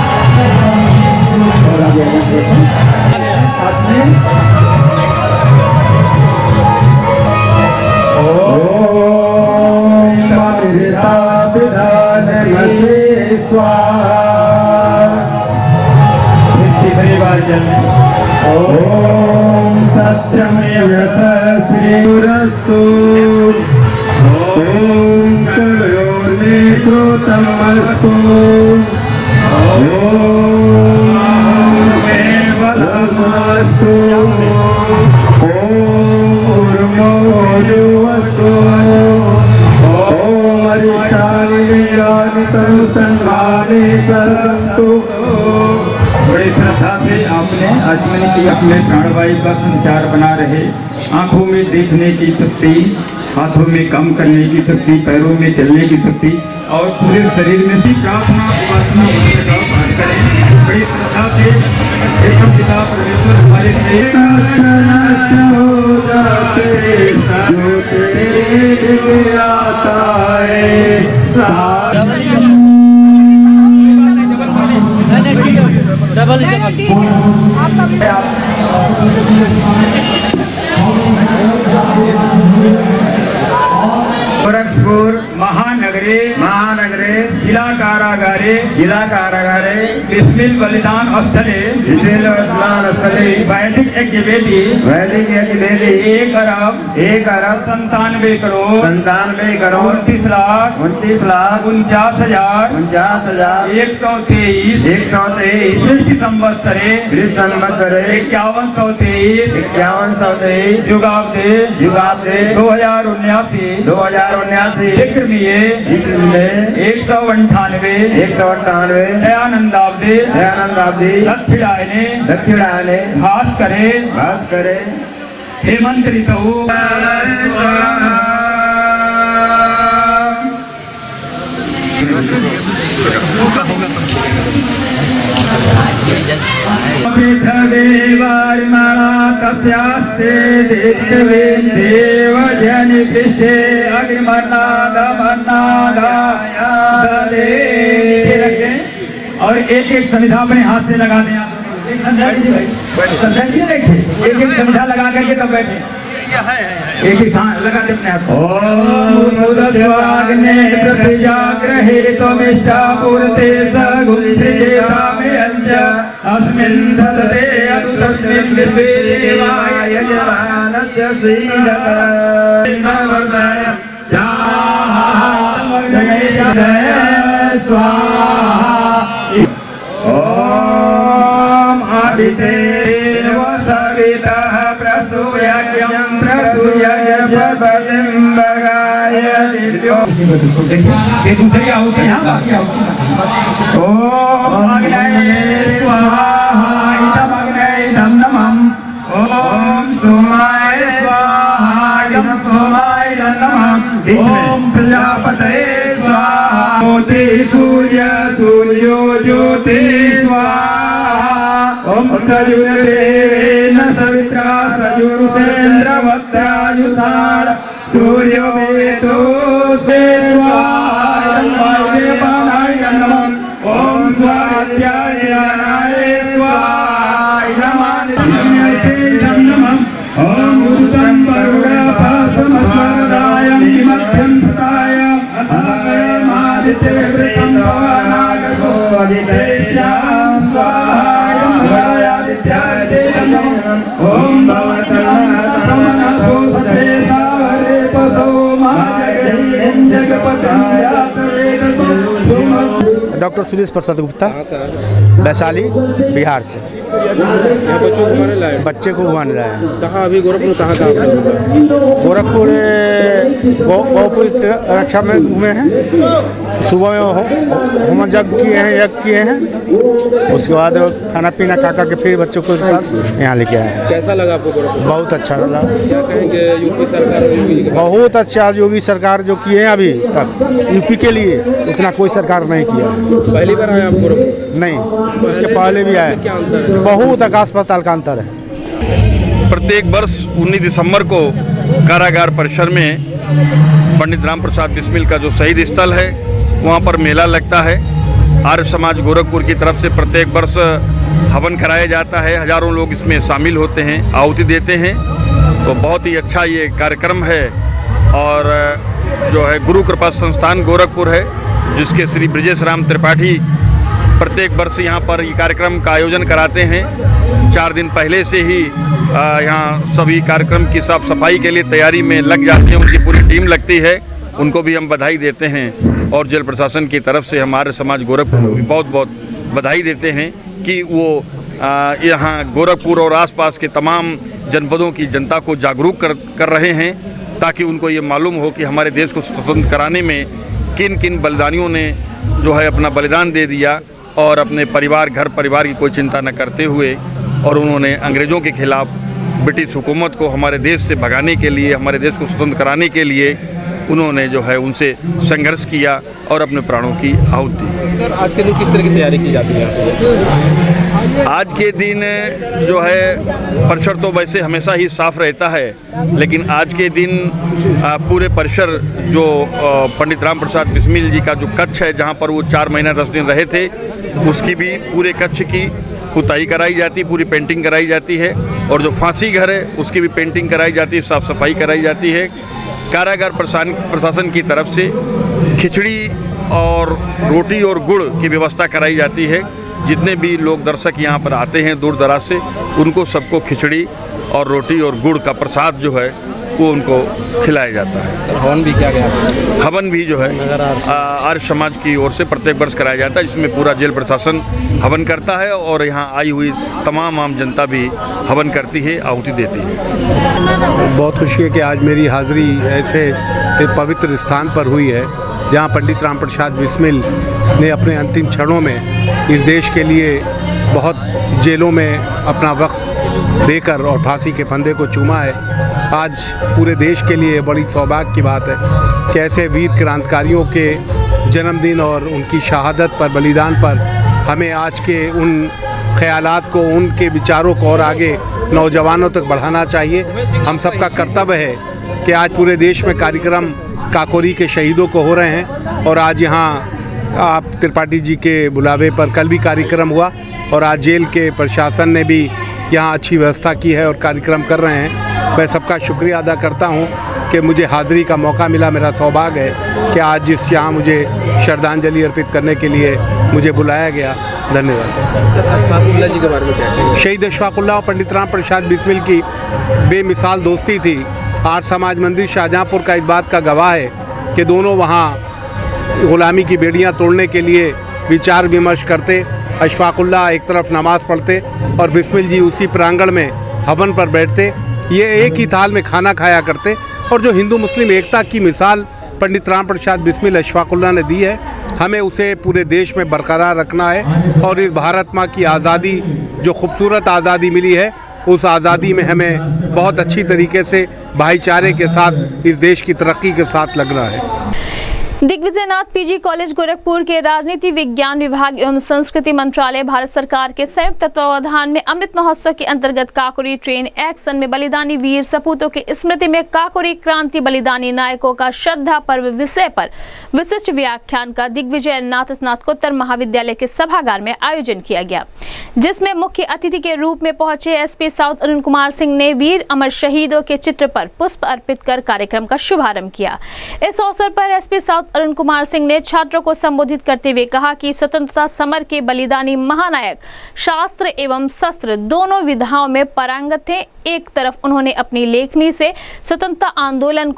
ओम सत्यमेव श्रीरस्तु ओम करोनेत्रोतमस्तु ओम बलमस्तु ओम उर्मोजुवस्तु ओम अरिष्टानितनु सन्माने सर्वन्तु। बड़ी श्रद्धा से आपने आचमन की अपने प्राणवायु का संचार बना रहे। आंखों में देखने की शक्ति, हाथों में काम करने की शक्ति, पैरों में चलने की शक्ति और पूरे शरीर में भी प्रार्थना उपासना का पाठ करें। बड़ी श्रद्धा से एकम पिता परमेश्वर हमारे गोरखपुर महानगरे जिला कारागारे बिस्मिल बलिदान स्थले वैदिक यज्ञ वेदी 1,97 करोड़ 29,49,123 संवत्सरे 5123 युगाब्दे 2079 विक्रमीय 198 दयानंदाब्दे दक्षिणायने भास्करे हेमंत ऋतु तस्यास्ते देवे देवजनि विषे और एक संविधा अपने हाथ से लगा दें। एक संविधा लगा करके तब बैठे, एक ही लगा दे अपने हाथ। ओम आदिदेव सवितः प्रसूयज्ञं प्रसूयज प्रबलिम्बगाय दिव्यो। ये दूसरी आहुति है, बाकी आहुति। ओम अग्नये स्वाहा इदम् अग्नये नमः। ओम सोमाय स्वाहा इदम् सोमाय नमः। ओम प्रजापतये स्वाहा ज्योति सूर्यो ज्योति स्वाहा। ओम सयुर्देवेन सवित्रा सयुर्सेन्द्रवत्रायुधार सूर्यो वेदो से स्वाहा। ओम स्वाध्यायाय स्वाहा नमः। ओम भूतं वरुणपासमस्मदायं मध्यं सदाय आदित्यवृतं भवानागो आदित्यं स्वाहा। डॉक्टर सुरेश प्रसाद गुप्ता, वैशाली, बिहार से। बच्चे को घुमाने लाए हैं। कहाँ अभी गोरखपुर कहाँ गोरखपुर गौपुर रक्षा में घूमे हैं। सुबह में होम यज्ञ किए हैं, उसके बाद खाना पीना खा करके फिर बच्चों के साथ यहाँ लेके आए हैं। कैसा लगा आपको गोरखपुर? बहुत अच्छा लगा। क्या कहेंगे यूपी सरकार? बहुत अच्छा। योगी सरकार जो किए हैं अभी तक यूपी के लिए उतना कोई सरकार नहीं किया है। पहली बार आए आप गोरखपुर? नहीं, इसके पहले भी आए। क्या अंतर है? बहुत आकाश पाताल का अंतर है। प्रत्येक वर्ष 19 दिसंबर को कारागार परिसर में पंडित राम प्रसाद बिस्मिल का जो शहीद स्थल है वहाँ पर मेला लगता है। आर्य समाज गोरखपुर की तरफ से प्रत्येक वर्ष हवन कराया जाता है। हजारों लोग इसमें शामिल होते हैं, आहुति देते हैं। तो बहुत ही अच्छा ये कार्यक्रम है। और जो है गुरु कृपा संस्थान गोरखपुर है, जिसके श्री ब्रजेश राम त्रिपाठी प्रत्येक वर्ष यहाँ पर ये कार्यक्रम का आयोजन कराते हैं। 4 दिन पहले से ही यहाँ सभी कार्यक्रम की साफ सफाई के लिए तैयारी में लग जाते हैं। उनकी पूरी टीम लगती है, उनको भी हम बधाई देते हैं। और जेल प्रशासन की तरफ से हमारे समाज गोरखपुर को भी बहुत बहुत बधाई देते हैं कि वो यहाँ गोरखपुर और आसपास के तमाम जनपदों की जनता को जागरूक कर रहे हैं, ताकि उनको ये मालूम हो कि हमारे देश को स्वतंत्र कराने में किन किन बलिदानियों ने जो है अपना बलिदान दे दिया, और अपने परिवार घर परिवार की कोई चिंता न करते हुए और उन्होंने अंग्रेज़ों के खिलाफ ब्रिटिश हुकूमत को हमारे देश से भगाने के लिए, हमारे देश को स्वतंत्र कराने के लिए उन्होंने जो है उनसे संघर्ष किया और अपने प्राणों की आहुति दी। सर, आज के दिन किस तरह की तैयारी की जाती है? आज के दिन जो है परिसर तो वैसे हमेशा ही साफ रहता है, लेकिन आज के दिन पूरे परिसर जो पंडित राम प्रसाद बिस्मिल जी का जो कक्ष है, जहाँ पर वो 4 महीना 10 दिन रहे थे, उसकी भी पूरे कक्ष की पुताई कराई जाती, पूरी पेंटिंग कराई जाती है। और जो फांसी घर है उसकी भी पेंटिंग कराई जाती है, साफ़ सफाई कराई जाती है। कारागार प्रशासन की तरफ से खिचड़ी और रोटी और गुड़ की व्यवस्था कराई जाती है। जितने भी लोग दर्शक यहाँ पर आते हैं दूर दराज से, उनको सबको खिचड़ी और रोटी और गुड़ का प्रसाद जो है वो उनको खिलाया जाता है। हवन भी किया गया? हवन भी जो है आर्य समाज की ओर से प्रत्येक वर्ष कराया जाता है, जिसमें पूरा जेल प्रशासन हवन करता है और यहाँ आई हुई तमाम आम जनता भी हवन करती है, आहुति देती है। बहुत खुशी है कि आज मेरी हाज़िरी ऐसे एक पवित्र स्थान पर हुई है, जहाँ पंडित राम प्रसाद बिस्मिल ने अपने अंतिम क्षणों में इस देश के लिए बहुत जेलों में अपना वक्त देकर और फांसी के फंदे को चूमा है। आज पूरे देश के लिए बड़ी सौभाग्य की बात है कि ऐसे वीर क्रांतिकारियों के जन्मदिन और उनकी शहादत पर, बलिदान पर हमें आज के उन ख्यालात को, उनके विचारों को और आगे नौजवानों तक बढ़ाना चाहिए। हम सबका कर्तव्य है कि आज पूरे देश में कार्यक्रम काकोरी के शहीदों को हो रहे हैं, और आज यहाँ आप त्रिपाठी जी के बुलावे पर कल भी कार्यक्रम हुआ, और आज जेल के प्रशासन ने भी यहाँ अच्छी व्यवस्था की है और कार्यक्रम कर रहे हैं। मैं सबका शुक्रिया अदा करता हूँ कि मुझे हाज़िरी का मौका मिला। मेरा सौभाग्य है कि आज जिस यहाँ मुझे श्रद्धांजलि अर्पित करने के लिए मुझे बुलाया गया। धन्यवाद। अशफाकुल्लाह जी के बारे में क्या कहेंगे? शहीद अशफाकुल्लाह और पंडित राम प्रसाद बिस्मिल की बेमिसाल दोस्ती थी। आर्य समाज मंदिर शाहजहाँपुर का इस बात का गवाह है कि दोनों वहाँ गुलामी की बेड़ियाँ तोड़ने के लिए विचार विमर्श करते। अशफाकुल्लाह एक तरफ नमाज़ पढ़ते और बिस्मिल जी उसी प्रांगण में हवन पर बैठते। ये एक ही थाल में खाना खाया करते, और जो हिंदू मुस्लिम एकता की मिसाल पंडित राम प्रसाद बिस्मिल अशफाकुल्लाह ने दी है, हमें उसे पूरे देश में बरकरार रखना है। और इस भारत माँ की आज़ादी, जो खूबसूरत आज़ादी मिली है, उस आज़ादी में हमें बहुत अच्छी तरीके से भाईचारे के साथ इस देश की तरक्की के साथ लगना है। दिग्विजयनाथ पीजी कॉलेज गोरखपुर के राजनीति विज्ञान विभाग एवं संस्कृति मंत्रालय भारत सरकार के संयुक्त तत्वावधान में अमृत महोत्सव के अंतर्गत काकोरी ट्रेन एक्शन में बलिदानी वीर सपूतों की स्मृति में काकोरी क्रांति बलिदानी नायकों का श्रद्धा पर्व विषय पर विशिष्ट व्याख्यान का दिग्विजयनाथ स्नातकोत्तर महाविद्यालय के सभागार में आयोजन किया गया, जिसमें मुख्य अतिथि के रूप में पहुंचे एसपी साउथ अरुण कुमार सिंह ने वीर अमर शहीदों के चित्र पर पुष्प अर्पित कर कार्यक्रम का शुभारंभ किया। इस अवसर पर एसपी साउथ अरुण कुमार सिंह ने छात्रों को संबोधित करते हुए कहा कि स्वतंत्रता समर के बलिदानी महानायक शास्त्र एवं शस्त्र दोनों विधाओं में पारंगत थे। एक तरफ उन्होंने अपनी लेखनी से स्वतंत्रता आंदोलन को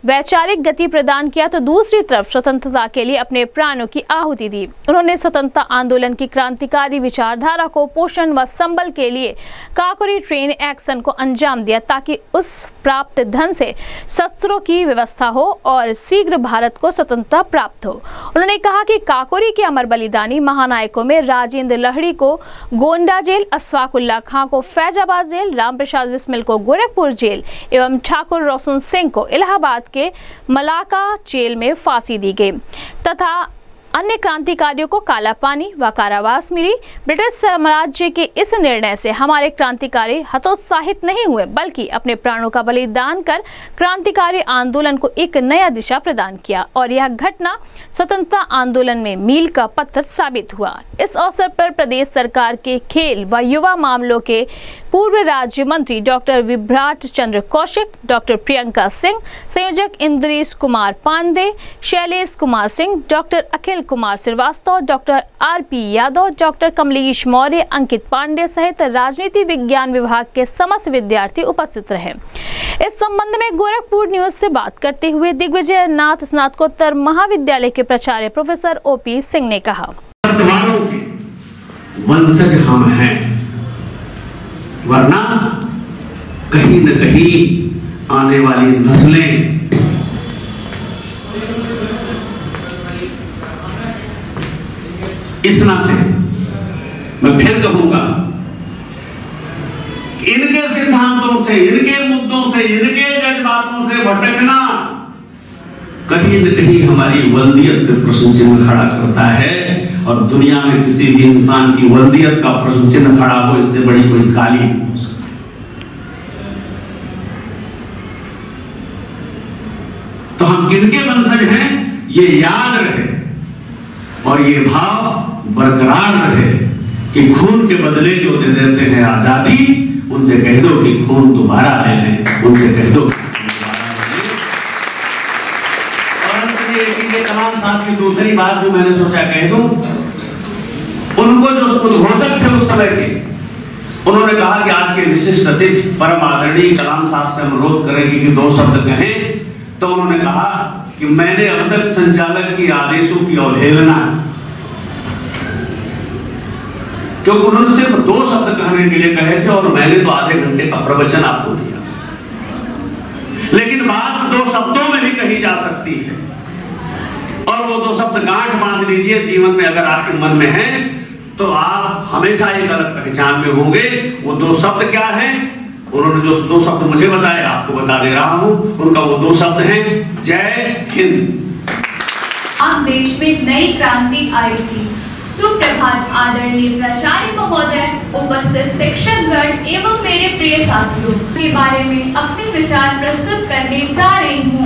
वैचारिक गति प्रदान किया तो दूसरी तरफ स्वतंत्रता के लिए अपने प्राणों की आहुति दी। उन्होंने स्वतंत्रता आंदोलन की क्रांतिकारी विचारधारा को पोषण व संबल के लिए काकोरी ट्रेन एक्शन को अंजाम दिया ताकि उस प्राप्त धन से शस्त्रों की व्यवस्था हो और शीघ्र भारत को स्वतंत्रता प्राप्त हो। उन्होंने कहा कि काकोरी के अमर बलिदानी महानायकों में राजेंद्र लहड़ी को गोंडा जेल, अशफाक उल्लाह खां को फैजाबाद जेल, रामप्रसाद बिस्मिल को गोरखपुर जेल एवं ठाकुर रोशन सिंह को इलाहाबाद के मलाका जेल में फांसी दी गई तथा अन्य क्रांतिकारियों को काला पानी व कारावास मिली। ब्रिटिश साम्राज्य के इस निर्णय से हमारे क्रांतिकारी हतोत्साहित नहीं हुए बल्कि अपने प्राणों का बलिदान कर क्रांतिकारी आंदोलन को एक नया दिशा प्रदान किया और यह घटना स्वतंत्रता आंदोलन में मील का पत्थर साबित हुआ। इस अवसर पर प्रदेश सरकार के खेल व युवा मामलों के पूर्व राज्य मंत्री डॉक्टर विभ्राट चंद्र कौशिक, डॉक्टर प्रियंका सिंह, संयोजक Indresh Kumar Pandey, Shailesh Kumar Singh, doctor Akhil Kumar Srivastava, doctor RP Yadav, doctor Kamlesh Maurya, Ankit Pandey सहित राजनीति विज्ञान विभाग के समस्त विद्यार्थी उपस्थित रहे। इस संबंध में गोरखपुर न्यूज से बात करते हुए दिग्विजय नाथ स्नातकोत्तर महाविद्यालय के प्राचार्य प्रोफेसर ओपी सिंह ने कहा, वंशज हम हैं, वरना कहीं न कहीं आने वाली नस्लें इस नाते मैं फिर कहूंगा, इनके सिद्धांतों से, इनके मुद्दों से, इनके जज्बातों से भटकना कहीं न कहीं हमारी वल्दियत पे प्रश्न चिन्ह खड़ा करता है और दुनिया में किसी भी इंसान की वल्दियत का प्रश्न चिन्ह खड़ा हो, इससे बड़ी कोई गाली नहीं हो सकती। तो हम किनके वंशज हैं ये याद रहे और ये भाव बरकरार रहे कि खून के बदले जो दे देते हैं आजादी, उनसे कह दो कि खून दोबारा ले लें, उनसे कह दो। कलाम साहब की दूसरी बात जो मैंने सोचा कह दूं, उनको जो उद्घोषक थे उस समय के, उन्होंने कहा कि आज के विशिष्ट अतिथि परम आदरणीय कलाम साहब से अनुरोध करेंगे कि 2 शब्द कहें। तो उन्होंने कहा कि मैंने अब तक संचालक के आदेशों की अवहेलना, क्योंकि उन्होंने सिर्फ 2 शब्द कहने के लिए कहे थे और मैंने तो आधे घंटे का प्रवचन आपको दिया। लेकिन बात 2 शब्दों में भी कही जा सकती है और वो 2 शब्द गांठ बांध लीजिए जीवन में, अगर आपके मन में है तो आप हमेशा एक अलग पहचान में होंगे। वो 2 शब्द क्या हैं? उन्होंने जो 2 शब्द मुझे बताए आपको बता दे रहा हूं। उनका वो 2 शब्द हैं, जय हिंद। आप देश में नई क्रांति आई थी। सुप्रभात आदरणीय प्राचार्य महोदय, उपस्थित शिक्षकगण एवं मेरे प्रिय साथियों, के बारे में अपने विचार प्रस्तुत करने जा रही हूँ।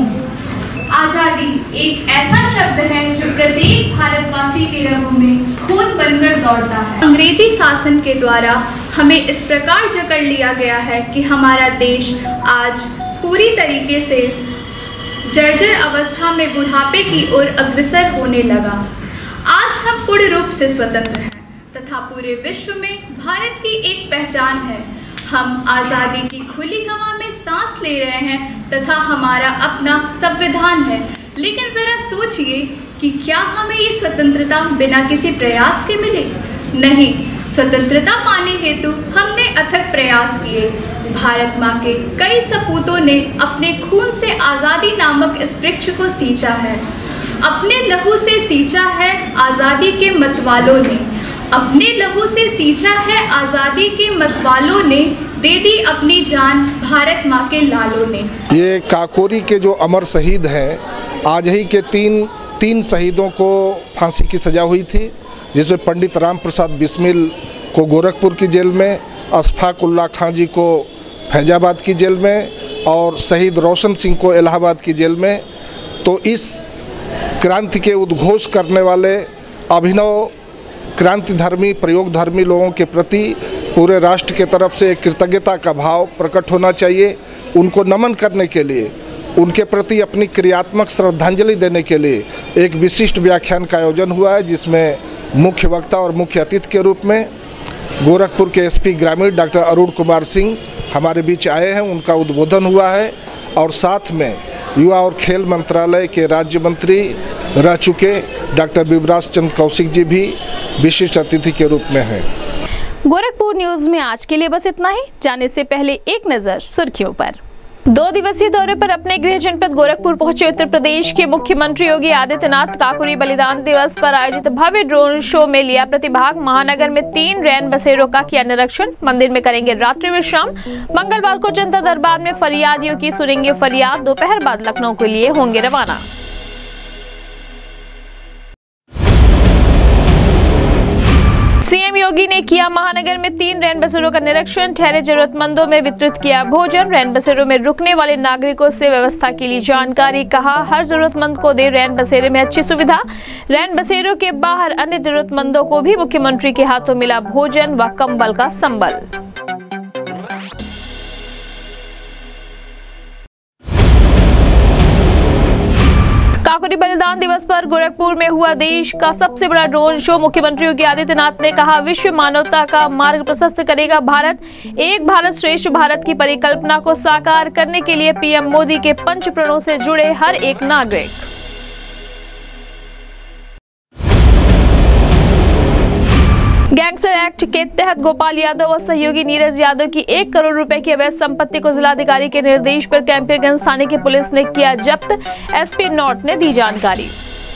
आजादी एक ऐसा शब्द है जो प्रत्येक भारतवासी के रगों में खून बनकर दौड़ता है। अंग्रेजी शासन के द्वारा हमें इस प्रकार जकड़ लिया गया है कि हमारा देश आज पूरी तरीके से जर्जर अवस्था में बुढ़ापे की ओर अग्रसर होने लगा। आज हम पूर्ण रूप से स्वतंत्र हैं तथा पूरे विश्व में भारत की एक पहचान है। हम आज़ादी की खुली हवा में सांस ले रहे हैं तथा हमारा अपना संविधान है। लेकिन जरा सोचिए कि क्या हमें ये स्वतंत्रता बिना किसी प्रयास के मिली? नहीं, स्वतंत्रता पाने हेतु हमने अथक प्रयास किए। भारत माँ के कई सपूतों ने अपने खून से आज़ादी नामक इस वृक्ष को सींचा है। अपने लहू से सींचा है आज़ादी के मतवालों ने, अपने लहू से सींचा है आज़ादी के मतवालों ने, दे दी अपनी जान भारत माँ के लालों ने। ये काकोरी के जो अमर शहीद हैं, आज ही के तीन शहीदों को फांसी की सज़ा हुई थी, जिसमें पंडित राम प्रसाद बिस्मिल को गोरखपुर की जेल में, अशफाक उल्लाह खां जी को फैजाबाद की जेल में और शहीद रोशन सिंह को इलाहाबाद की जेल में। तो इस क्रांति के उद्घोष करने वाले अभिनव क्रांतिधर्मी प्रयोगधर्मी लोगों के प्रति पूरे राष्ट्र के तरफ से कृतज्ञता का भाव प्रकट होना चाहिए। उनको नमन करने के लिए, उनके प्रति अपनी क्रियात्मक श्रद्धांजलि देने के लिए एक विशिष्ट व्याख्यान का आयोजन हुआ है, जिसमें मुख्य वक्ता और मुख्य अतिथि के रूप में गोरखपुर के एसपी ग्रामीण डॉक्टर अरुण कुमार सिंह हमारे बीच आए हैं। उनका उद्बोधन हुआ है और साथ में युवा और खेल मंत्रालय के राज्य मंत्री रह चुके डॉक्टर विवराज चंद्र कौशिक जी भी विशिष्ट अतिथि के रूप में हैं। गोरखपुर न्यूज में आज के लिए बस इतना ही। जाने से पहले एक नजर सुर्खियों पर। 2 दिवसीय दौरे पर अपने गृह जनपद गोरखपुर पहुंचे उत्तर प्रदेश के मुख्यमंत्री योगी आदित्यनाथ काकोरी बलिदान दिवस पर आयोजित भव्य ड्रोन शो में लिया प्रतिभाग। महानगर में 3 रैन बसेरों का किया निरीक्षण। मंदिर में करेंगे रात्रि विश्राम। मंगलवार को जनता दरबार में फरियादियों की सुनेंगे फरियाद। दोपहर बाद लखनऊ के लिए होंगे रवाना। सीएम योगी ने किया महानगर में 3 रैन बसेरों का निरीक्षण। ठहरे जरूरतमंदों में वितरित किया भोजन। रैन बसेरों में रुकने वाले नागरिकों से व्यवस्था के लिए जानकारी। कहा हर जरूरतमंद को दे रैन बसेरे में अच्छी सुविधा। रैन बसेरों के बाहर अन्य जरूरतमंदों को भी मुख्यमंत्री के हाथों मिला भोजन व कंबल का संबल। काकोरी बलिदान दिवस पर गोरखपुर में हुआ देश का सबसे बड़ा ड्रोन शो। मुख्यमंत्री योगी आदित्यनाथ ने कहा विश्व मानवता का मार्ग प्रशस्त करेगा भारत। एक भारत श्रेष्ठ भारत की परिकल्पना को साकार करने के लिए पीएम मोदी के 5 प्रणों से जुड़े हर एक नागरिक। गैंगस्टर एक्ट के तहत गोपाल यादव और सहयोगी नीरज यादव की 1 करोड़ रुपए की अवैध संपत्ति को जिलाधिकारी के निर्देश पर कैंपरगंज थाने की पुलिस ने किया जब्त। एसपी नॉर्थ ने दी जानकारी।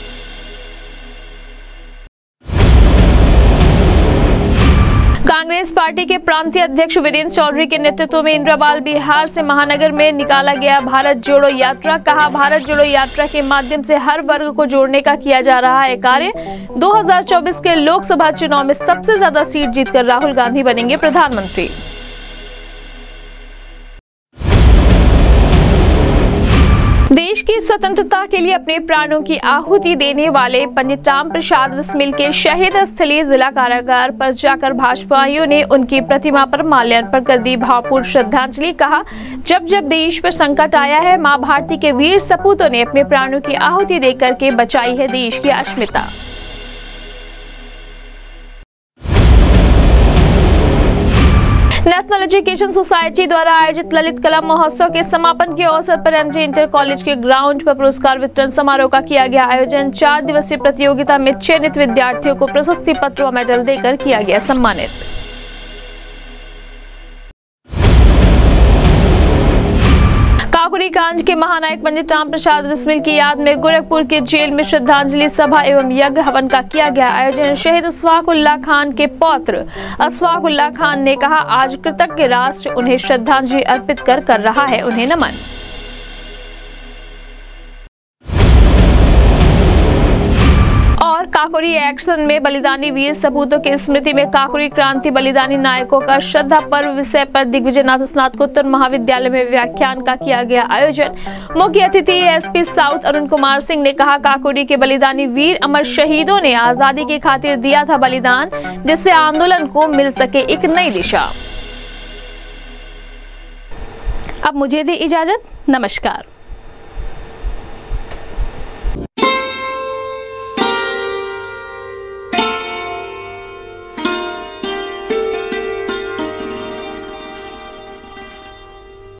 कांग्रेस पार्टी के प्रांतीय अध्यक्ष वीरेंद्र चौधरी के नेतृत्व में इंद्राबाल बिहार से महानगर में निकाला गया भारत जोड़ो यात्रा। कहा भारत जोड़ो यात्रा के माध्यम से हर वर्ग को जोड़ने का किया जा रहा है कार्य। 2024 के लोकसभा चुनाव में सबसे ज्यादा सीट जीतकर राहुल गांधी बनेंगे प्रधानमंत्री। देश की स्वतंत्रता के लिए अपने प्राणों की आहुति देने वाले पंडित राम प्रसाद बिस्मिल के शहीद स्थली जिला कारागार पर जाकर भाजपाइयों ने उनकी प्रतिमा पर माल्यार्पण कर दी भावपूर्ण श्रद्धांजलि। कहा जब जब देश पर संकट आया है मां भारती के वीर सपूतों ने अपने प्राणों की आहुति देकर के बचाई है देश की अस्मिता। नेशनल एजुकेशन सोसाइटी द्वारा आयोजित ललित कला महोत्सव के समापन के अवसर पर एमजे इंटर कॉलेज के ग्राउंड पर पुरस्कार वितरण समारोह का किया गया आयोजन। 4 दिवसीय प्रतियोगिता में चयनित विद्यार्थियों को प्रशस्ति पत्र और मेडल देकर किया गया सम्मानित। काकोरी कांड के महानायक पंडित राम प्रसाद बिस्मिल की याद में गोरखपुर के जेल में श्रद्धांजलि सभा एवं यज्ञ हवन का किया गया आयोजन। शहीद अशफाक उल्लाह खान के पौत्र अशफाक उल्लाह खान ने कहा आज कृतज्ञ राष्ट्र उन्हें श्रद्धांजलि अर्पित कर रहा है उन्हें नमन। और काकोरी एक्शन में बलिदानी वीर सपूतों की स्मृति में काकोरी क्रांति बलिदानी नायकों का श्रद्धा पर्व विषय पर दिग्विजयनाथ स्नातकोत्तर महाविद्यालय में व्याख्यान का किया गया आयोजन। मुख्य अतिथि एसपी साउथ अरुण कुमार सिंह ने कहा काकोरी के बलिदानी वीर अमर शहीदों ने आजादी की खातिर दिया था बलिदान जिससे आंदोलन को मिल सके एक नई दिशा। अब मुझे दी इजाजत। नमस्कार।